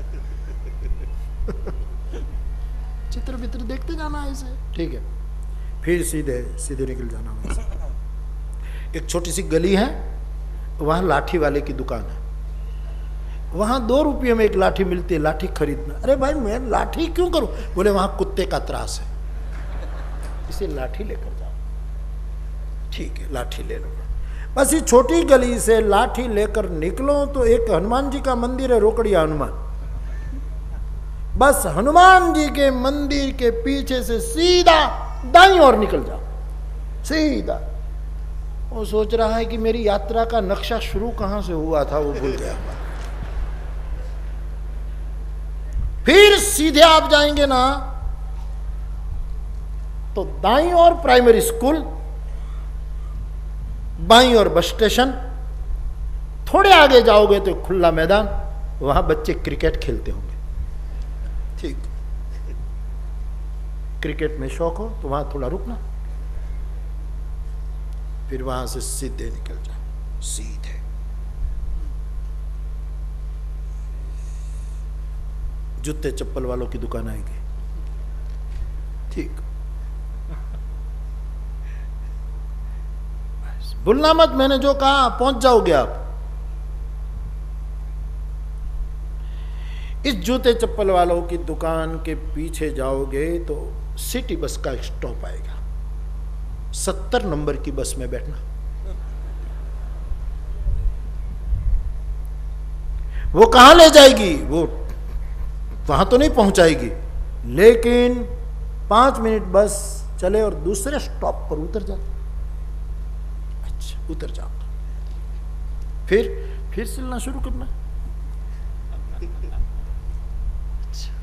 चित्र वित्र देखते जाना ऐसे। ठीक है, फिर सीधे सीधे निकल जाना वहीं से। एक छोटी सी गली है, वहाँ लाठी वाले की दुकान है। वहाँ 2 रुपये में एक लाठी मिलती है, लाठी खरीदना। अरे भाई मैं लाठी क्यों करूं? बोले वहाँ कुत्ते का त्रास है, इसे लाठी लेकर जाओ। ठीक है, लाठी ले लो। बस ये छोटी गली से लाठी लेकर निकलो तो एक हनुमान जी का मंदिर है, रोकड़िया हनुमान। बस हनुमान जी के मंदिर के पीछे से सीधा दाईं ओर निकल जाओ, सीधा। वो सोच रहा है कि मेरी यात्रा का नक्शा शुरू कहां से हुआ था वो भूल गया। फिर सीधे आप जाएंगे ना तो दाईं ओर प्राइमरी स्कूल, बाईं ओर बस स्टेशन, थोड़े आगे जाओगे तो खुला मैदान, वहां बच्चे क्रिकेट खेलते होंगे। ठीक, क्रिकेट में शौक हो तो वहां थोड़ा रुकना, फिर वहां से सीधे निकल जाओ, सीधे। जूते चप्पल वालों की दुकान आएगी। ठीक, भूलना मत, मैंने जो कहा पहुंच जाओगे आप। इस जूते चप्पल वालों की दुकान के पीछे जाओगे तो सिटी बस का स्टॉप आएगा, 70 नंबर की बस में बैठना। वो कहां ले जाएगी? वो वहां तो नहीं पहुंचाएगी, लेकिन 5 मिनट बस चले और दूसरे स्टॉप पर उतर जाओ। अच्छा, उतर जाओ, फिर चलना शुरू करना। अच्छा,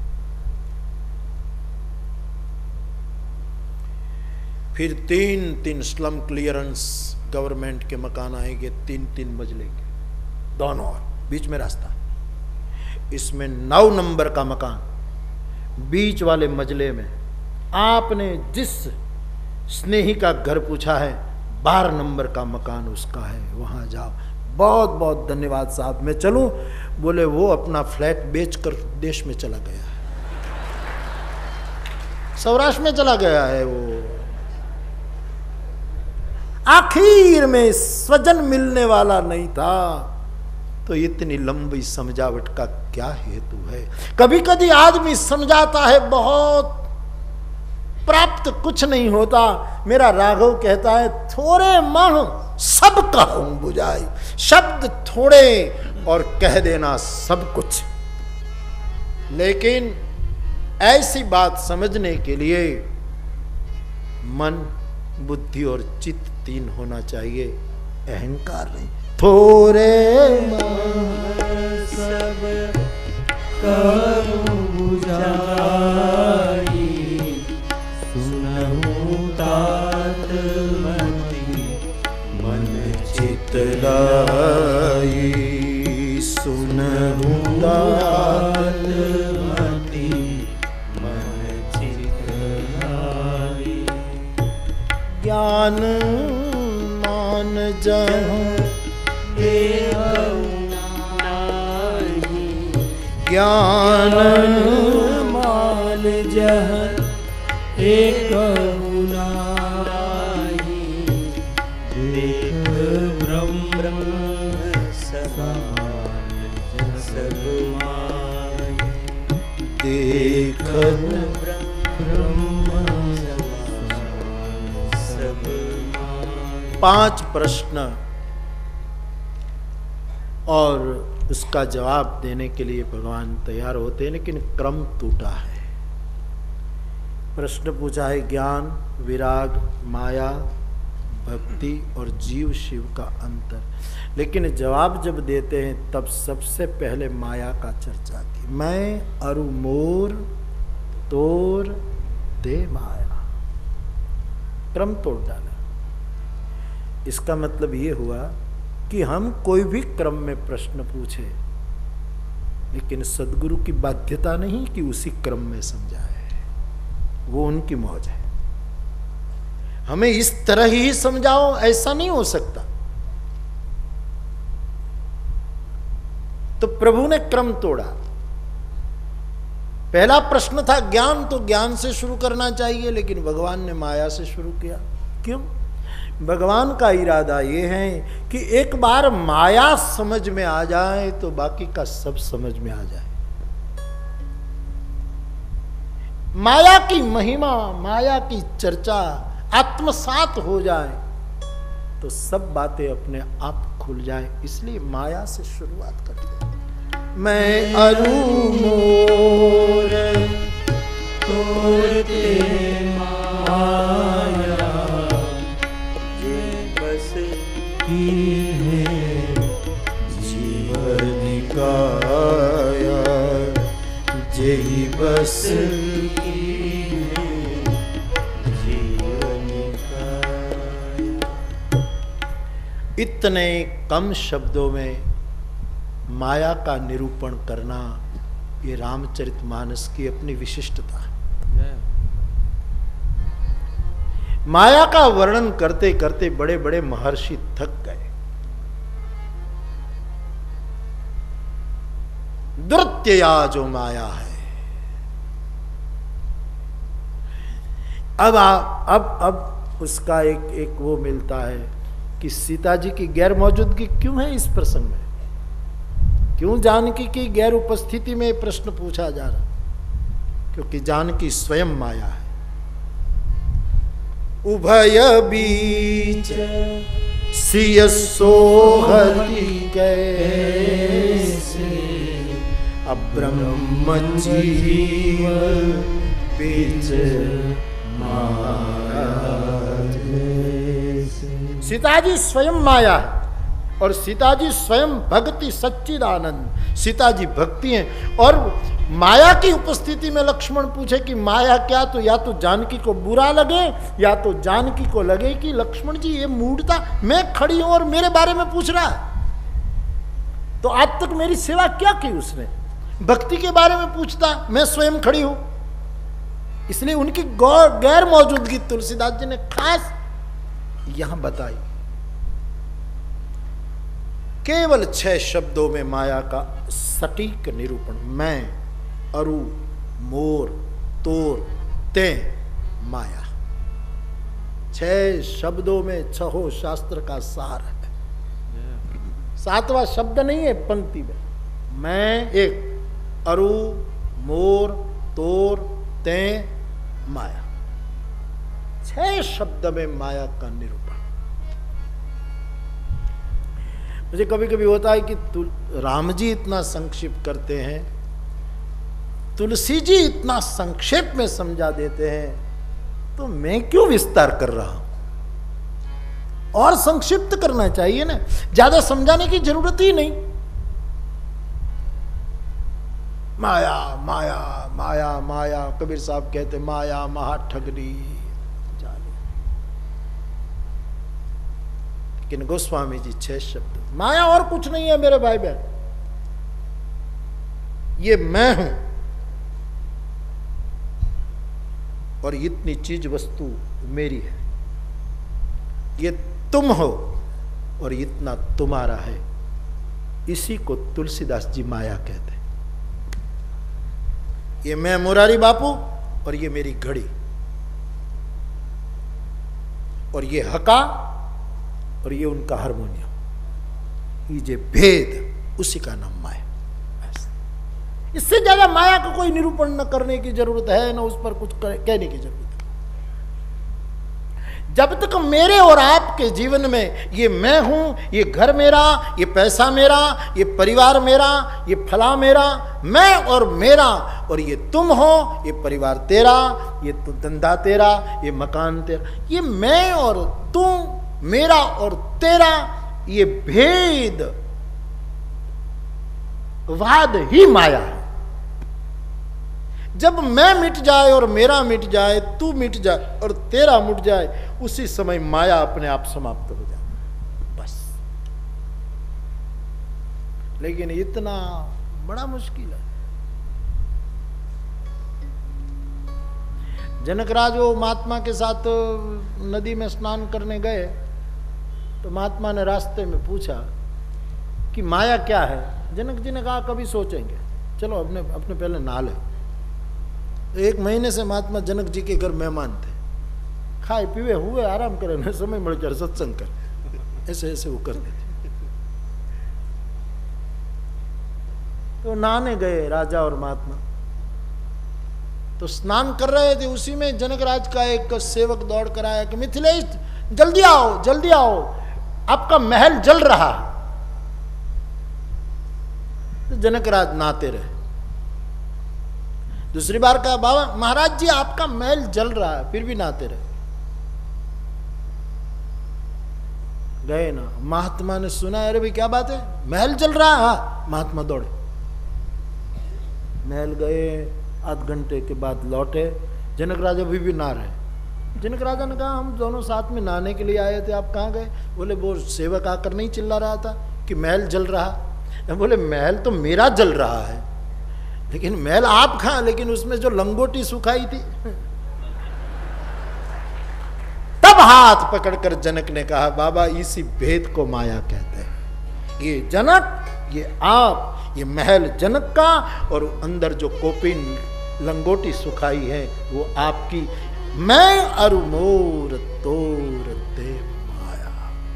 फिर 3-3 स्लम क्लियरेंस गवर्नमेंट के मकान आएंगे, 3-3 मंजिले के, दोनों ओर, बीच में रास्ता। इसमें 9 नंबर का मकान, बीच वाले मजले में आपने जिस स्नेही का घर पूछा है, 12 नंबर का मकान उसका है, वहां जाओ। बहुत बहुत धन्यवाद साहब, मैं चलूं? बोले वो अपना फ्लैट बेचकर देश में चला गया है, सौराष्ट्र में चला गया है वो। आखिर में स्वजन मिलने वाला नहीं था, तो इतनी लंबी समझावट का क्या हेतु है? कभी कभी आदमी समझाता है बहुत, प्राप्त कुछ नहीं होता। मेरा राघव कहता है थोड़े मह सब कहूं बुझाई, शब्द थोड़े और कह देना सब कुछ। लेकिन ऐसी बात समझने के लिए मन, बुद्धि और चित्त 3 होना चाहिए, अहंकार नहीं। थोड़े सब कहूं बुझाई, सुनहूं तात मति मन चित लाई, सुनहूं तात मति मन चित लाई। ज्ञान मान जहाँ ज्ञान मान जह एक नाहि, देख ब्रह्म समान सब माहि, देख ब्रह्म समान सब माहि। 5 प्रश्न और उसका जवाब देने के लिए भगवान तैयार होते हैं, लेकिन क्रम टूटा है। प्रश्न पूछा है ज्ञान, विराग, माया, भक्ति और जीव शिव का अंतर, लेकिन जवाब जब देते हैं तब सबसे पहले माया का चर्चा की। मैं अरु मोर तोर दे माया, क्रम तोड़ डाला। इसका मतलब ये हुआ कि हम कोई भी क्रम में प्रश्न पूछे, लेकिन सदगुरु की बाध्यता नहीं कि उसी क्रम में समझाए, वो उनकी मौज है। हमें इस तरह ही समझाओ ऐसा नहीं हो सकता। तो प्रभु ने क्रम तोड़ा। पहला प्रश्न था ज्ञान, तो ज्ञान से शुरू करना चाहिए, लेकिन भगवान ने माया से शुरू किया। क्यों? भगवान का इरादा ये है कि एक बार माया समझ में आ जाए तो बाकी का सब समझ में आ जाए। माया की महिमा, माया की चर्चा आत्मसात हो जाए तो सब बातें अपने आप खुल जाए। इसलिए माया से शुरुआत करते हैं। मैं अरु मोर तोरते माया, की है जीवन काया, जेहि बस की है जीवन काया। इतने कम शब्दों में माया का निरूपण करना, ये रामचरितमानस की अपनी विशिष्टता है। माया का वर्णन करते करते बड़े बड़े महर्षि थक गए। दुर्त्यया जो माया है, अब उसका एक वो मिलता है कि सीता जी की गैर मौजूदगी क्यों है इस प्रसंग में, क्यों जानकी की गैर उपस्थिति में प्रश्न पूछा जा रहा? क्योंकि जानकी स्वयं माया है। उभय बीच सिय सोहति कैसे, अब्रह्म जीव बीच माया। सीताजी स्वयं माया है और सीताजी स्वयं भक्ति सच्चिदानंद। सीताजी भक्ति हैं और माया की उपस्थिति में लक्ष्मण पूछे कि माया क्या, तो या तो जानकी को बुरा लगे या तो जानकी को लगे कि लक्ष्मण जी ये मूढ़ता, मैं खड़ी हूं और मेरे बारे में पूछ रहा है, तो आज तक मेरी सेवा क्या की उसने? भक्ति के बारे में पूछता, मैं स्वयं खड़ी हूं। इसलिए उनकी गैर मौजूदगी तुलसीदास जी ने खास यहां बताई केवल 6 शब्दों में माया का सटीक निरूपण। मैं, अरु, मोर, तोर, ते, माया। 6 शब्दों में 6 शास्त्र का सार है। 7वां शब्द नहीं है पंक्ति में। मैं एक, अरु, मोर, तोर, ते, माया। 6 शब्द में माया का निरूपण। मुझे कभी कभी होता है कि राम जी इतना संक्षिप्त करते हैं, तुलसी जी इतना संक्षेप में समझा देते हैं, तो मैं क्यों विस्तार कर रहा हूं? और संक्षिप्त करना चाहिए ना, ज्यादा समझाने की जरूरत ही नहीं। माया माया माया माया, कबीर साहब कहते माया महा ठगनी जाने। लेकिन गोस्वामी जी 6 शब्द, माया और कुछ नहीं है मेरे भाई बहन, ये मैं हूं और इतनी चीज वस्तु मेरी है। ये तुम हो और इतना तुम्हारा है। इसी को तुलसीदास जी माया कहते हैं। ये मैं मुरारी बापू और ये मेरी घड़ी और ये हका और ये उनका हारमोनियम, ये जे भेद, उसी का नाम माया। इससे ज्यादा माया का कोई निरूपण न करने की जरूरत है, न उस पर कुछ कहने की जरूरत है। जब तक मेरे और आपके जीवन में ये मैं हूं, ये घर मेरा, ये पैसा मेरा, ये परिवार मेरा, ये फला मेरा, मैं और मेरा, और ये तुम हो, ये परिवार तेरा, ये धंधा तेरा, ये मकान तेरा, ये मैं और तुम, मेरा और तेरा, ये भेद वाद ही माया है। जब मैं मिट जाए और मेरा मिट जाए, तू मिट जाए और तेरा मिट जाए, उसी समय माया अपने आप समाप्त हो जाए, बस। लेकिन इतना बड़ा मुश्किल है। जनकराज वो महात्मा के साथ नदी में स्नान करने गए, तो महात्मा ने रास्ते में पूछा कि माया क्या है। जनक जी ने कहा कभी सोचेंगे, चलो अपने पहले नहा ले। 1 महीने से महात्मा जनक जी के घर मेहमान थे, खाए पीवे हुए, आराम करे न समय मिलकर सत्संग कर, ऐसे ऐसे वो करते थे। तो नहाने गए राजा और महात्मा, तो स्नान कर रहे थे। उसी में जनकराज का एक सेवक दौड़ कर आया कि मिथिलेश जल्दी आओ, जल्दी आओ, आपका महल जल रहा है। तो जनकराज नहाते रहे। दूसरी बार कहा बाबा महाराज जी आपका महल जल रहा है, फिर भी नहाते रहे। गए ना, महात्मा ने सुना, अरे भाई क्या बात है, महल जल रहा है? हाँ। महात्मा दौड़े, महल गए, आध घंटे के बाद लौटे। जनक राजा अभी भी नहा रहे। जनक राजा ने कहा हम दोनों साथ में नहाने के लिए आए थे, आप कहाँ गए? बोले वो सेवक आकर नहीं चिल्ला रहा था कि महल जल रहा। बोले महल तो मेरा जल रहा है, लेकिन महल आप कहाँ, लेकिन उसमें जो लंगोटी सुखाई थी। तब हाथ पकड़कर जनक ने कहा बाबा इसी भेद को माया कहते हैं। ये जनक, ये आप, ये महल जनक का, और अंदर जो कोपिन लंगोटी सुखाई है वो आपकी। मैं अरु मोर तोर ते माया।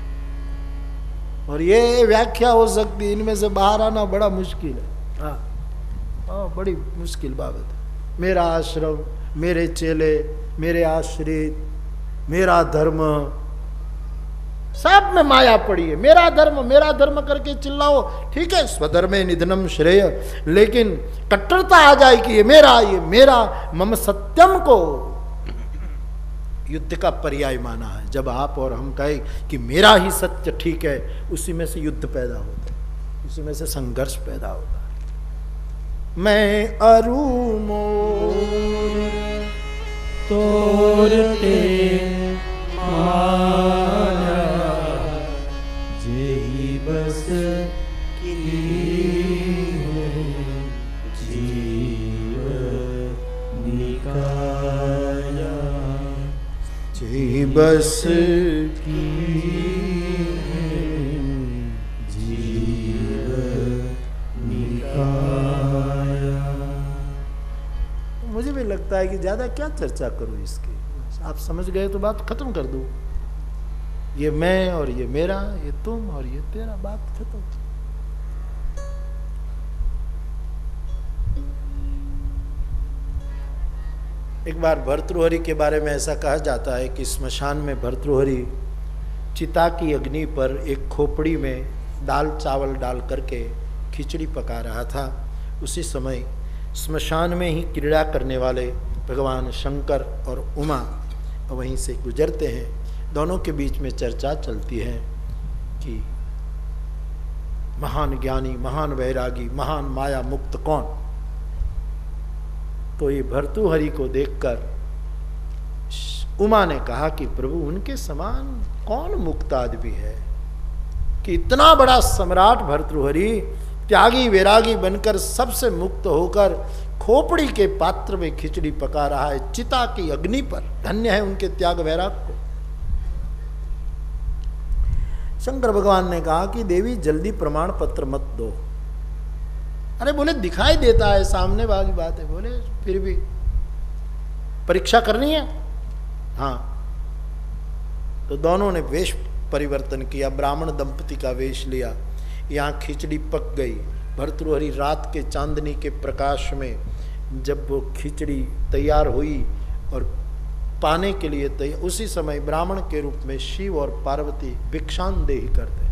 और ये व्याख्या हो सकती, इनमें से बाहर आना बड़ा मुश्किल है। हाँ, बड़ी मुश्किल बाबत है। मेरा आश्रम, मेरे चेले, मेरे आश्रित, मेरा धर्म, सब में माया पड़ी है। मेरा धर्म करके चिल्लाओ, ठीक है, स्वधर्मे निधनम श्रेय, लेकिन कट्टरता आ जाए कि ये मेरा मम सत्यम को युद्ध का पर्याय माना है। जब आप और हम कहे कि मेरा ही सत्य ठीक है, उसी में से युद्ध पैदा होता है, उसी में से संघर्ष पैदा होता है। मैं अरु मोर तोरते माया जेहि बस की जीव निकाया। जेहि बस मुझे भी लगता है कि ज्यादा क्या चर्चा करूं इसकी, आप समझ गए तो बात खत्म कर दूं। ये मैं और ये मेरा, ये तुम और ये तेरा, बात खत्म। एक बार भर्तृहरि के बारे में ऐसा कहा जाता है कि स्मशान में भर्तृहरि चिता की अग्नि पर एक खोपड़ी में दाल चावल डाल करके खिचड़ी पका रहा था। उसी समय स्मशान में ही क्रीड़ा करने वाले भगवान शंकर और उमा वहीं से गुजरते हैं। दोनों के बीच में चर्चा चलती है कि महान ज्ञानी, महान वैरागी, महान माया मुक्त कौन। तो ये भर्तृहरि को देखकर उमा ने कहा कि प्रभु उनके समान कौन मुक्त आदमी है कि इतना बड़ा सम्राट भर्तृहरि त्यागी वैरागी बनकर सबसे मुक्त होकर खोपड़ी के पात्र में खिचड़ी पका रहा है चिता की अग्नि पर। धन्य है उनके त्याग वैराग को। शंकर भगवान ने कहा कि देवी जल्दी प्रमाण पत्र मत दो। अरे बोले दिखाई देता है सामने वाली बात है। बोले फिर भी परीक्षा करनी है। हाँ, तो दोनों ने वेश परिवर्तन किया, ब्राह्मण दंपति का वेश लिया। यहाँ खिचड़ी पक गई। भर्तृहरि रात के चांदनी के प्रकाश में जब वो खिचड़ी तैयार हुई और पाने के लिए तैयार, उसी समय ब्राह्मण के रूप में शिव और पार्वती भिक्षांदेही करते।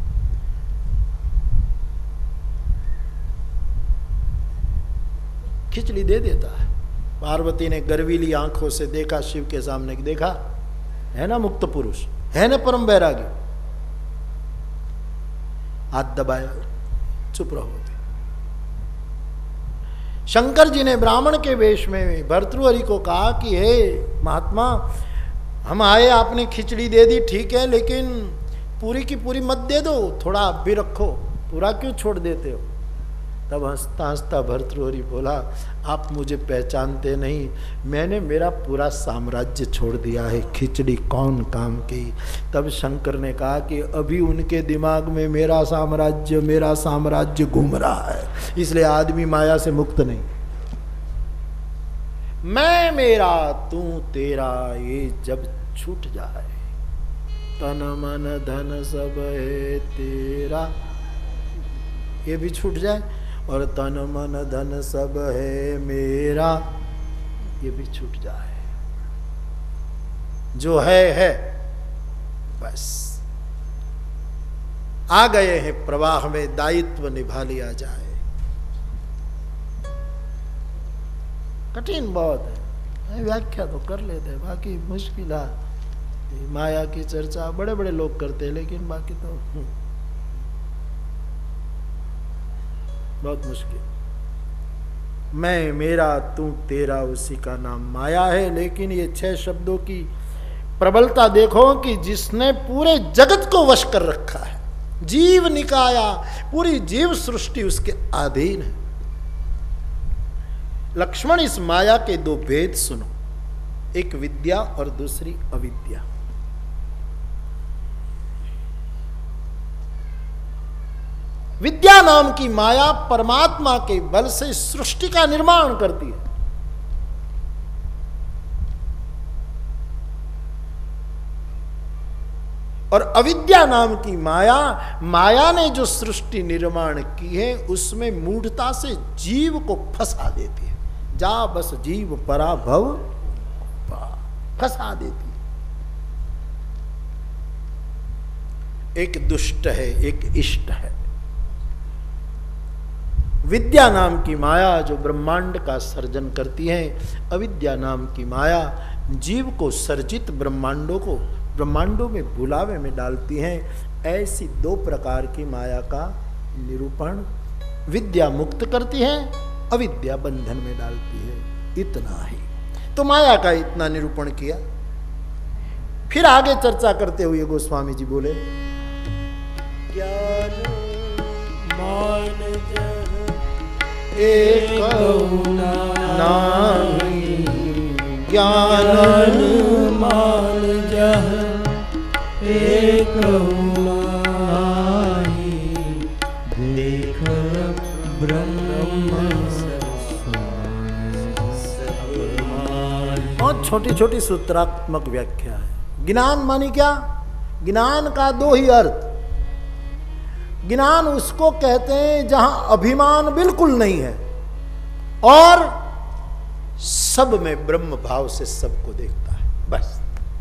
खिचड़ी दे देता है। पार्वती ने गर्वीली आंखों से देखा, शिव के सामने देखा, है ना मुक्त पुरुष, है ना परम वैरागी। हाथ दबाया, चुप रहो। शंकर जी ने ब्राह्मण के वेश में भर्तृहरि को कहा कि हे महात्मा, हम आए, आपने खिचड़ी दे दी, ठीक है, लेकिन पूरी की पूरी मत दे दो, थोड़ा आप भी रखो, पूरा क्यों छोड़ देते हो। तब हंसता हंसता भर्तृहरि बोला, आप मुझे पहचानते नहीं, मैंने मेरा पूरा साम्राज्य छोड़ दिया है, खिचड़ी कौन काम की। तब शंकर ने कहा कि अभी उनके दिमाग में मेरा साम्राज्य घूम रहा है, इसलिए आदमी माया से मुक्त नहीं। मैं मेरा तू तेरा ये जब छूट जाए, तन मन धन सब है तेरा, ये भी छूट जाए, और तन मन धन सब है मेरा, ये भी छूट जाए। जो है बस। आ गए हैं प्रवाह में, दायित्व निभा लिया जाए। कठिन बहुत है, व्याख्या तो कर लेते हैं, बाकी मुश्किल है। माया की चर्चा बड़े बड़े लोग करते हैं, लेकिन बाकी तो बहुत मुश्किल। मैं मेरा तू तेरा, उसी का नाम माया है। लेकिन ये 6 शब्दों की प्रबलता देखो कि जिसने पूरे जगत को वश कर रखा है, जीव निकाया, पूरी जीव सृष्टि उसके अधीन है। लक्ष्मण, इस माया के 2 भेद सुनो, एक विद्या और दूसरी अविद्या। विद्या नाम की माया परमात्मा के बल से सृष्टि का निर्माण करती है। और अविद्या नाम की माया ने जो सृष्टि निर्माण की है, उसमें मूढ़ता से जीव को फंसा देती है। जा बस जीव पराभव, फंसा देती है। एक दुष्ट है, एक इष्ट है। विद्या नाम की माया जो ब्रह्मांड का सर्जन करती है, अविद्या नाम की माया जीव को सर्जित ब्रह्मांडों में बुलावे में डालती है। ऐसी 2 प्रकार की माया का निरूपण, विद्या मुक्त करती है, अविद्या बंधन में डालती है। इतना ही तो माया का इतना निरूपण किया। फिर आगे चर्चा करते हुए गोस्वामी जी बोले, ज्ञान मान एक नाही, ज्ञान मान छोटी छोटी सूत्रात्मक व्याख्या है। ज्ञान मानी क्या? ज्ञान का दो ही अर्थ। ज्ञान उसको कहते हैं जहां अभिमान बिल्कुल नहीं है और सब में ब्रह्म भाव से सबको देखता है, बस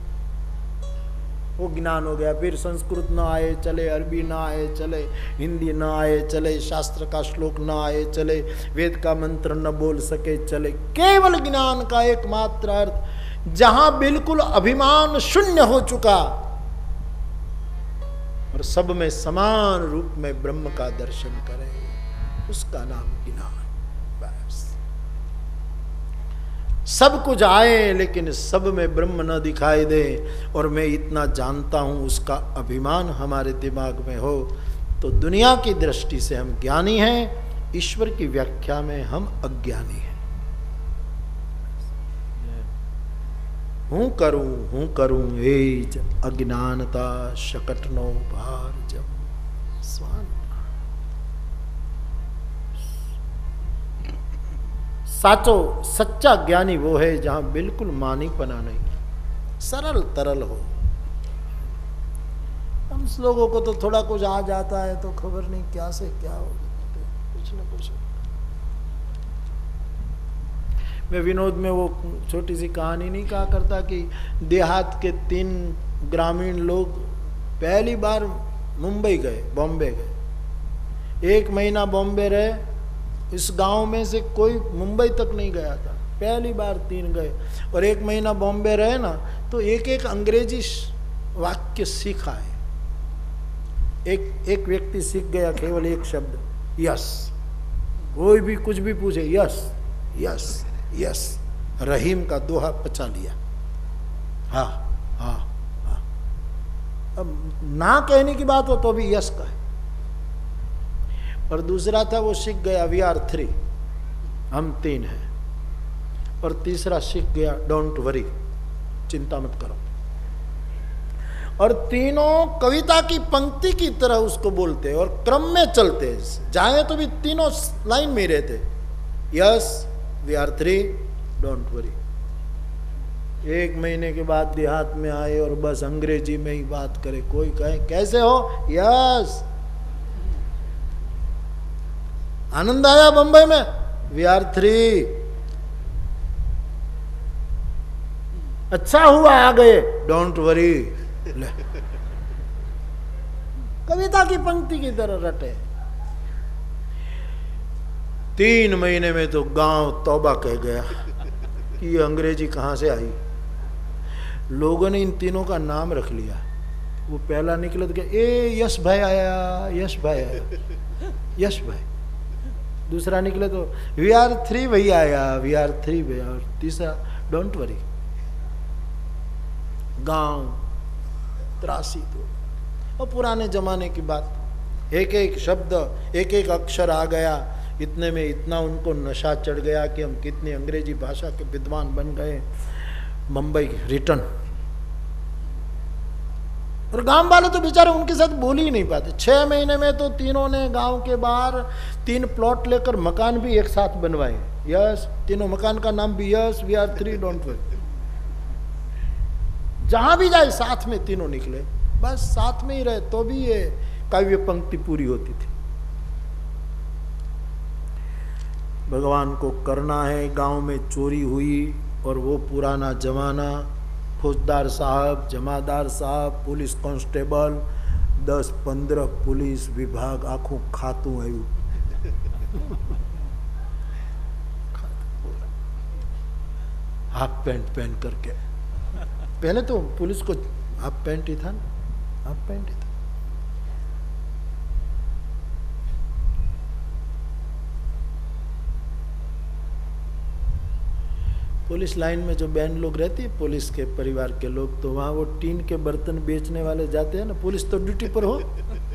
वो ज्ञान हो गया। फिर संस्कृत ना आए चले, अरबी ना आए चले, हिंदी ना आए चले, शास्त्र का श्लोक ना आए चले, वेद का मंत्र न बोल सके चले। केवल ज्ञान का एकमात्र अर्थ जहां बिल्कुल अभिमान शून्य हो चुका और सब में समान रूप में ब्रह्म का दर्शन करे, उसका नाम ज्ञान। बस सब कुछ आए लेकिन सब में ब्रह्म न दिखाई दे और मैं इतना जानता हूं, उसका अभिमान हमारे दिमाग में हो तो दुनिया की दृष्टि से हम ज्ञानी हैं, ईश्वर की व्याख्या में हम अज्ञानी हैं। हूं करूं एज अज्ञानता शकटनो भार जम स्वान। साचो सच्चा ज्ञानी वो है जहां बिल्कुल मानीपना नहीं, सरल तरल हो। हम लोगों को तो थोड़ा कुछ आ जाता है तो खबर नहीं क्या से क्या हो, कुछ न कुछ। मैं विनोद में वो छोटी सी कहानी नहीं कहा करता कि देहात के 3 ग्रामीण लोग पहली बार मुंबई गए, बॉम्बे गए। 1 महीना बॉम्बे रहे, इस गांव में से कोई मुंबई तक नहीं गया था, पहली बार 3 गए। और 1 महीना बॉम्बे रहे ना तो एक अंग्रेजी वाक्य सीखा है। एक व्यक्ति सीख गया केवल एक शब्द, यस। कोई भी कुछ भी पूछे, यस यस यस। रहीम का दोहा पचा लिया, हाँ हाँ हाँ। अब ना कहने की बात हो तो भी यस का है। और दूसरा था वो सीख गया वी आर 3, हम 3 हैं। और तीसरा सीख गया डोंट वरी, चिंता मत करो। और तीनों कविता की पंक्ति की तरह उसको बोलते और क्रम में चलते, जाए तो भी तीनों लाइन में रहते, yes we are 3 don't worry. 1 महीने के बाद देहात में आए और बस अंग्रेजी में ही बात करे। कोई कहे कैसे हो, यस। आनंद आया बंबई में, वी आर 3। अच्छा हुआ आ गए, डोंट वरी। कविता की पंक्ति की तरह रटे। 3 महीने में तो गांव तौबा कह गया कि ये अंग्रेजी कहां से आई। लोगों ने इन तीनों का नाम रख लिया। वो पहला निकला तो क्या, ए यश भाई आया, यश भाई आया, यश भाई। दूसरा निकले तो वी आर 3 भैया आया, वी आर 3 भैया। और तीसरा डोंट वरी। गांव त्रासी तो। और पुराने जमाने की बात, एक एक शब्द, एक एक अक्षर आ गया, इतने में इतना उनको नशा चढ़ गया कि हम कितनी अंग्रेजी भाषा के विद्वान बन गए। मुंबई रिटर्न। और गांव वाले तो बेचारे उनके साथ बोल ही नहीं पाते। 6 महीने में तो तीनों ने गांव के बाहर 3 प्लॉट लेकर मकान भी एक साथ बनवाए। यस, तीनों मकान का नाम भी yes we are 3 don't worry. जहां भी जाए साथ में तीनों निकले, बस साथ में ही रहे तो भी ये काव्य पंक्ति पूरी होती थी। भगवान को करना है। गांव में चोरी हुई और वो पुराना जमाना, फौजदार साहब, जमादार साहब, पुलिस कांस्टेबल, 10-15 पुलिस विभाग आंखों खातू आयु। हाफ पैंट पहन करके, पहले तो पुलिस को हाफ पैंट ही था ना, हाफ पैंट ही था। पुलिस लाइन में जो बहन लोग रहती है, पुलिस के परिवार के लोग, तो वहां वो टीन के बर्तन बेचने वाले जाते हैं ना, पुलिस तो ड्यूटी पर हो,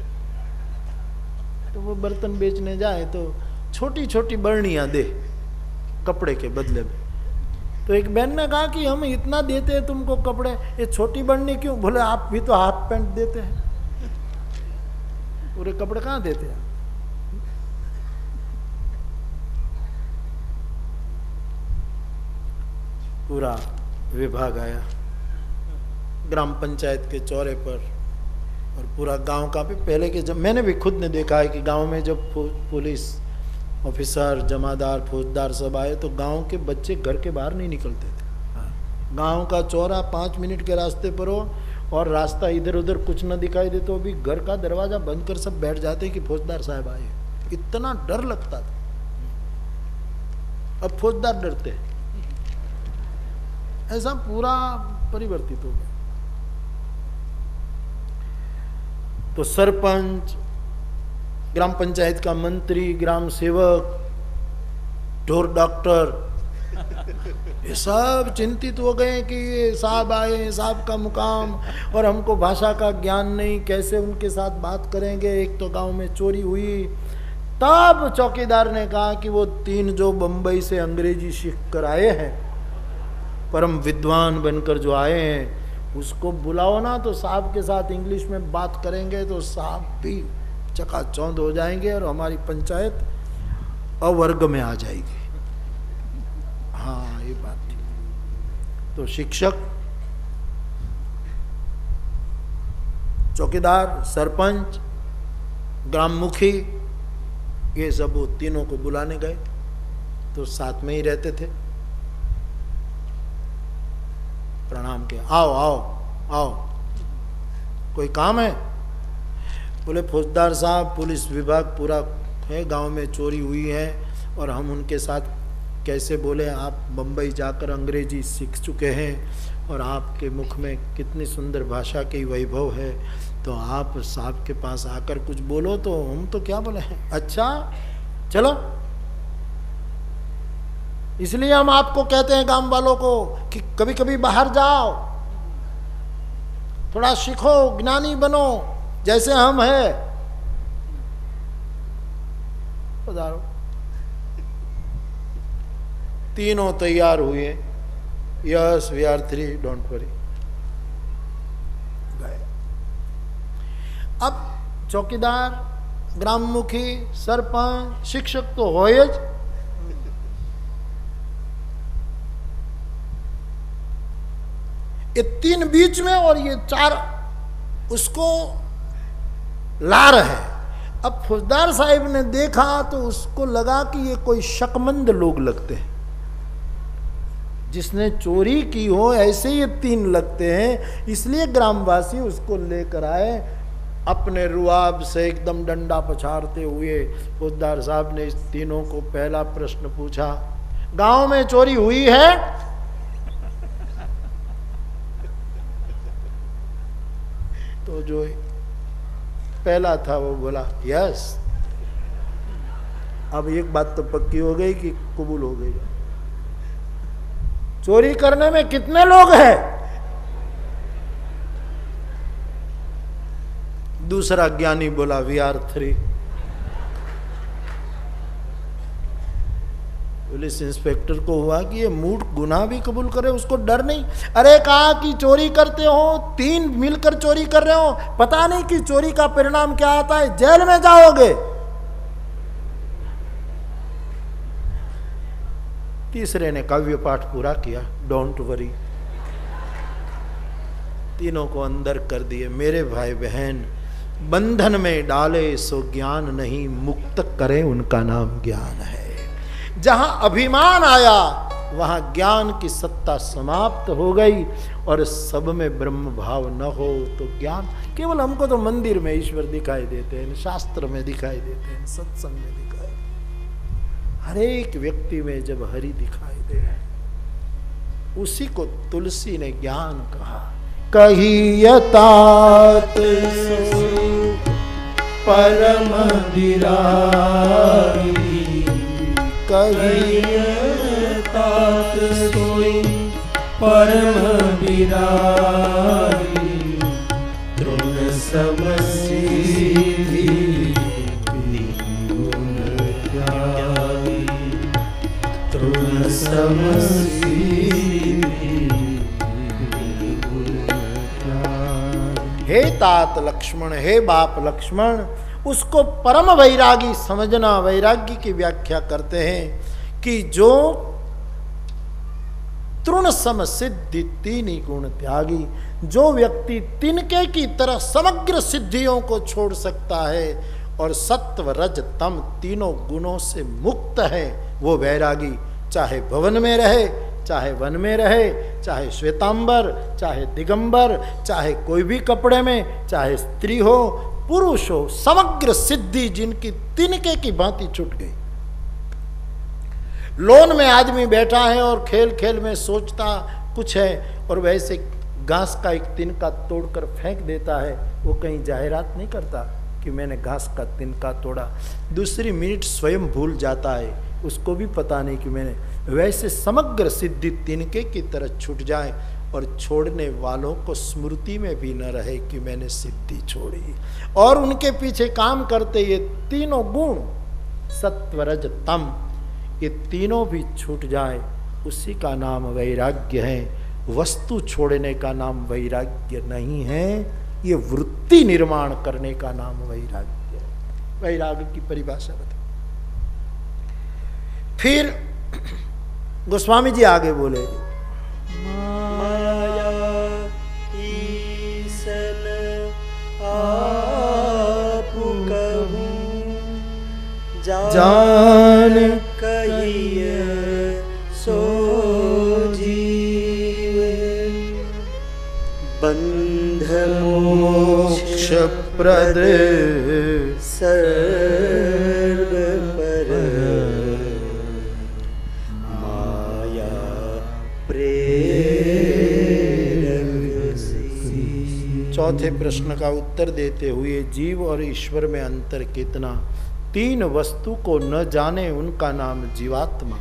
तो वो बर्तन बेचने जाए तो छोटी छोटी बर्नियां दे कपड़े के बदले में। तो एक बहन ने कहा कि हम इतना देते हैं तुमको कपड़े, ये छोटी बर्नी क्यों? बोले आप भी तो हाफ पैंट देते हैं, पूरे कपड़े कहाँ देते हैं? पूरा विभाग आया ग्राम पंचायत के चौरे पर, और पूरा गांव का भी पहले के, जब मैंने भी खुद ने देखा है कि गांव में जब पुलिस ऑफिसर, जमादार, फौजदार सब आए तो गांव के बच्चे घर के बाहर नहीं निकलते थे। गांव का चौरा 5 मिनट के रास्ते पर हो और रास्ता इधर उधर कुछ न दिखाई दे तो भी घर का दरवाजा बंद कर सब बैठ जाते कि फौजदार साहब आए। इतना डर लगता था। अब फौजदार डरते हैं। ऐसा पूरा परिवर्तित हो गया। तो सरपंच, ग्राम पंचायत का मंत्री, ग्राम सेवक, ढोर डॉक्टर, ये सब चिंतित हो गए कि ये साहब आए, साहब का मुकाम, और हमको भाषा का ज्ञान नहीं, कैसे उनके साथ बात करेंगे। एक तो गांव में चोरी हुई। तब चौकीदार ने कहा कि वो 3 जो बंबई से अंग्रेजी सीख कर आए हैं, परम विद्वान बनकर जो आए हैं, उसको बुलाओ ना, तो साहब के साथ इंग्लिश में बात करेंगे तो साहब भी चकाचौंध हो जाएंगे और हमारी पंचायत अवर्ग में आ जाएगी। हाँ, ये बात थी। तो शिक्षक, चौकीदार, सरपंच, ग्राम मुखी, ये सब वो तीनों को बुलाने गए। तो साथ में ही रहते थे। प्रणाम किया, आओ आओ आओ, कोई काम है? बोले फौजदार साहब, पुलिस विभाग पूरा है, गांव में चोरी हुई है और हम उनके साथ कैसे बोले, आप बम्बई जाकर अंग्रेजी सीख चुके हैं और आपके मुख में कितनी सुंदर भाषा की वैभव है, तो आप साहब के पास आकर कुछ बोलो। तो हम तो क्या बोले, अच्छा चलो, इसलिए हम आपको कहते हैं गांव वालों को कि कभी कभी बाहर जाओ, थोड़ा सीखो, ज्ञानी बनो जैसे हम हैं। पधारो। तीनों तैयार हुए, yes we are 3, don't worry. गए। अब चौकीदार, ग्राम मुखी, सरपंच, शिक्षक तो होए, ये 3 बीच में और ये 4 उसको ला रहे। अब फौजदार साहिब ने देखा तो उसको लगा कि ये कोई शकमंद लोग लगते हैं, जिसने चोरी की हो ऐसे ये 3 लगते हैं। इसलिए ग्रामवासी उसको लेकर आए। अपने रुआब से एकदम डंडा पछाड़ते हुए फौजदार साहब ने इस तीनों को पहला प्रश्न पूछा, गांव में चोरी हुई है? तो जो पहला था वो बोला यस। अब एक बात तो पक्की हो गई कि कबूल हो गई। चोरी करने में कितने लोग हैं? दूसरा ज्ञानी बोला वी आर 3। पुलिस इंस्पेक्टर को हुआ कि ये मूर्ख गुनाह भी कबूल करे, उसको डर नहीं। अरे कहा कि चोरी करते हो, 3 मिलकर चोरी कर रहे हो, पता नहीं कि चोरी का परिणाम क्या आता है, जेल में जाओगे। तीसरे ने काव्य पाठ पूरा किया, डोंट वरी। तीनों को अंदर कर दिए। मेरे भाई बहन, बंधन में डाले सो ज्ञान नहीं, मुक्त करे उनका नाम ज्ञान है। जहां अभिमान आया वहां ज्ञान की सत्ता समाप्त हो गई, और सब में ब्रह्म भाव न हो तो ज्ञान, केवल हमको तो मंदिर में ईश्वर दिखाई देते हैं, शास्त्र में दिखाई देते हैं, सत्संग में दिखाई, हर एक व्यक्ति में जब हरि दिखाई दे, उसी को तुलसी ने ज्ञान कहा। कहियतात परम विरागी, कहियतात सोई परम विरागी, तृण समसिद्धि निर्गुण त्यागी, तृण समसिद्धि निर्गुण त्यागी। हे तात लक्ष्मण, हे बाप लक्ष्मण, उसको परम वैरागी समझना। वैराग्य की व्याख्या करते हैं कि जो तृण सम सिद्धि तीनी गुण त्यागी। जो व्यक्ति तिनके की तरह समग्र सिद्धियों को छोड़ सकता है और सत्व रज तम तीनों गुणों से मुक्त है, वो वैरागी चाहे भवन में रहे, चाहे वन में रहे, चाहे श्वेतांबर, चाहे दिगंबर, चाहे कोई भी कपड़े में, चाहे स्त्री हो पुरुष हो, समग्र सिद्धि जिनकी तिनके की भांति छूट गई। लोन में आदमी बैठा है और खेल खेल में सोचता कुछ है और वैसे घास का एक तिनका तोड़कर फेंक देता है, वो कहीं जाहिरात नहीं करता कि मैंने घास का तिनका तोड़ा। दूसरी मिनट स्वयं भूल जाता है, उसको भी पता नहीं कि मैंने। वैसे समग्र सिद्धि तिनके की तरह छूट जाए और छोड़ने वालों को स्मृति में भी न रहे कि मैंने सिद्धि छोड़ी, और उनके पीछे काम करते ये तीनों गुण सत्व रज तम, ये तीनों भी छूट जाए, उसी का नाम वैराग्य है। वस्तु छोड़ने का नाम वैराग्य नहीं है, ये वृत्ति निर्माण करने का नाम वैराग्य है। वैराग्य की परिभाषा बता। फिर गोस्वामी जी आगे बोले, माया ईसन आप कहूं, जान कहिए सो जीव, बंध मोक्ष प्रद सर्व पर, माया प्रेरक सी। चौथे प्रश्न का उत्तर देते हुए जीव और ईश्वर में अंतर कितना? तीन वस्तु को न जाने उनका नाम जीवात्मा।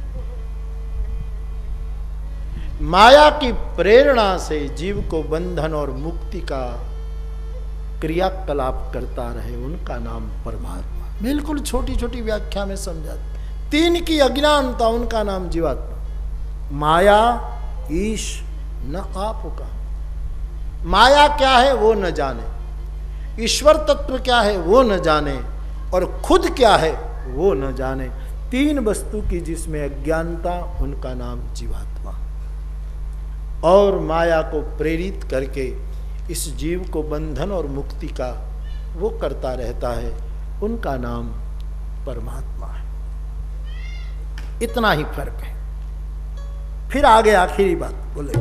माया की प्रेरणा से जीव को बंधन और मुक्ति का क्रियाकलाप करता रहे, उनका नाम परमात्मा। बिल्कुल छोटी छोटी व्याख्या में समझाते। तीन की अज्ञानता, उनका नाम जीवात्मा। माया ईश न आपका, माया क्या है वो न जाने, ईश्वर तत्व क्या है वो न जाने, और खुद क्या है वो न जाने। तीन वस्तु की जिसमें अज्ञानता, उनका नाम जीवात्मा। और माया को प्रेरित करके इस जीव को बंधन और मुक्ति का वो करता रहता है, उनका नाम परमात्मा है। इतना ही फर्क है। फिर आगे आखिरी बात बोले,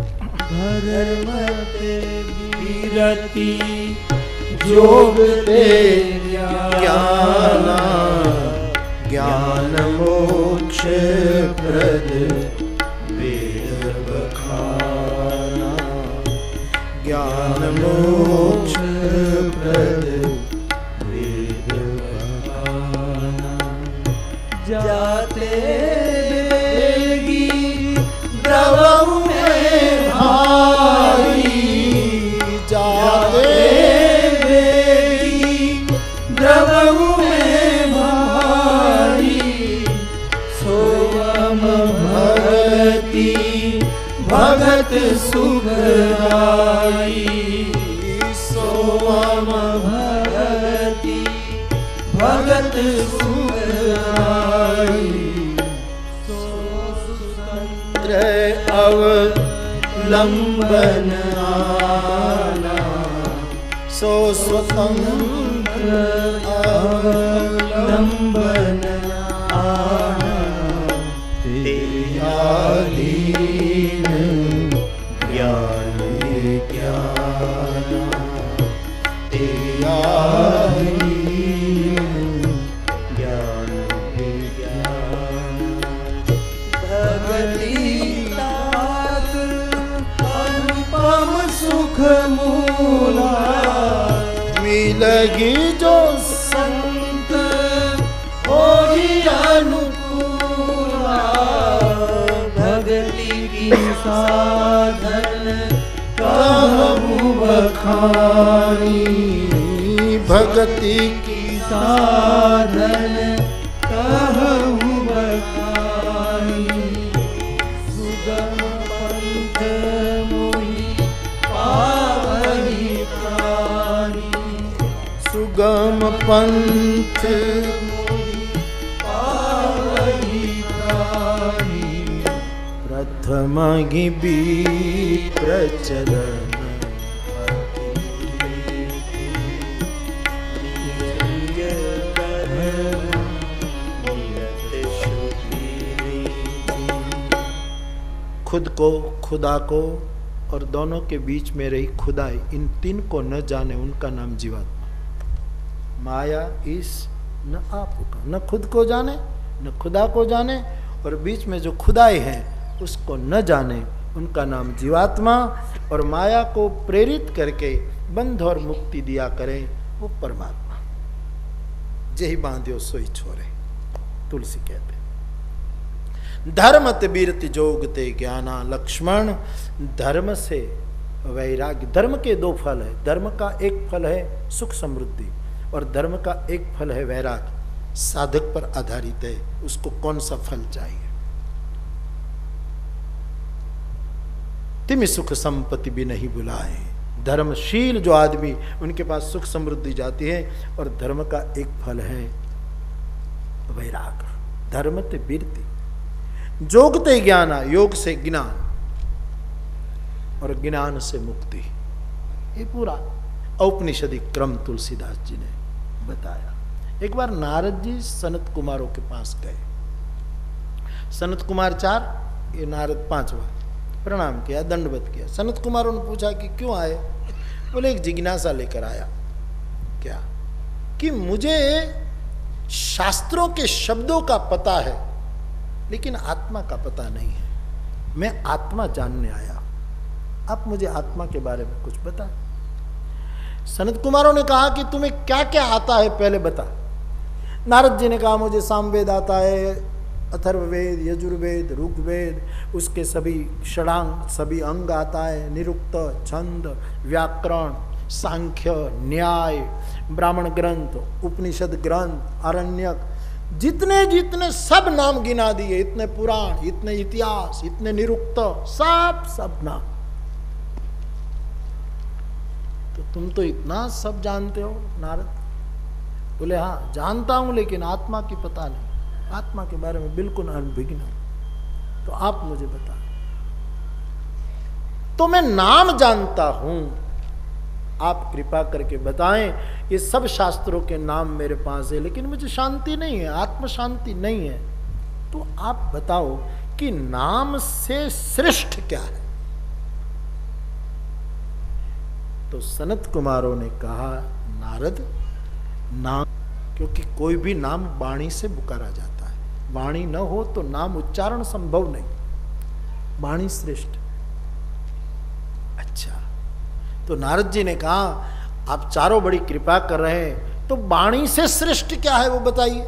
विरति जोग ते ज्ञान, ज्ञान मोक्ष प्रद वेद बखाना, ज्ञान मोक्ष प्रद वेद बखाना। जाते बेगी द्रवम में भारी, जाते बेगी द्रवम में भारी, सोम भगति भगत सुखदाई, सोम भगति भगत सुखदाई। अवलंबन आना, सो स्वतंत्र अवलंबन आना, तेरी अधीन ज्ञान ज्ञाना, तेरी अधीन ज्ञान ज्ञाना। भगति अनुपम सुख मूला, मिलगी जो संत होगी अनुकूला। भगति की साधन कहूँ बखानी, भगति की साधन कहूँ बखानी। सुगम पंथ मोहि पावहि प्राणी, सुगम पंथ मोहि पावहि प्राणी। अथमहि प्रचलन खुद को, खुदा को और दोनों के बीच में रही खुदाई, इन तीन को न जाने उनका नाम जीवात्मा। माया इस न आप का, न खुद को जाने न खुदा को जाने, और बीच में जो खुदाई है उसको न जाने उनका नाम जीवात्मा। और माया को प्रेरित करके बंध और मुक्ति दिया करे वो परमात्मा। जेहि बांध्यो सोई छोरे, तुलसी कहते। धर्म ते बीरति जोगते ज्ञाना, लक्ष्मण धर्म से वैराग्य। धर्म के दो फल है, धर्म का एक फल है सुख समृद्धि और धर्म का एक फल है वैराग्य। साधक पर आधारित है, उसको कौन सा फल चाहिए। तिमि सुख संपत्ति भी नहीं बुलाए। धर्मशील जो आदमी, उनके पास सुख समृद्धि जाती है, और धर्म का एक फल है वैराग्य। धर्म ते बीरति जोगते ज्ञाना, योग से ज्ञान और ज्ञान से मुक्ति। ये पूरा औपनिषदिक क्रम तुलसीदास जी ने बताया। एक बार नारद जी सनत कुमारों के पास गए। सनत कुमार 4, ये नारद 5वां। प्रणाम किया, दंडवत किया। सनत कुमारों ने पूछा कि क्यों आए। बोले एक जिज्ञासा लेकर आया। क्या? कि मुझे शास्त्रों के शब्दों का पता है लेकिन आत्मा का पता नहीं है। मैं आत्मा जानने आया, आप मुझे आत्मा के बारे में कुछ बता। सनत कुमारों ने कहा कि तुम्हें क्या क्या आता है पहले बता। नारद जी ने कहा मुझे सामवेद आता है, अथर्ववेद, यजुर्वेद, ऋग्वेद, उसके सभी षडांग, सभी अंग आता है, निरुक्त, छंद, व्याकरण, सांख्य, न्याय, ब्राह्मण ग्रंथ, उपनिषद ग्रंथ, आरण्यक, जितने जितने सब नाम गिना दिए, इतने पुराण, इतने इतिहास, इतने निरुक्त, सब नाम। तो तुम तो इतना सब जानते हो नारद। बोले हाँ जानता हूं, लेकिन आत्मा की पता नहीं, आत्मा के बारे में बिल्कुल अनभिज्ञ हूं, तो आप मुझे बता। तो मैं नाम जानता हूं, आप कृपा करके बताएं। ये सब शास्त्रों के नाम मेरे पास है, लेकिन मुझे शांति नहीं है, आत्म शांति नहीं है। तो आप बताओ कि नाम से श्रेष्ठ क्या है। तो सनत कुमारों ने कहा नारद, नाम, क्योंकि कोई भी नाम वाणी से पुकारा जाता है, वाणी न हो तो नाम उच्चारण संभव नहीं, वाणी श्रेष्ठ। अच्छा, तो नारद जी ने कहा आप चारों बड़ी कृपा कर रहे हैं, तो वाणी से श्रेष्ठ क्या है वो बताइए।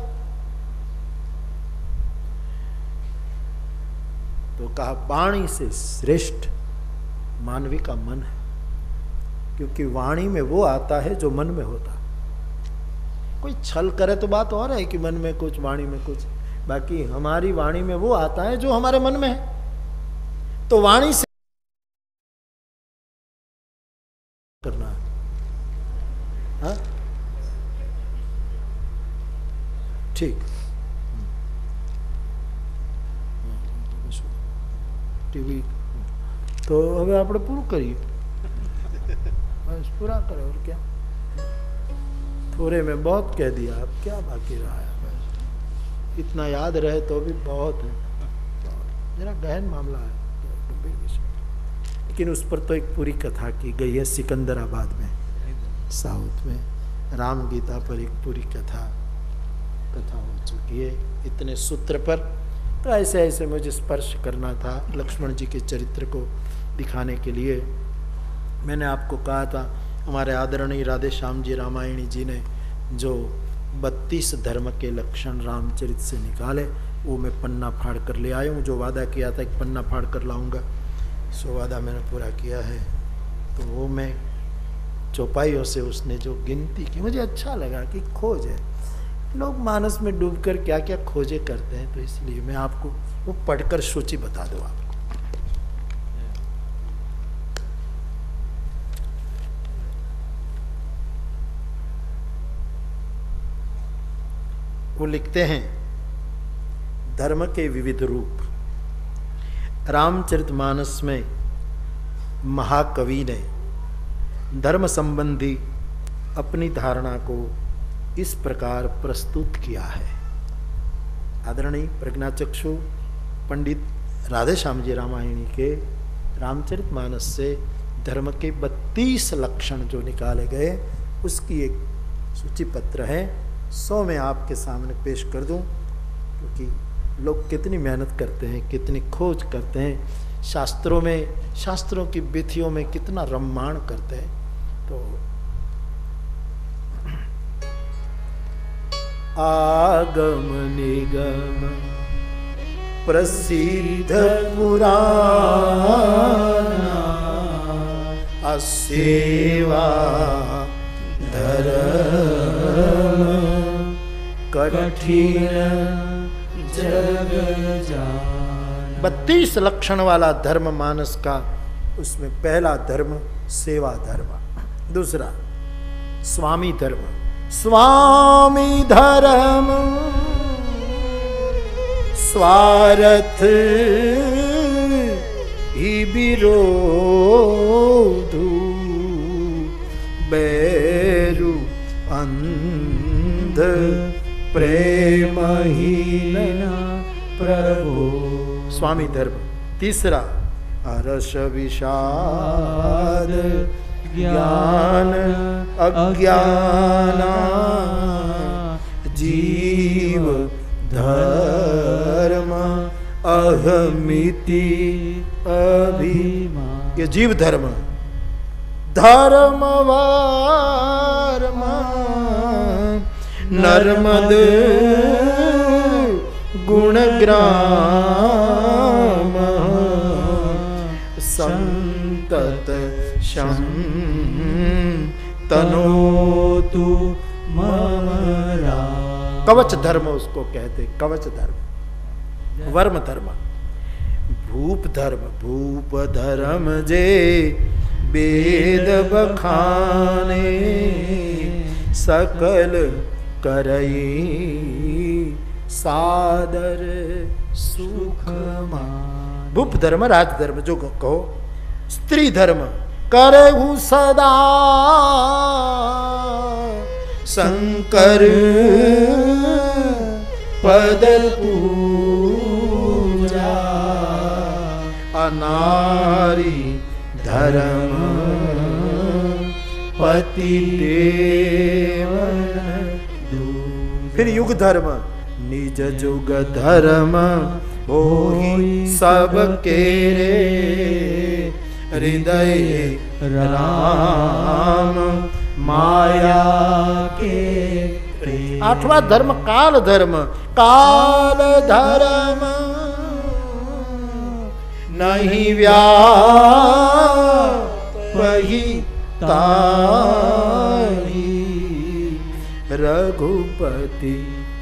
तो कहा वाणी से श्रेष्ठ मानवी का मन है, क्योंकि वाणी में वो आता है जो मन में होता। कोई छल करे तो बात और है कि मन में कुछ, वाणी में कुछ, बाकी हमारी वाणी में वो आता है जो हमारे मन में है। तो वाणी से करना है। हाँ? ठीक, टीवी तो હવે આપણે પૂરું કરીએ, बस पूरा करो। और क्या, थोड़े में बहुत कह दिया, अब क्या बाकी रहा है। बस इतना याद रहे तो भी बहुत है, जरा गहन मामला है, गंभीर विषय। लेकिन उस पर तो एक पूरी कथा की गई है सिकंदराबाद में, साउथ में। राम गीता पर एक पूरी कथा हो चुकी है, इतने सूत्र पर। तो ऐसे ऐसे मुझे स्पर्श करना था लक्ष्मण जी के चरित्र को दिखाने के लिए। मैंने आपको कहा था हमारे आदरणीय राधे श्याम जी रामायणी जी ने जो 32 धर्म के लक्षण रामचरित से निकाले, वो मैं पन्ना फाड़ कर ले आया हूँ। जो वादा किया था एक पन्ना फाड़ कर लाऊंगा, सो वादा मैंने पूरा किया है। तो वो मैं चौपाइयों से उसने जो गिनती की, मुझे अच्छा लगा कि खोज है। लोग मानस में डूबकर क्या क्या खोजे करते हैं, तो इसलिए मैं आपको वो पढ़कर सूची बता दूँ आपको। वो लिखते हैं धर्म के विविध रूप। रामचरितमानस में महाकवि ने धर्म संबंधी अपनी धारणा को इस प्रकार प्रस्तुत किया है। आदरणीय प्रज्ञाचक्षु पंडित राधेश्याम जी रामायणी के रामचरितमानस से धर्म के 32 लक्षण जो निकाले गए उसकी एक सूची पत्र है, 100 में आपके सामने पेश कर दूं, क्योंकि लोग कितनी मेहनत करते हैं, कितनी खोज करते हैं, शास्त्रों में, शास्त्रों की विधियों में कितना रम्माण करते हैं। तो आगम निगम प्रसिद्ध पुराना असेवा धर्म कठिन जग जान। 32 लक्षण वाला धर्म मानस का, उसमें पहला धर्म सेवा धर्म, दूसरा स्वामी धर्म। स्वामी धर्म स्वार्थ ही विरोधु बैरु अंध प्रेमहीन प्रभु। स्वामी धर्म। तीसरा अरस विषाद ज्ञान अज्ञाना जीव धर्म अहमिति अभिमान। ये जीव धर्म। धर्म वर्म नर्मद गुणग्राम संतत शं तनोतु मम राम। कवच धर्म उसको कहते, कवच धर्म। वर्म धर्म। भूप धर्म। भूप धर्म जे वेद बखाने सकल करई सादर सुख मान। भूप धर्म राज धर्म जो कहो। स्त्री धर्म करहु सदा शंकर पद पूजा। अनारी धर्म पति देवन दूजा। फिर युग धर्म। निज जुग धर्म होई सब केरे हृदय राम माया के प्रेम। आठवां धर्म काल धर्म। काल धर्म नहीं व्यापही तारी रघुपति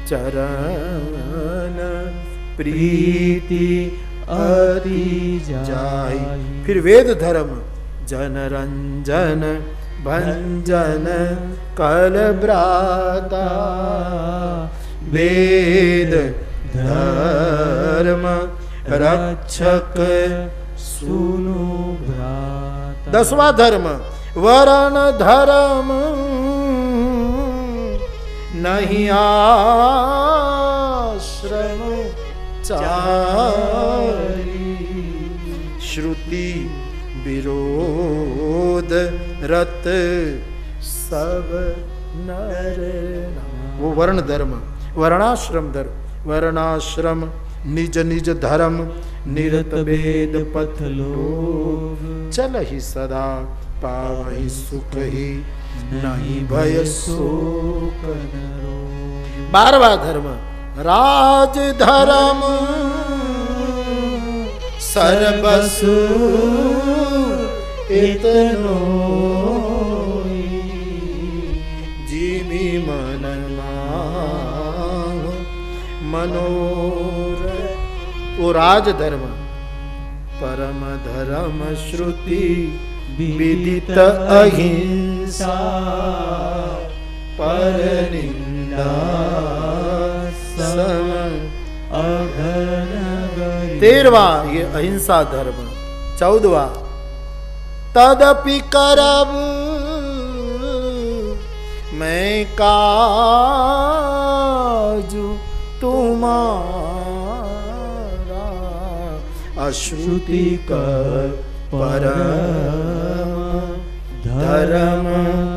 चरण प्रीति अति जाई। फिर वेद धर्म। जन रंजन भंजन कल भ्राता वेद धर्म रक्षक सुनु भ्राता। 10वां धर्म वरण धर्म नहीं आश्रम चारी श्रुति विरोध रत सब नर। वो वर्ण धर्म। वर्णाश्रम धर्म। वर्णाश्रम निज निज धर्म निरत वेद पथ लोग चल ही सदा पावहि सुख ही नहीं भय शोक। 12वां धर्म राज धर्म सर्वस इतनो जीवी मन मनोरथ। वो राज धर्म। परम धर्म श्रुति विदित अहिंसा पर निंदा सम अघन 13वां ये अहिंसा धर्म। 14वां तदपि करब मैं काजु तुम्हारा अश्रुति कर परम धर्म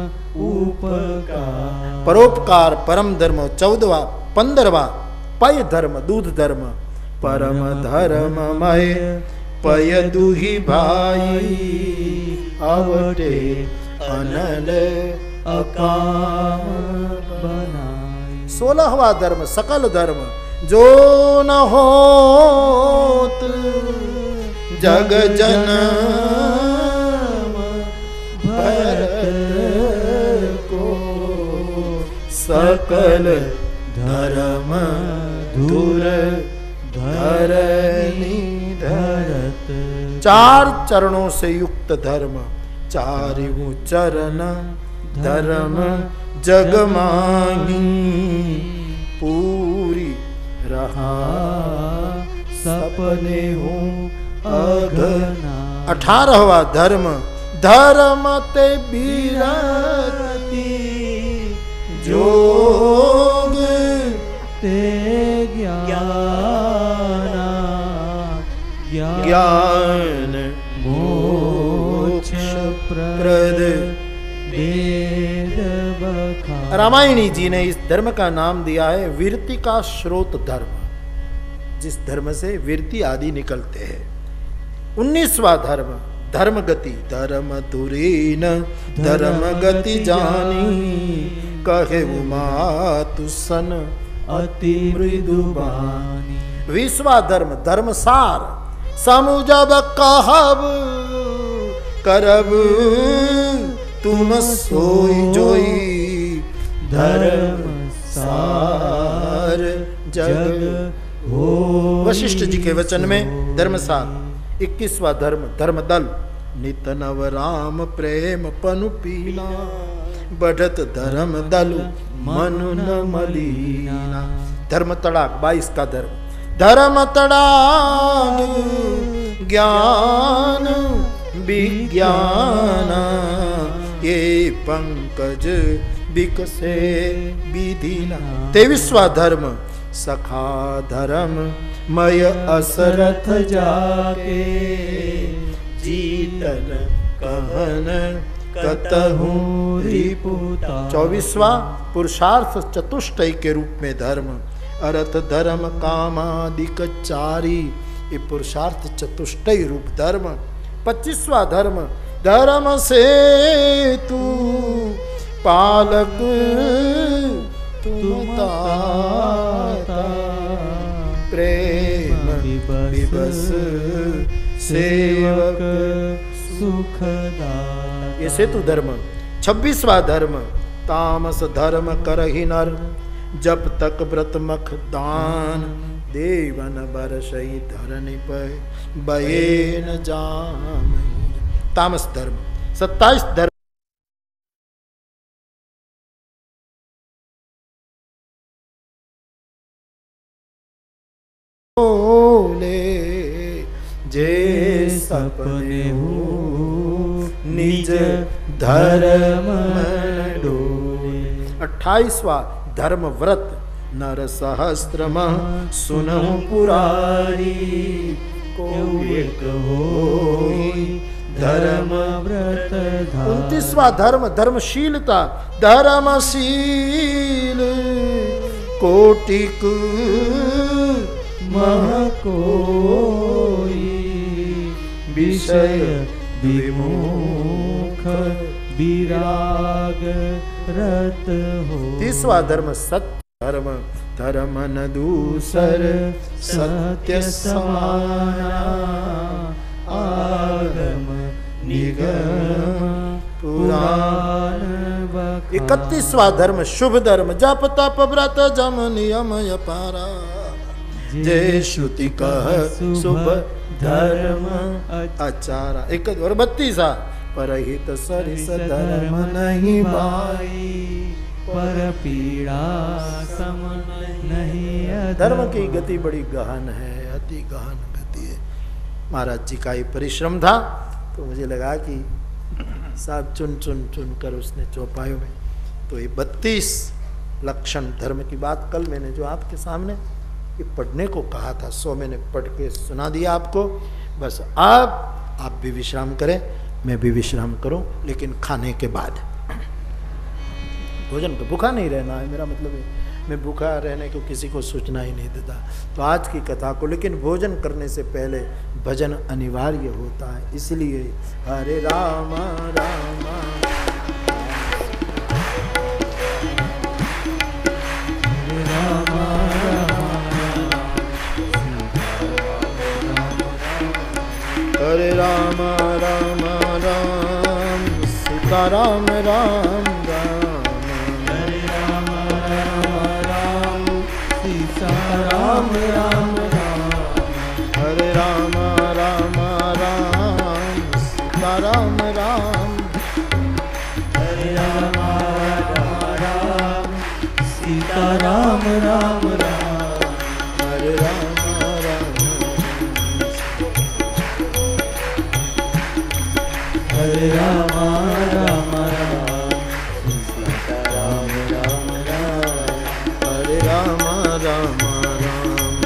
उपकार। परोपकार परम धर्म। 14वां 15वां पय धर्म दूध धर्म। परम धर्म मय पय दुही भाई अवटे अनल अकाम बनाई। 16वां धर्म सकल धर्म। जो न होत जग जन भरत को सकल धर्म धुर धरनी धरत। 4 चरणों से युक्त धर्म। 4 चरण धर्म जग माही पूरी रहा सपने हूँ अघना। 18वां धर्म धर्म ते बीरती जोग ते ज्ञान मोक्ष प्रद वेद बखा। रामायणी जी ने इस धर्म का नाम दिया है वीरति का स्रोत धर्म, जिस धर्म से वीरति आदि निकलते हैं। 19वां धर्म धर्म गति। धर्म तुरीन धर्म गति जानी कहे मातु सन अति मृदु बानी। 20वां धर्म धर्म सार। समुझब कहब करब तुम सोई जोई धर्म सार जग हो। वशिष्ठ जी के वचन में धर्मसार। 21वां धर्म धर्म दल। नित नव राम प्रेम पनु पीना बढ़त धर्म दल मनु न मलीना। धर्म तड़ाक 22 का धर्म। धर्म तड़ाक ज्ञान विज्ञान ये पंकज बिकसे विधिना। 23वां धर्म सखा धर्म मय असरथ जाके जीतन कहन कतहु रिपुता। 24वां पुरुषार्थ चतुष्टय के रूप में धर्म। अर्थ धर्म कामादिक चारी ये पुरुषार्थ चतुष्टय रूप धर्म। 25वां धर्म धर्म से तू पालक तुम ताता प्रेम विबस सेवक सुखदा। ये सेतु धर्म। 26वां धर्म तामस धर्म करहि नर जब तक व्रत मख दान देवन बरसई धरनि पय बये न जाम। तामस धर्म। 27 धर्म जे सपने हो निज धर्म डोले। 28वां धर्म व्रत नर सहस्त्रम सुनहु पुरारी को एक होई धर्म व्रत। 29वां धर्म धर्मशीलता। धर्मशील कोटिक महकोई विषय विमुख विराग रत हो। 30वां धर्म सत्य धर्म। धर्म न दूसर सत्य समाना आगम निगम पुराण। 31वां धर्म शुभ धर्म। जप तप व्रत जम नियम अपारा जय श्रुति कह शुभ धर्म आचारा। 32वां परहित सरिस धर्म नहीं भाई पर पीड़ा सम नहीं। धर्म की गति बड़ी गहन है, अति गहन गति। महाराज जी का ही परिश्रम था, तो मुझे लगा कि साहब चुन चुन चुन कर उसने चौपायों में, तो ये 32 लक्षण धर्म की बात कल मैंने जो आपके सामने ये पढ़ने को कहा था, 100 मैंने पढ़ के सुना दिया आपको। बस आप भी विश्राम करें, मैं भी विश्राम करूं, लेकिन खाने के बाद। भोजन को भूखा नहीं रहना है, मेरा मतलब है मैं भूखा रहने को किसी को सूचना ही नहीं देता। तो आज की कथा को, लेकिन भोजन करने से पहले भजन अनिवार्य होता है, इसलिए हरे राम राम हरे राम राम राम सीता राम राम राम हरे राम राम राम सीता राम राम राम हरे राम राम राम सीता राम राम हरे राम राम सीता राम राम राम हरे राम हरे राम राम राम सीता राम राम राम हरे राम राम राम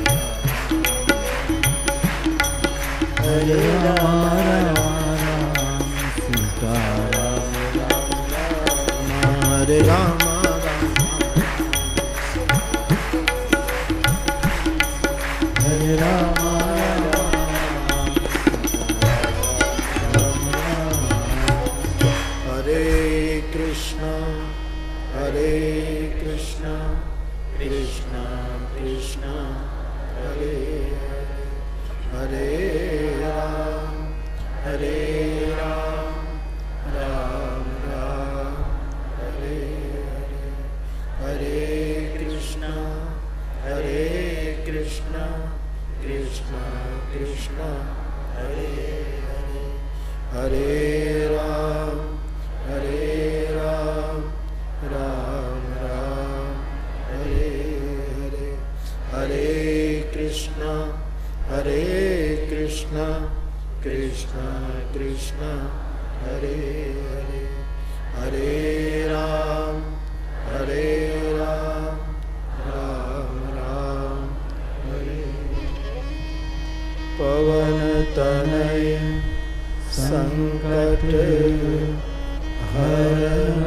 हरे राम राम सीता राम राम हरे राम हरे राम हरे कृष्ण कृष्ण कृष्ण हरे हरे राम राम राम हरे हरे कृष्ण कृष्ण कृष्ण हरे हरे राम राम राम हरे हरे हरे कृष्ण कृष्ण कृष्ण हरे हरे हरे राम राम राम हरे पवन तनय संकट हरण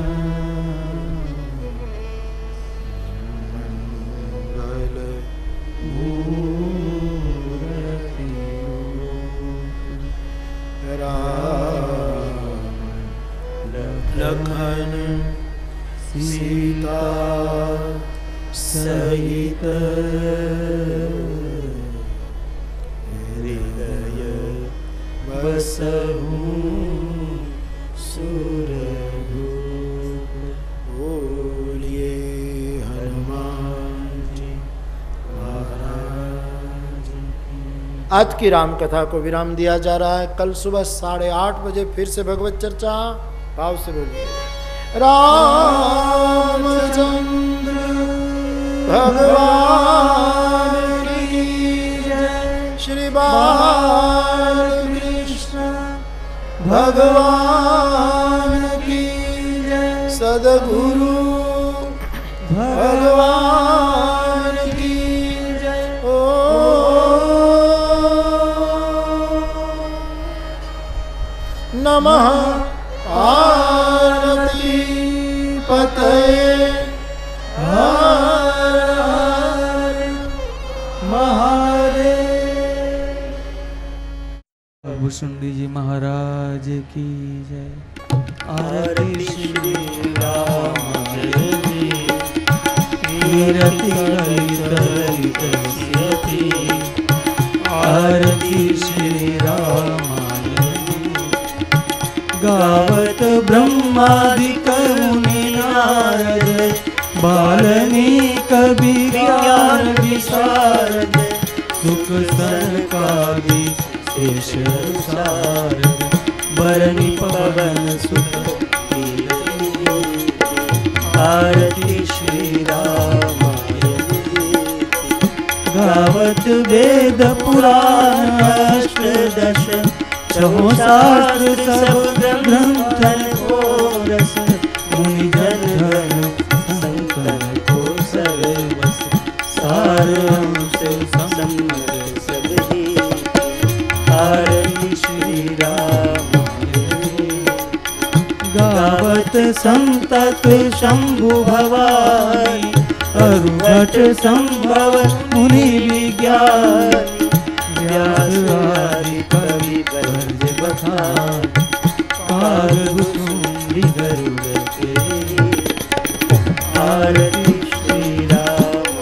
मंगल मूर्ति राम लखन सीता सहित हृदय बसहु सुरभूप बोलिए हनुमान जी महाराज की। आज की राम कथा को विराम दिया जा रहा है। कल सुबह 8:30 बजे फिर से भगवत चर्चा। भाव से बोलिए रामचंद्र भगवान की जय। श्री बालकृष्ण भगवान की जय। सद्गुरु भगवान की जय। ओ नमः पार्वती पतये हर हर महादेव। भूषुंडी जी महाराज की जय। आरती श्री राम जय जी। कीरति ललित सियति। आरती श्री राम गावत ब्रह्मादिक मुनि नारद। बाल्मीक ज्ञान विशारद। सुख सनकादि शेष सारद। बरनि पवन सुत आरती श्री राम गावत वेद पुराण। यश, चहो शास्त्र सब ग्रंथन को रस, मुनि जन धन संकर को सर्वस, सार अंश सम्मत सब ही, आरती श्री राम। गावत संतत शंभु भवानी, अरुभट संभव मुनि विज्ञानी, व्यास आदि कवि कर्ज बखान, कागभूषुंडी गरुड़ के, आरती श्री राम।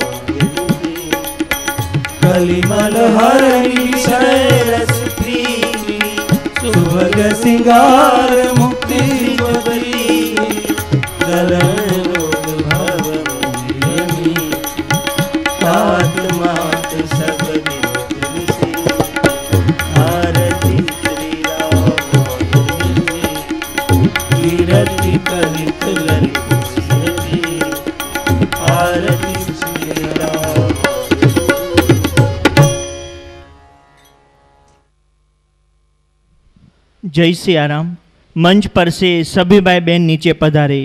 कलिमल हरि विषय रस प्रीति, सुभग सिंगार मुक्ति बरी, गलन रोग भव मुनि, तात मात सब तुलसी, आरती श्री राम। कीरति कलित ललित सीरति, आरती श्री राम। जय सियाराम। मंच पर से सभी भाई बहन नीचे पधारे।